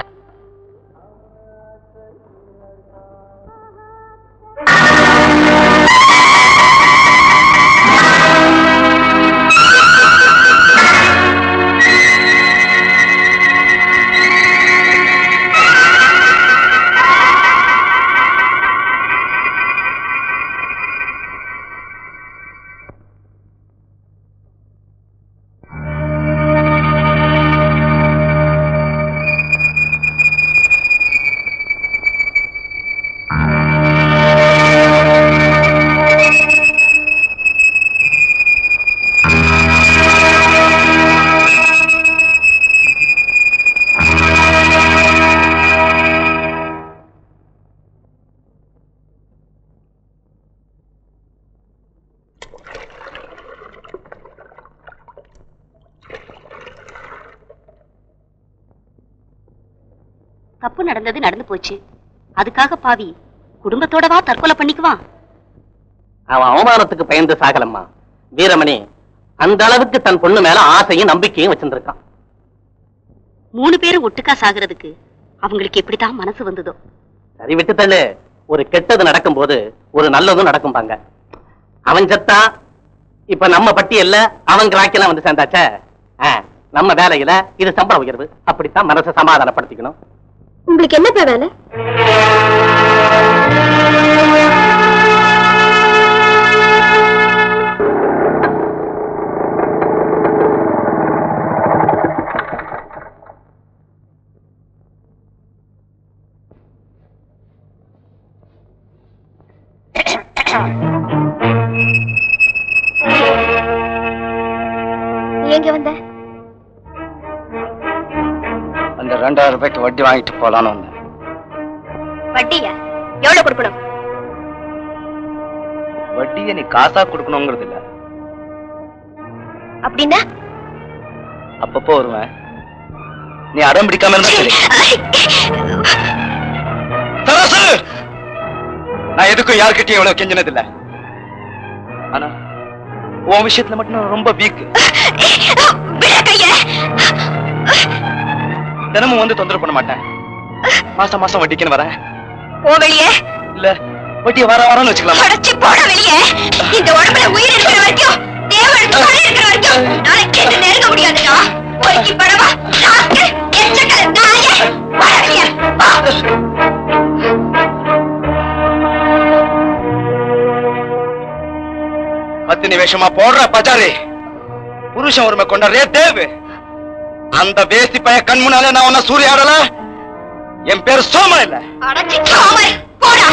தப்பு நடந்தது நடந்து போச்சு. அதுக்காக பாவி குடும்பத்தோடவா தற்கொலை பண்ணிக்குவான்? அவன் அவமானத்துக்கு பயந்து சாகலம்மா. வீரமணி அந்த அளவுக்கு தன் பொண்ணு மேல ஆசையும் நம்பிக்கையும் வச்சிருந்திருக்கான். மூணு பேரும் ஒட்டுக்கா சாகிறதுக்கு அவங்களுக்கு எப்படிதான் மனசு வந்ததோ. சரி விட்டு தள்ளு. ஒரு கெட்டது நடக்கும் போது ஒரு நல்லதும் நடக்கும்பாங்க. அவன் செத்தா இப்ப நம்ம பட்டியல்ல அவன் கிராக்கெல்லாம் வந்து சேர்ந்தாச்சே. நம்ம வேலையில இது சம்பள உயர்வு. அப்படித்தான் மனசை சமாதானப்படுத்திக்கணும். உங்களுக்கு என்ன வேலை? எங்க வந்த? அந்த ரெண்டாயிரம் ரூபாய்க்கு வட்டி வாங்கிட்டு போலான்னு வந்தேன். வட்டியா? எவ்வளவு கொடுக்கணும்? வட்டியை நீ காசா கொடுக்கணுங்கிறது இல்ல. அப்படின்னா அப்பப்போ வருவேன், நீ அடம் பிடிக்காம இருந்தா சரி. நான் எதுக்கும் யாருக்கிட்டையும் எவ்வளவு கெஞ்சினது இல்ல. ஆனா உன் விஷயத்துல மட்டும் நான் ரொம்ப வீக். தினமும் வந்து தொந்தரவு பண்ண மாட்டேன். மாசம் மாசம் வட்டிக்குன்னு வரேன். போ வெளியே. இல்ல வட்டியை வர வரன்னு வச்சுக்கலாம். அடச்சி போட வெளியே. இந்த உடம்புல உயிர் இருக்கிற வரைக்கும், தேவன் தலை இருக்கிற வரைக்கும் நாளைக்கு என்ன நெருங்க முடியாதுடா. ஒருக்கி படவா நாக்கு எச்சக்கல நாயே வரலையே. அத்தினி வேஷமா போடுற பச்சாரி புருஷன் உரிமை கொண்டாடுறே தேவு. அந்த வேசி பைய கண் முன்னாலே நான் உன்ன சூரியாடல. என் பேர் சோமா இல்ல. அடச்சி சோமரி போடா.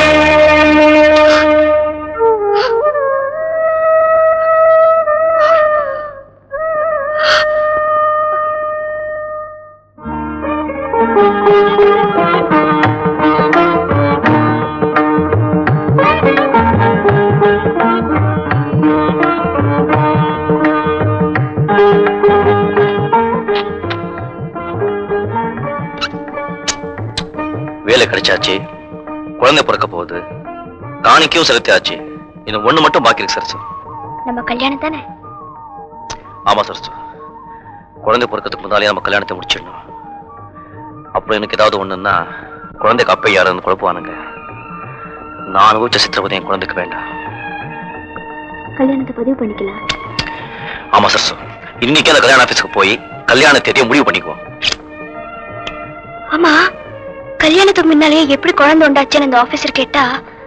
வேலை கிடைச்சாச்சு, குழந்தை பிறக்க போகுது, காணிக்கையும் செலுத்தியாச்சு. இன்னும் ஒண்ணு மட்டும் பாக்கி இருக்கு சரசு. நம்ம கல்யாணம் தானே? ஆமா சரசு, குழந்தை பிறக்கிறதுக்கு முன்னாலே நம்ம கல்யாணத்தை முடிச்சிடணும். அப்புறம் எனக்கு ஏதாவது ஒண்ணுன்னா குழந்தைக்கு அப்ப யாருன்னு குழப்புவானுங்க. நான் அனுபவிச்ச சித்திரவதை என் குழந்தைக்கு வேண்டாம். கல்யாணத்தை பதிவு பண்ணிக்கலாம். ஆமா சரசு, இன்னைக்கு அந்த கல்யாண ஆபீஸ்க்கு போய் கல்யாண தேதியை முடிவு பண்ணிக்குவோம். ஆமா, கல்யாணத்துக்கு முன்னாலே எப்படி குழந்தை உண்டாச்சுன்னு அந்த ஆபீசர் கேட்டா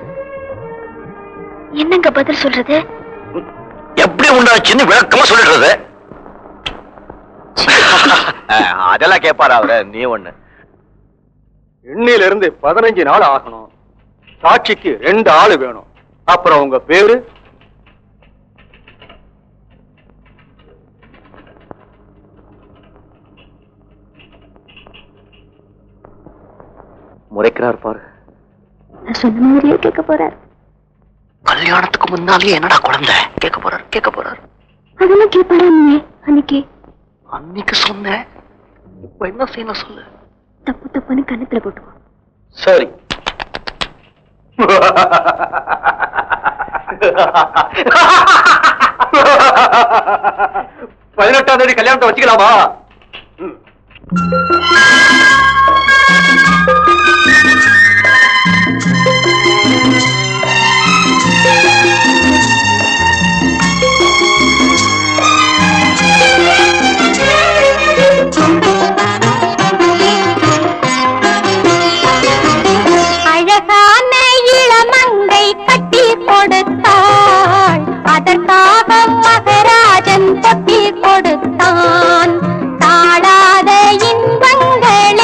என்னங்க பதில் சொல்றது? எப்படி உண்டாச்சுன்னு விளக்கமா சொல்லிடுறது. அதெல்லாம் கேட்பாரா அவரு? நீ ஒண்ணு. இன்னையில இருந்து பதினஞ்சு நாள் ஆகணும். சாட்சிக்கு ரெண்டு ஆளு வேணும். அப்புறம் உங்க பேரு? முறைக்கிறார் பாரு. நான் சொன்ன மாதிரியே கேட்க போறார். கல்யாணத்துக்கு முன்னாலே என்னடா குழந்தை கேட்க போறார் கேட்க போறார். அதெல்லாம் கேட்பாரு அன்னைக்கு. அன்னைக்கு சொன்னேன், இப்ப என்ன செய்யணும் சொல்லு. தப்பு தப்புன்னு கண்ணத்துல போட்டுக்கோ. சரி. பதினெட்டாம் தேதி கல்யாணத்தை வச்சுக்கலாமா? அழகான இளமங்கை கட்டி கொடுத்தாள், அதற்காக மகராஜன் பொட்டி கொடுத்தான். தாழாத இன்பங்கள்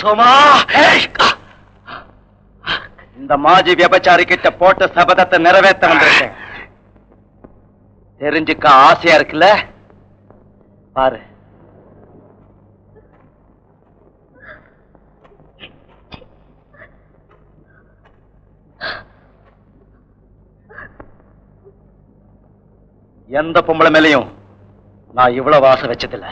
சோமா, இந்த மாஜி விபச்சாரி கிட்ட போட்ட சபதத்தை நிறைவேற்ற வந்திருக்கேன். தெரிஞ்சுக்க ஆசையா இருக்குல்ல? பாரு. எந்த பொம்பளை மேலையும் நான் இவ்வளவு ஆசை வச்சதில்லை.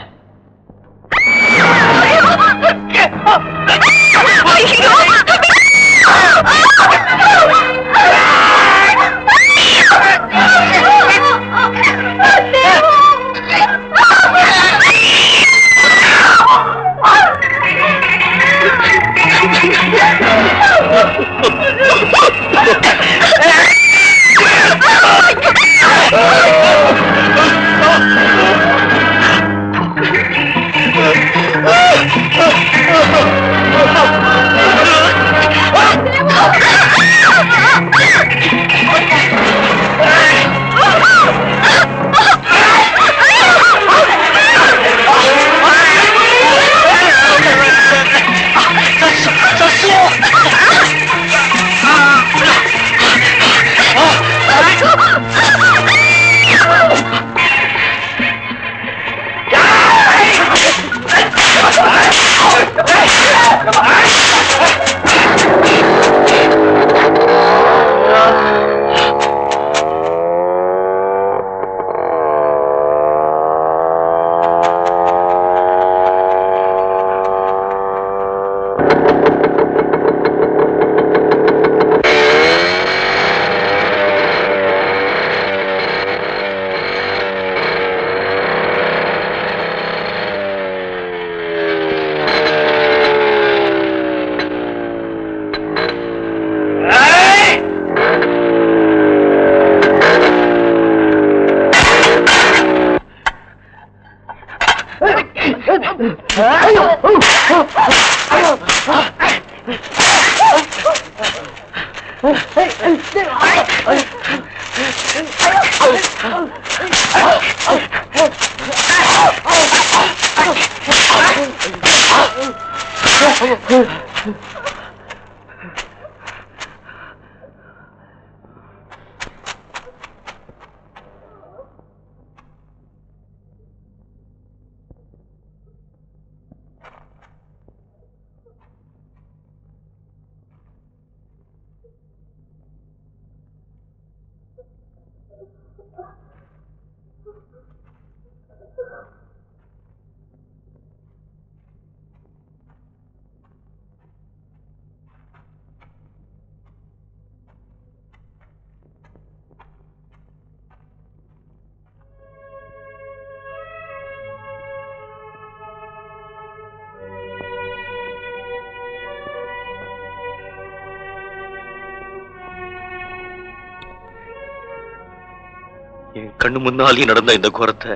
என் கண்ணு முன்னாலே நடந்த இந்த கோரத்தை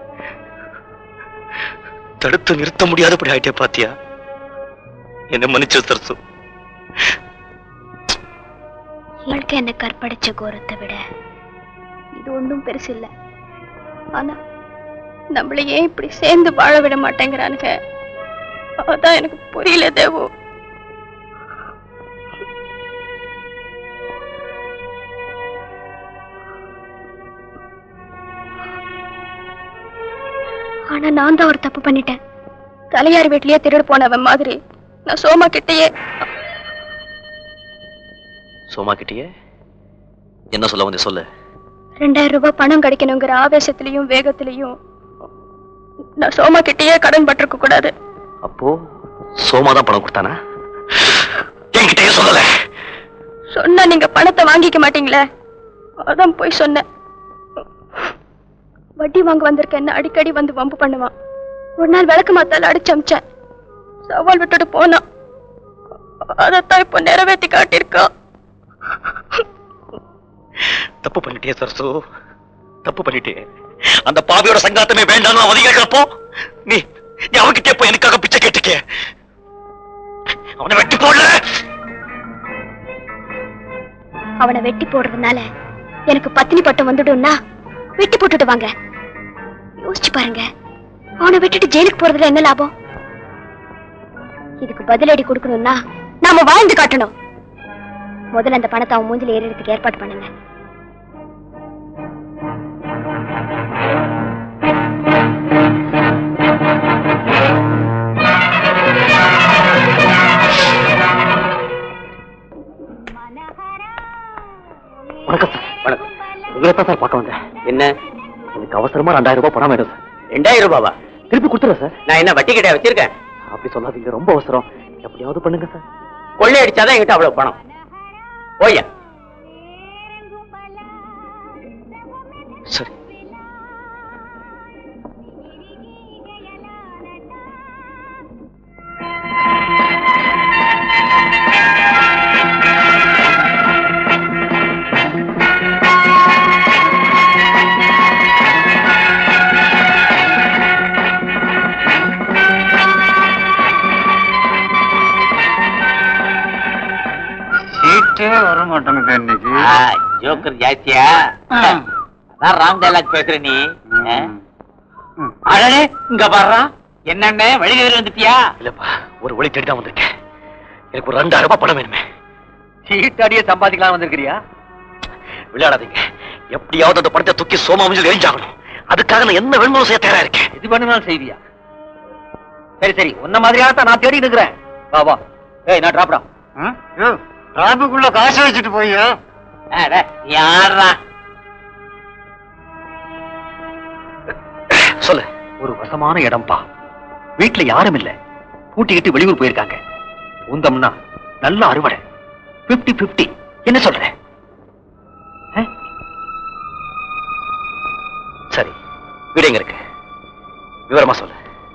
தடுத்து நிறுத்த முடியாதபடி ஆயிட்டே பாத்தியா? என்ன மன்னிச்சு சரசு. இவளுக்கு என்ன கற்படைச்ச கோரத்தை விட இது ஒன்றும் பெருசு இல்லை. ஆனா நம்மள ஏன் இப்படி சேர்ந்து வாழ விட மாட்டேங்கிறானுங்க, அதான் எனக்கு புரியல தேவு. ஆனா நான் தான் ஒரு தப்பு பண்ணிட்டேன். தலையார் வீட்லயே திருடு போனவன் மாதிரி நான் சோமா கிட்டயே சோமா கிட்டயே என்ன சொல்ல வந்து சொல்லு. ரெண்டாயிரம் ரூபாய் பணம் கிடைக்கணுங்கிற ஆவேசத்திலையும் வேகத்திலையும் நான் சோமா கிட்டயே கடன் பட்டிருக்க கூடாது. அப்போ சோமா தான் பணம் கொடுத்தானா? என்கிட்டயே சொல்லல. சொன்னா நீங்க பணத்தை வாங்கிக்க மாட்டீங்களே, அதான் போய் சொன்னேன். வட்டி வாங்க வந்திருக்க என்ன அடிக்கடி வந்து வம்பு பண்ணுவான். ஒரு நாள் விளக்கு மாத்தால அடிச்சு அமிச்சேன், சவால் விட்டுட்டு போனான். அதத்தான் இப்போ நிறைவேற்றி காட்டியிருக்கான். தப்பு பண்ணிட்டே சரசு, தப்பு பண்ணிட்டே. அந்த பாவியோட சங்காத்தமே வேண்டாம் அவதி கேட்கிறப்போ நீ நீ அவன்கிட்டே போய் எனக்காக பிச்சை கேட்டுக்க. அவனை வெட்டி போடல. அவனை வெட்டி போடுறதுனால எனக்கு பத்தினி பட்டம் வந்துடும்னா வெட்டி போட்டுட்டு வாங்க. யோசிச்சு பாருங்க, அவனை விட்டுட்டு ஜெயிலுக்கு போறதுல என்ன லாபம்? இதுக்கு பதிலடி கொடுக்கணும்னா நாம வாழ்ந்து காட்டணும். முதல்ல அந்த பணத்தை அவன் மூஞ்சில ஏறதுக்கு ஏற்பாடு பண்ணுங்க. வணக்கம் சார். வணக்கம். உங்களை தான் சார் பார்க்க வந்தேன். என்ன? எனக்கு அவசரமா ரெண்டாயிரம் ரூபாய் பணம் வேணும் சார். ரெண்டாயிரம் ரூபாவா? திருப்பி கொடுத்துறேன் சார். நான் என்ன வட்டி கிட்ட வச்சிருக்கேன்? அப்படி சொல்லாதீங்க, ரொம்ப அவசரம். எப்படியாவது பண்ணுங்க சார். கொள்ளை அடிச்சாதான் என்கிட்ட அவ்வளவு பணம். ஓய்யா. சரி. வர மாட்டேங்குது இன்னைக்கு. ஜோக்கர் ஜாஸ்தியா? அதான் ராங் டைலாக் பேசுற நீ. அழகே இங்க பாடுறா. என்னென்ன வழிகேறி வந்துட்டியா? இல்லப்பா, ஒரு வழி தேடிதான் வந்திருக்கேன். எனக்கு ஒரு ரெண்டாயிரம் ரூபாய் பணம் வேணுமே. சீட்டாடியே சம்பாதிக்கலாம் வந்திருக்கிறியா? விளையாடாதீங்க. எப்படியாவது அந்த பணத்தை தூக்கி சோமா முடிஞ்சு எரிஞ்சாகணும். அதுக்காக நான் என்ன வேணுமோ செய்ய தயாரா இருக்கேன். இது பண்ணுனாலும் செய்வியா? சரி சரி, உன்ன மாதிரியாகத்தான் நான் தேடி இருக்கிறேன். வா வா. ஏய், நான் டிராப்டா. டிராபிக்குள்ள காசு வச்சுட்டு போய்யா? யாரா? சொல்லு. ஒரு வசமான இடம்பா. வீட்டுல யாரும் இல்ல. பூட்டிக்கிட்டு வெளியூர் போயிருக்காங்க. உந்தம்னா நல்ல அறுவடை. Fifty fifty. என்ன சொல்ற? சரி, வீடு எங்க இருக்கு? விவரமா சொல்லு.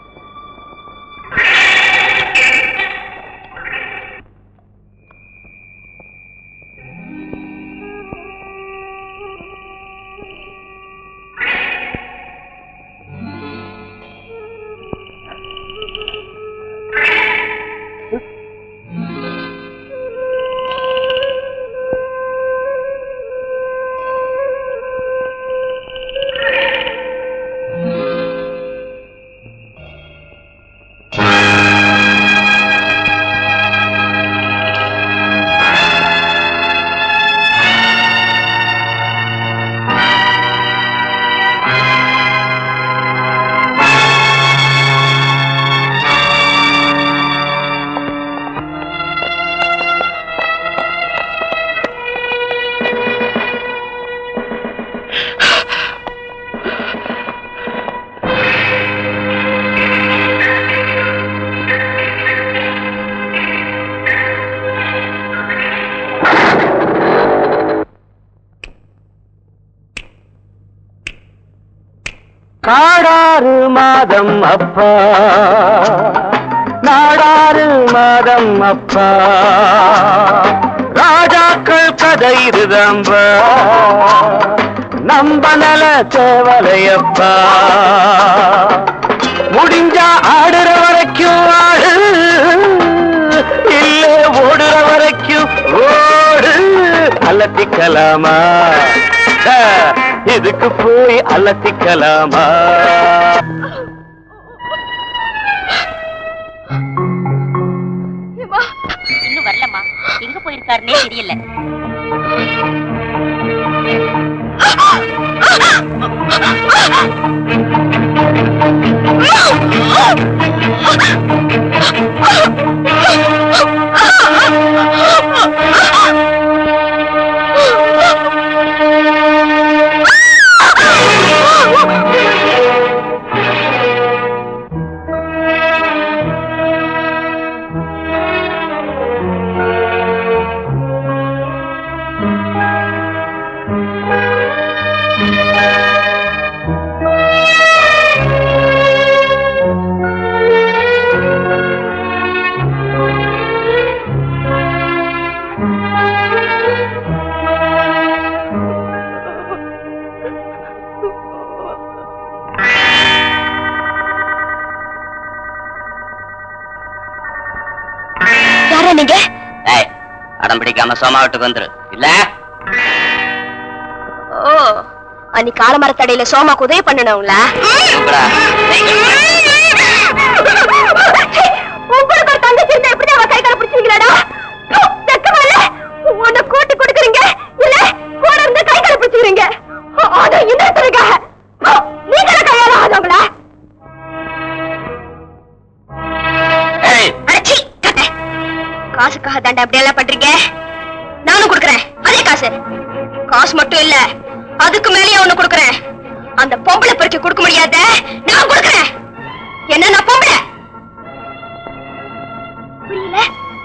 நாடாறு மாதம் அப்பா, நாடாறு மாதம் அப்பா, ராஜாக்கள் கதை இதுதம்பா, நம்ப நல தேவலையப்பா. முடிஞ்சா ஆடுற வரைக்கும் ஆடு, இல்ல ஓடுற வரைக்கும் ஓடு. அலட்டிக்கலாமா? இதுக்கு போய் அலட்டிக்கலாமா? இன்னும் வரலம்மா. எங்க போயிருக்காருன்னே தெரியல. நீங்க அடம் பிடிக்காம சோமா வீட்டுக்கு வந்துரு. இல்ல ஓ அன்னைக்கு காலமரத்தடையில சோமாக்கு உதவி பண்ணணுங்களா? உங்களுக்கு ஒரு தங்கச்சி காசுக்காக தாண்டா அப்படி எல்லாம் பண்றீங்க. நானும் கொடுக்கறேன் அதே காசு. காசு மட்டும் இல்ல, அதுக்கு மேலேயே ஒண்ணு கொடுக்கறேன். அந்த பொம்பளை பொறுக்கி கொடுக்க முடியாத நான் கொடுக்கறேன். என்ன நான் பொம்பளை புரியல?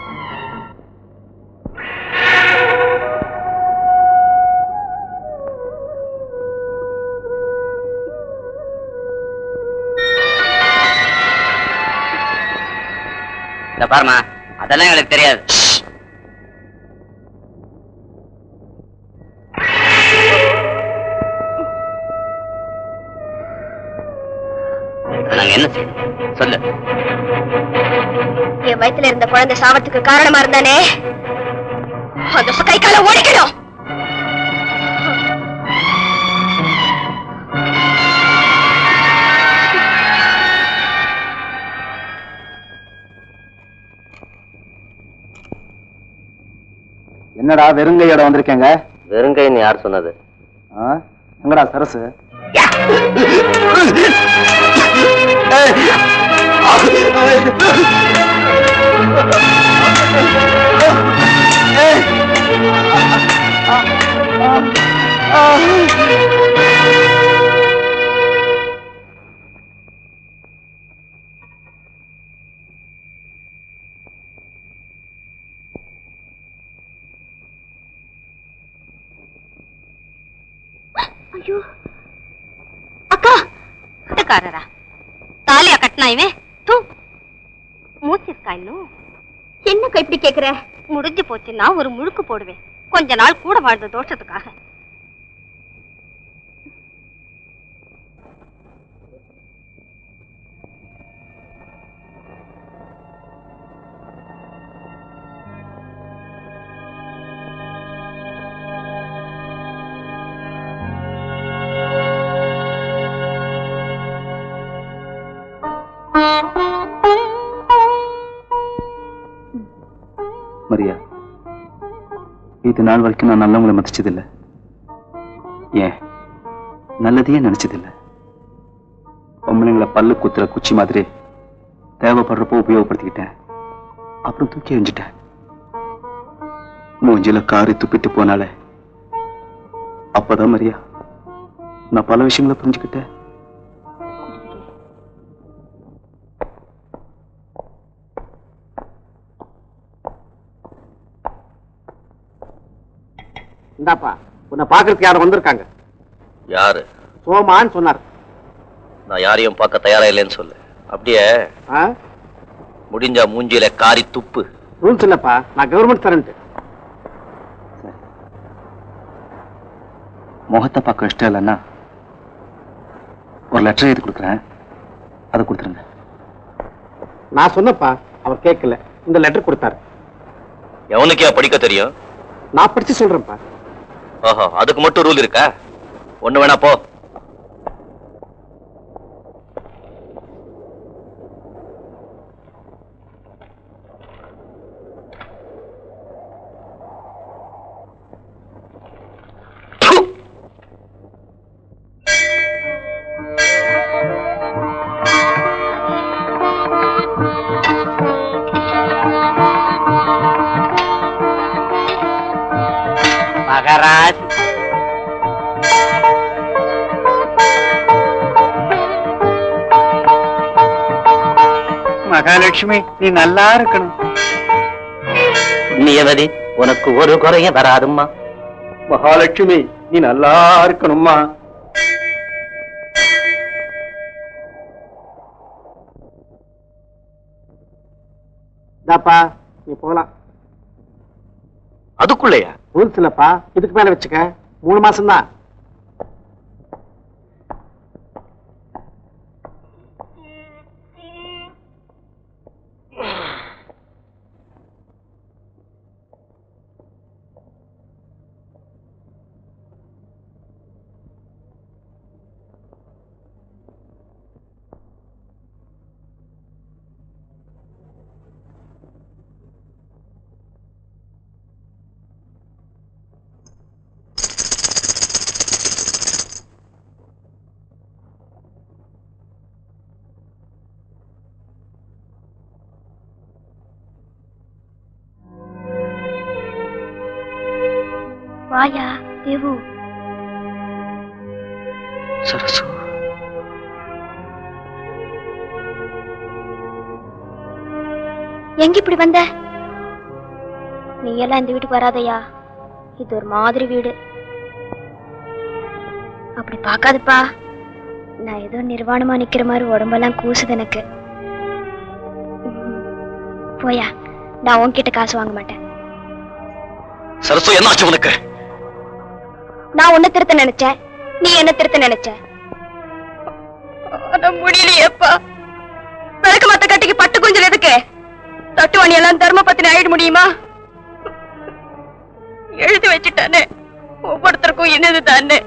இந்த பாருமா, அதெல்லாம் எனக்கு தெரியாது. நாங்க என்ன செய்யணும் சொல்லு. என் வயித்துல இருந்த குழந்தை சாவத்துக்கு காரணமா இருந்தானே, அந்த கை கால ஓடிக்கணும். என்னடா வெறுங்கையோட வந்திருக்கேங்க? வெறுங்கைன்னு யார் சொன்னது? எங்கடா சரசு? ஐயோ அக்கா, காரரா தாலியா கட்டினா இவன் தூ மூச்சிருக்கா இன்னும். என்னக்கா இப்படி கேக்குற? முடிஞ்சு போச்சுன்னா ஒரு முழுக்கு போடுவேன், கொஞ்ச நாள் கூட வாழ்ந்த தோஷத்துக்காக. மரியா, இது நாள் வரைக்கும் நான் நல்லவங்களை மதிச்சதில்லை. ஏன் நல்லதையே நினைச்சதில்லை. பொம்பளைங்களை பல்லு குத்துற குச்சி மாதிரி தேவைப்படுறப்போ உபயோகப்படுத்திக்கிட்டேன், அப்புறம் தூக்கி எறிஞ்சிட்டேன். மூஞ்சில காரி துப்பிட்டு போனாலே அப்பதான் மரியா நான் பல விஷயங்களை புரிஞ்சுக்கிட்டேன். இந்தாப்பா, உன்னை பாக்குறதுக்கு யாரும் வந்திருக்காங்க. யாரு? சோமான்னு சொன்னார். நான் யாரையும் பார்க்க தயாரா இல்லைன்னு சொல்லு. அப்படியே முடிஞ்சா மூஞ்சில காரி துப்பு. ரூல்ஸ் இல்லப்பா, நான் கவர்மெண்ட் சர்வெண்ட். முகத்தை பார்க்க இஷ்டம் இல்லைன்னா ஒரு லெட்டர் எழுதி கொடுக்குறேன், அதை கொடுத்துருங்க. நான் சொன்னப்பா, அவர் கேட்கல. இந்த லெட்டர் கொடுத்தாரு. எவனுக்கே படிக்க தெரியும்? நான் படிச்சு சொல்றேன்ப்பா. ஓஹோ, அதுக்கு மட்டும் ரூல் இருக்கா? ஒண்ணு வேணா போ. மகராஜ், மகாலட்சுமி, நீ நல்லா இருக்கணும். புண்ணியவதி, உனக்கு ஒரு குறையும் வராதும்மா. மகாலட்சுமி, நீ நல்லா இருக்கணும்மா. நீ போலாம். அதுக்குள்ளையா? ரூல்ஸ் இல்லப்பா, இதுக்கு மேல வச்சுக்க. மூணு மாசம் தான். வாயா தேவு. சரசு, எங்க இப்படி வந்த? நீ எல்லாம் இந்த வீட்டுக்கு வராதையா, இது ஒரு மாதிரி வீடு. அப்படி பார்க்காதுப்பா, நான் ஏதோ நிர்வாணமா நிக்கிற மாதிரி உடம்பெல்லாம் கூசுது எனக்கு. போயா, நான் உன்கிட்ட காசு வாங்க மாட்டேன். சரசு, என்னாச்சு உனக்கு? நான் உன்னை திருத்த நினைச்சேன், நீ என்ன திருத்த நினைச்ச. முடியலையேப்பா. விளக்கு மத்த கட்டிக்கு பட்டு குஞ்சல் எதுக்கு? தட்டுவாணி எல்லாம் தர்ம பத்தினி ஆயிட முடியுமா? எழுதி வச்சுட்டானே, ஒவ்வொருத்தருக்கும் என்னது தானே.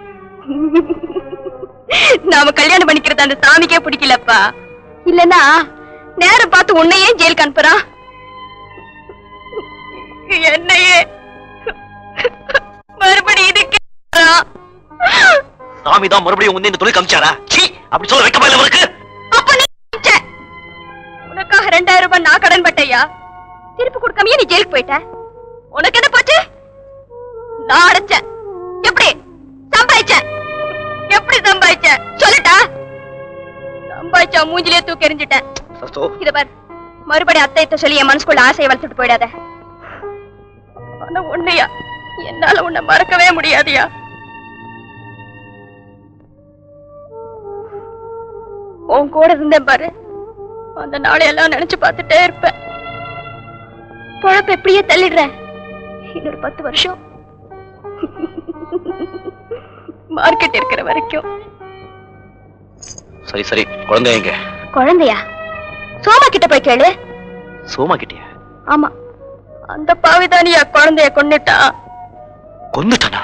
நாம கல்யாணம் பண்ணிக்கிறது அந்த சாமிக்கே பிடிக்கலப்பா. இல்லன்னா நேரம் பார்த்து உன்னையே ஜெயிலுக்கு அனுப்புறான். என்னையே மறுபடியும் இதுக்கு சாமி தான் மறுபடியும் உன்னை இந்த தொழில் காமிச்சாரா? சீ, அப்படி சொல்ல வைக்க போயில உனக்கு. அப்ப நீ உனக்காக ரெண்டாயிரம் ரூபாய் நான் கடன் பட்டையா, திருப்பி கொடுக்காமயே நீ ஜெயிலுக்கு போயிட்ட. உனக்கு என்ன போச்சு? நான் அடைச்சேன். எப்படி சம்பாதிச்சேன்? எப்படி சம்பாதிச்ச சொல்லிட்டா? சம்பாதிச்சா மூஞ்சிலே தூக்கி எறிஞ்சிட்டேன். இத பார், மறுபடியும் அத்தையத்தை சொல்லி என் மனசுக்குள்ள ஆசையை வளர்த்துட்டு போயிடாத. ஆனா உன்னையா, என்னால உன்னை மறக்கவே முடியாதியா. உன் கூட இருந்தேன் பாரு, அந்த நாளையெல்லாம் நினைச்சு பார்த்துட்டே இருப்பேன். பொழப்பு எப்படியே தள்ளிடுறேன். இன்னொரு பத்து வருஷம் மார்க்கெட் இருக்கிற வரைக்கும். சரி சரி, குழந்தை எங்க? குழந்தையா? சோமா கிட்ட போய் கேளு. சோமா கிட்டியா? ஆமா, அந்த பாவிதானியா குழந்தைய கொன்னுட்டா. கொன்னுட்டானா?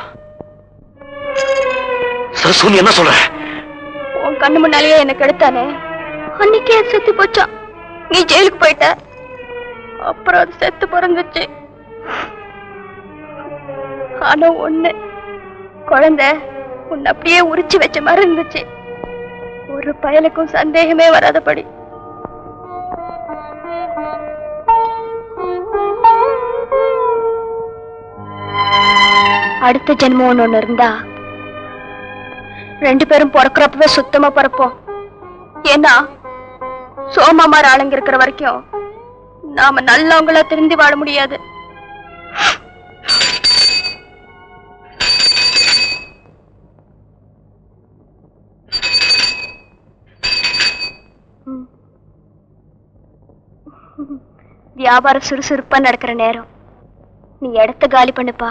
சரசு, நீ என்ன சொல்ற? உன் கண்ணு முன்னாலேயே என்ன கெடுத்தானே, அன்னைக்கே அது செத்து போச்சான். நீ ஜெயிலுக்கு போயிட்ட, அப்புறம் அது செத்து பிறந்துச்சு. ஆனா ஒண்ணு, குழந்தை உன்னை அப்படியே உரிச்சு வச்ச மாதிரி இருந்துச்சு. ஒரு பயலுக்கும் சந்தேகமே வராதபடி. அடுத்த ஜென்மம் ஒண்ணு ஒண்ணு இருந்தா ரெண்டு பேரும் பிறக்கிறப்பவே சுத்தமா பிறப்போம். ஏன்னா சோமா மாதிரி ஆளுங்க இருக்கிற வரைக்கும் நாம நல்லவங்களா திருந்தி வாழ முடியாது. வியாபாரம் சுறுசுறுப்பா நடக்கிற நேரம். நீ இடத்த காலி பண்ணுப்பா.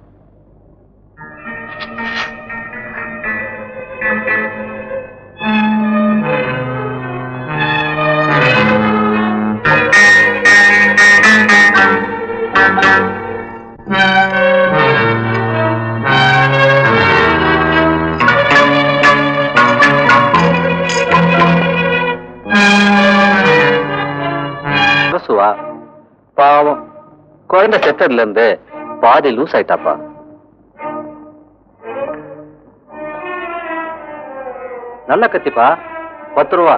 பாவம், குழந்தை செத்ததுல இருந்து பாதி லூஸ் ஆயிட்டாப்பா. நல்ல கத்திப்பா, பத்து ரூபா.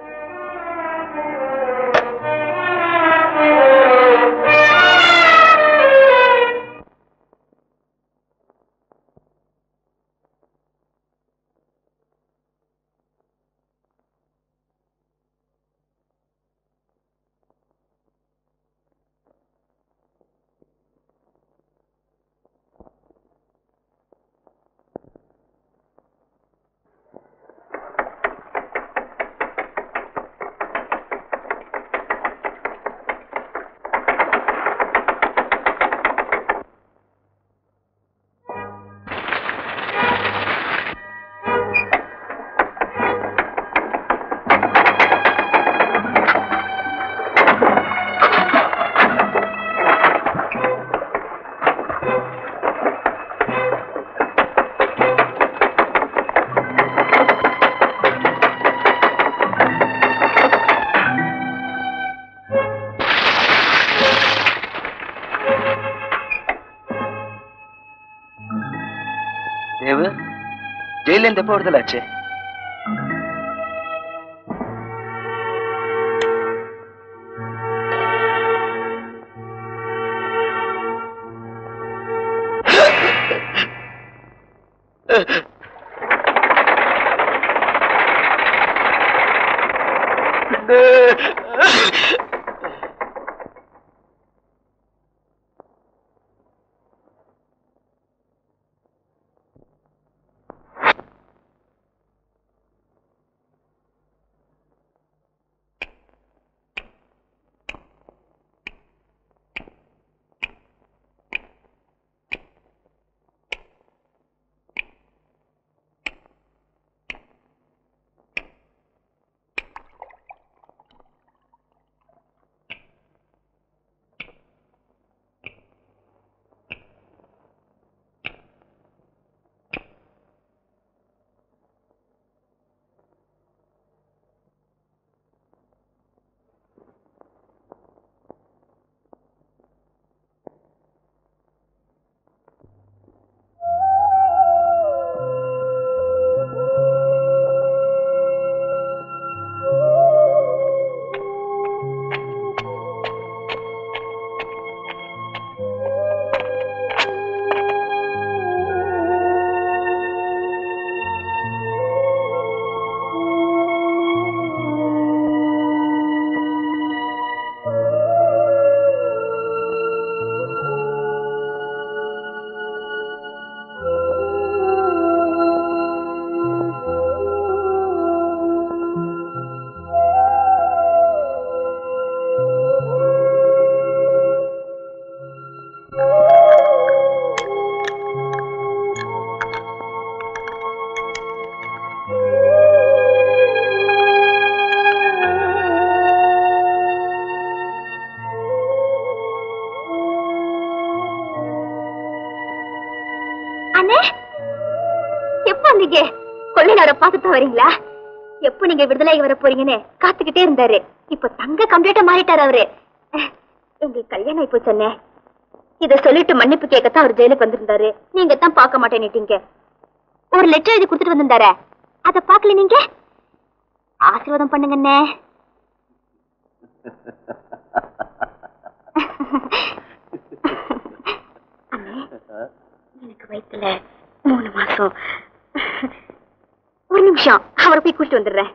ஜெயில இருந்து எப்போ விடுதலை ஆச்சு? கொள்ளையார பாத்துட்டு வரீங்களா? எப்ப நீங்க விடுதலை வர போறீங்கன்னு காத்துக்கிட்டே இருந்தாரு. இப்ப தங்க கம்ப்ளீட்டா மாறிட்டாரு அவரு. எங்க கல்யாணம் இப்போ சொன்னேன். இத சொல்லிட்டு மன்னிப்பு கேட்கத்தான் அவர் ஜெயிலுக்கு வந்திருந்தாரு. நீங்க தான் பார்க்க மாட்டேன்னுட்டீங்க. ஒரு லெட்டர் எழுதி கொடுத்துட்டு வந்திருந்தாரு. அத பாக்கல நீங்க? ஆசீர்வாதம் பண்ணுங்கண்ணே. எனக்கு வயித்துல மூணு மாசம். ஒரு நிமிஷம் அவரை போய் கூட்டிட்டு வந்துடுறேன்.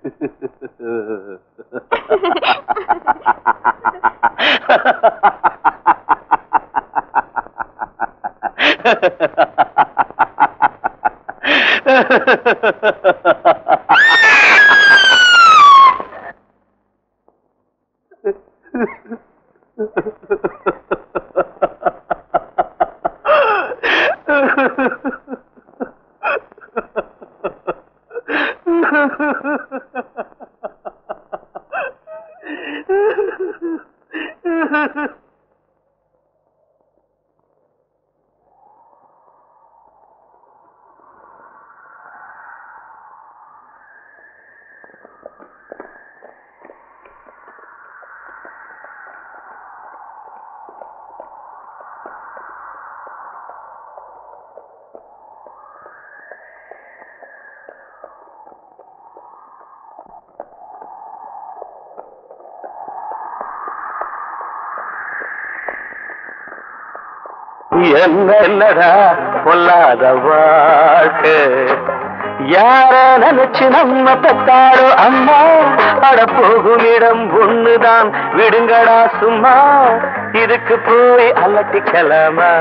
என்னடா பொல்லாத வாழ்க்கை, யார நினைச்சு நம்ம பெத்தாரோ அம்மா, அட போகும் இடம் ஒண்ணுதான் விடுங்கடா சும்மா, இதுக்கு போய் அலட்டிக்கலாமா?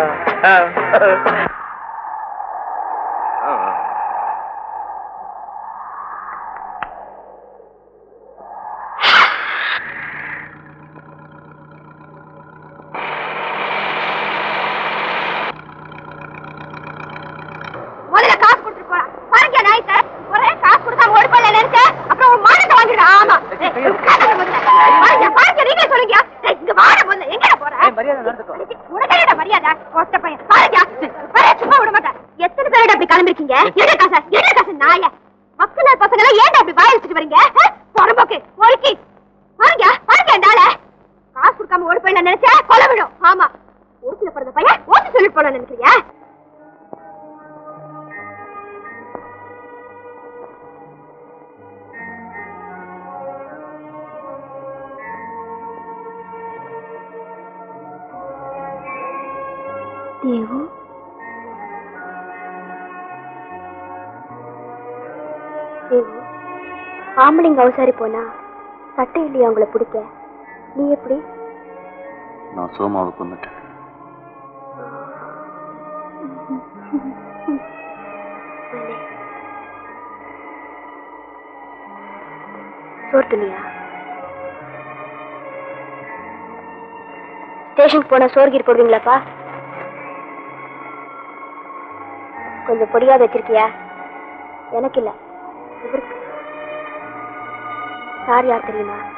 ஆம்பளைங்க அவசாரி போனா சட்டை இல்லையா உங்களை பிடிக்க? நீ எப்படி? நான் சோமாவை கொண்டுட்டேன். சோர்த்துனியா? ஸ்டேஷனுக்கு போனா சோர்கீர் போடுவீங்களாப்பா? கொஞ்சம் பொடியா வச்சிருக்கியா? எனக்கு இல்ல, இவருக்கு. சார் யார் தெரியுமா?